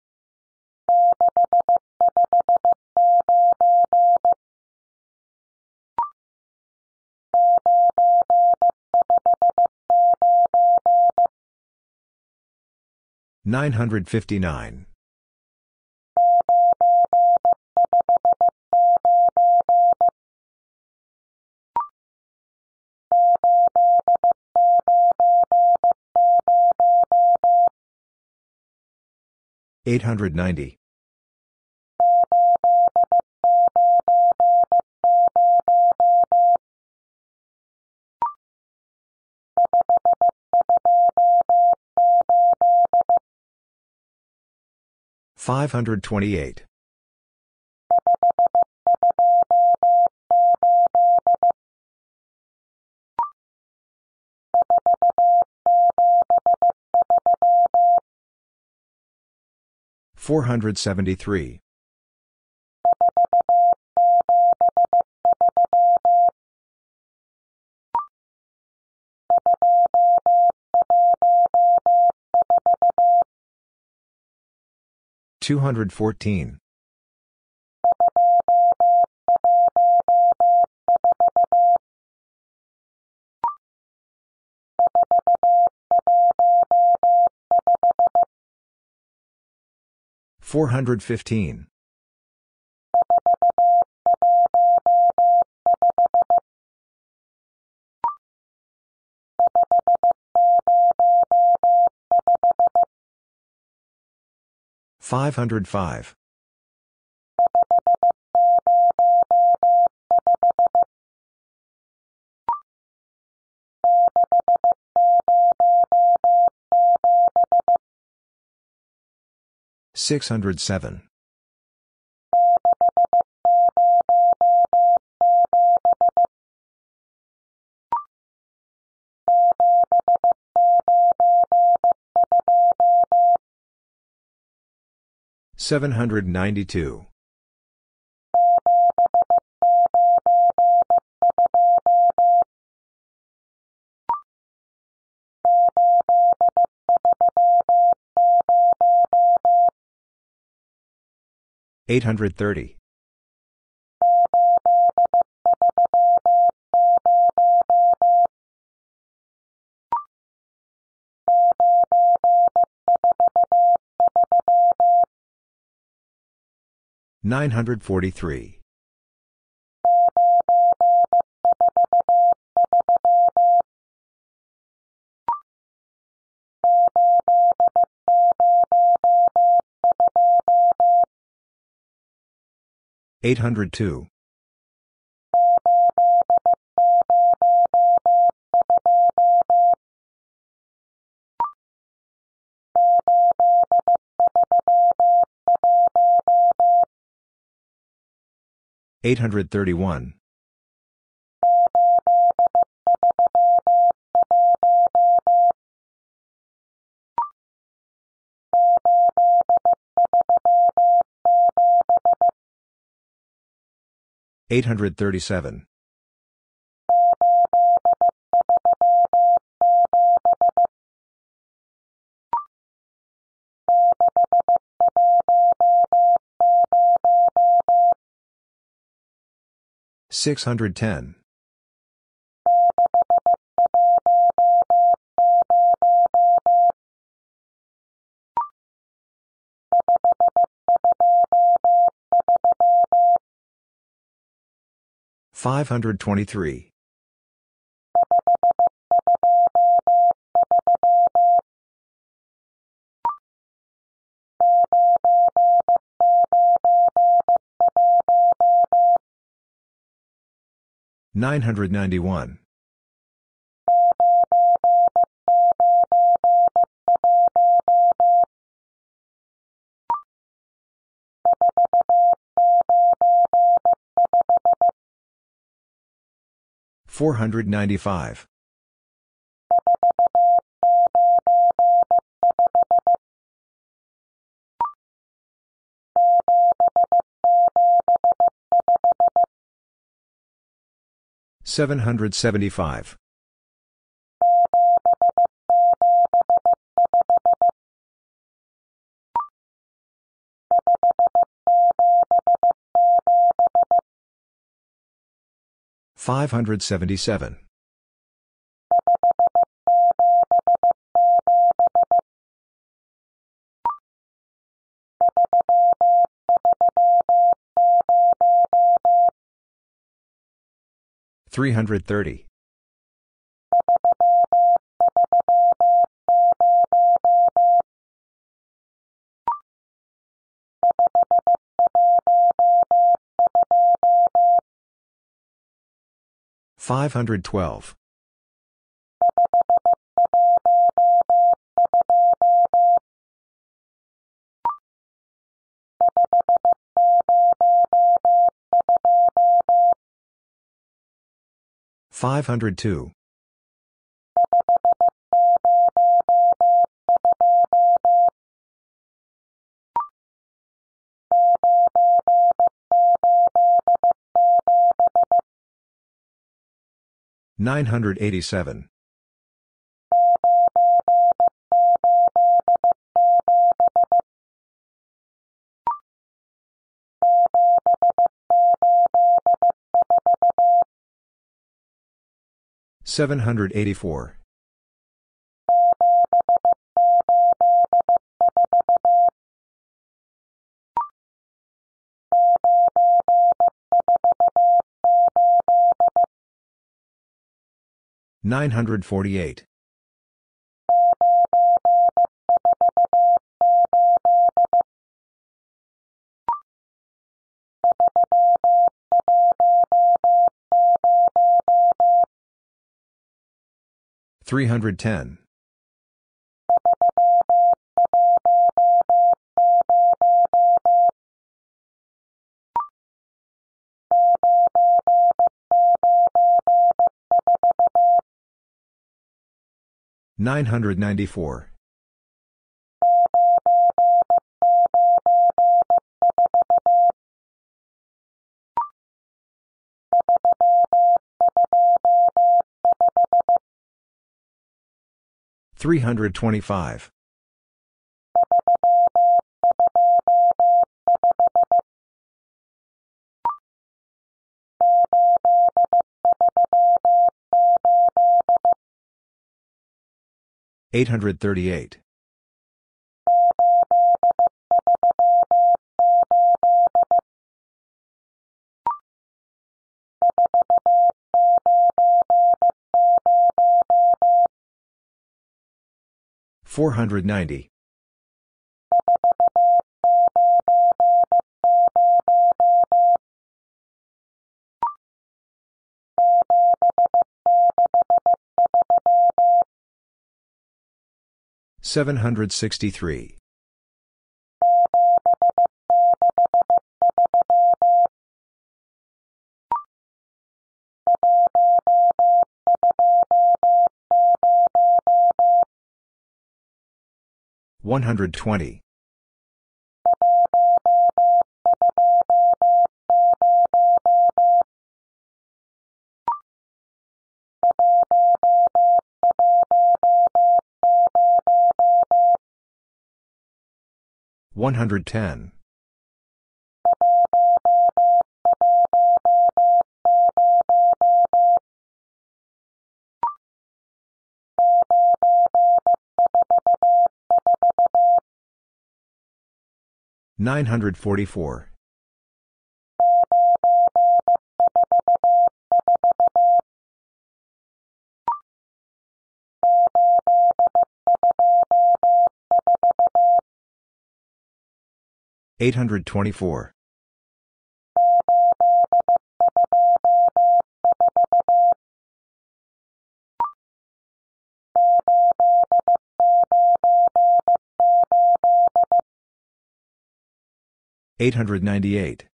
nine hundred fifty-nine. eight hundred ninety. five hundred twenty-eight. four hundred seventy-three. two hundred fourteen. four hundred fifteen. five hundred five. six hundred seven. seven hundred ninety-two. eight hundred thirty. nine hundred forty-three. eight hundred two. eight hundred thirty-one. eight hundred thirty-seven. six hundred ten. five hundred twenty-three. nine hundred ninety-one. four hundred ninety-five. seven hundred seventy-five. five hundred seventy-seven. three hundred thirty. five hundred twelve. five hundred two. nine hundred eighty-seven. seven hundred eighty-four. nine hundred forty-eight. three hundred ten. nine hundred ninety-four. three hundred twenty-five. eight hundred thirty-eight. four hundred ninety. seven hundred sixty-three. one hundred twenty. one hundred ten. nine hundred forty-four. eight hundred twenty-four. eight hundred ninety-eight.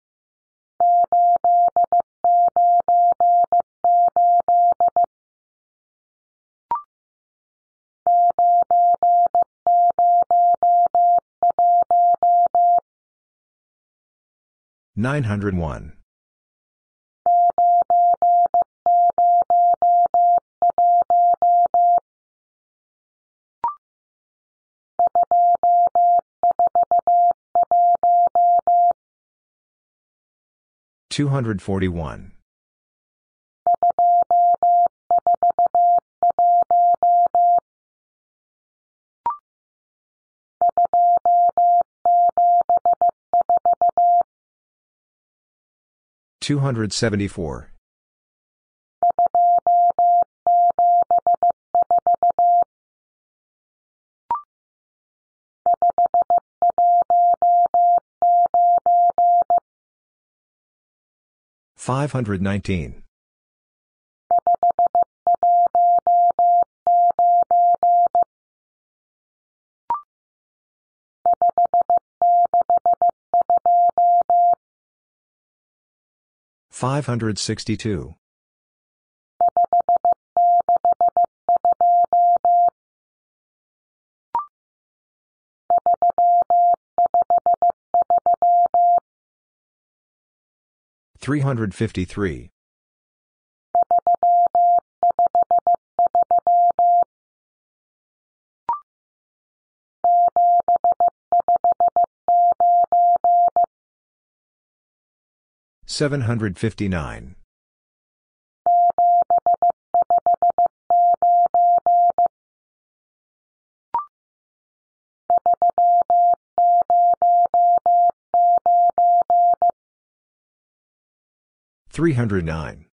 nine hundred one. two hundred forty-one. two hundred seventy-four. five hundred nineteen. five hundred sixty-two. three hundred fifty-three. seven hundred fifty-nine. three hundred nine.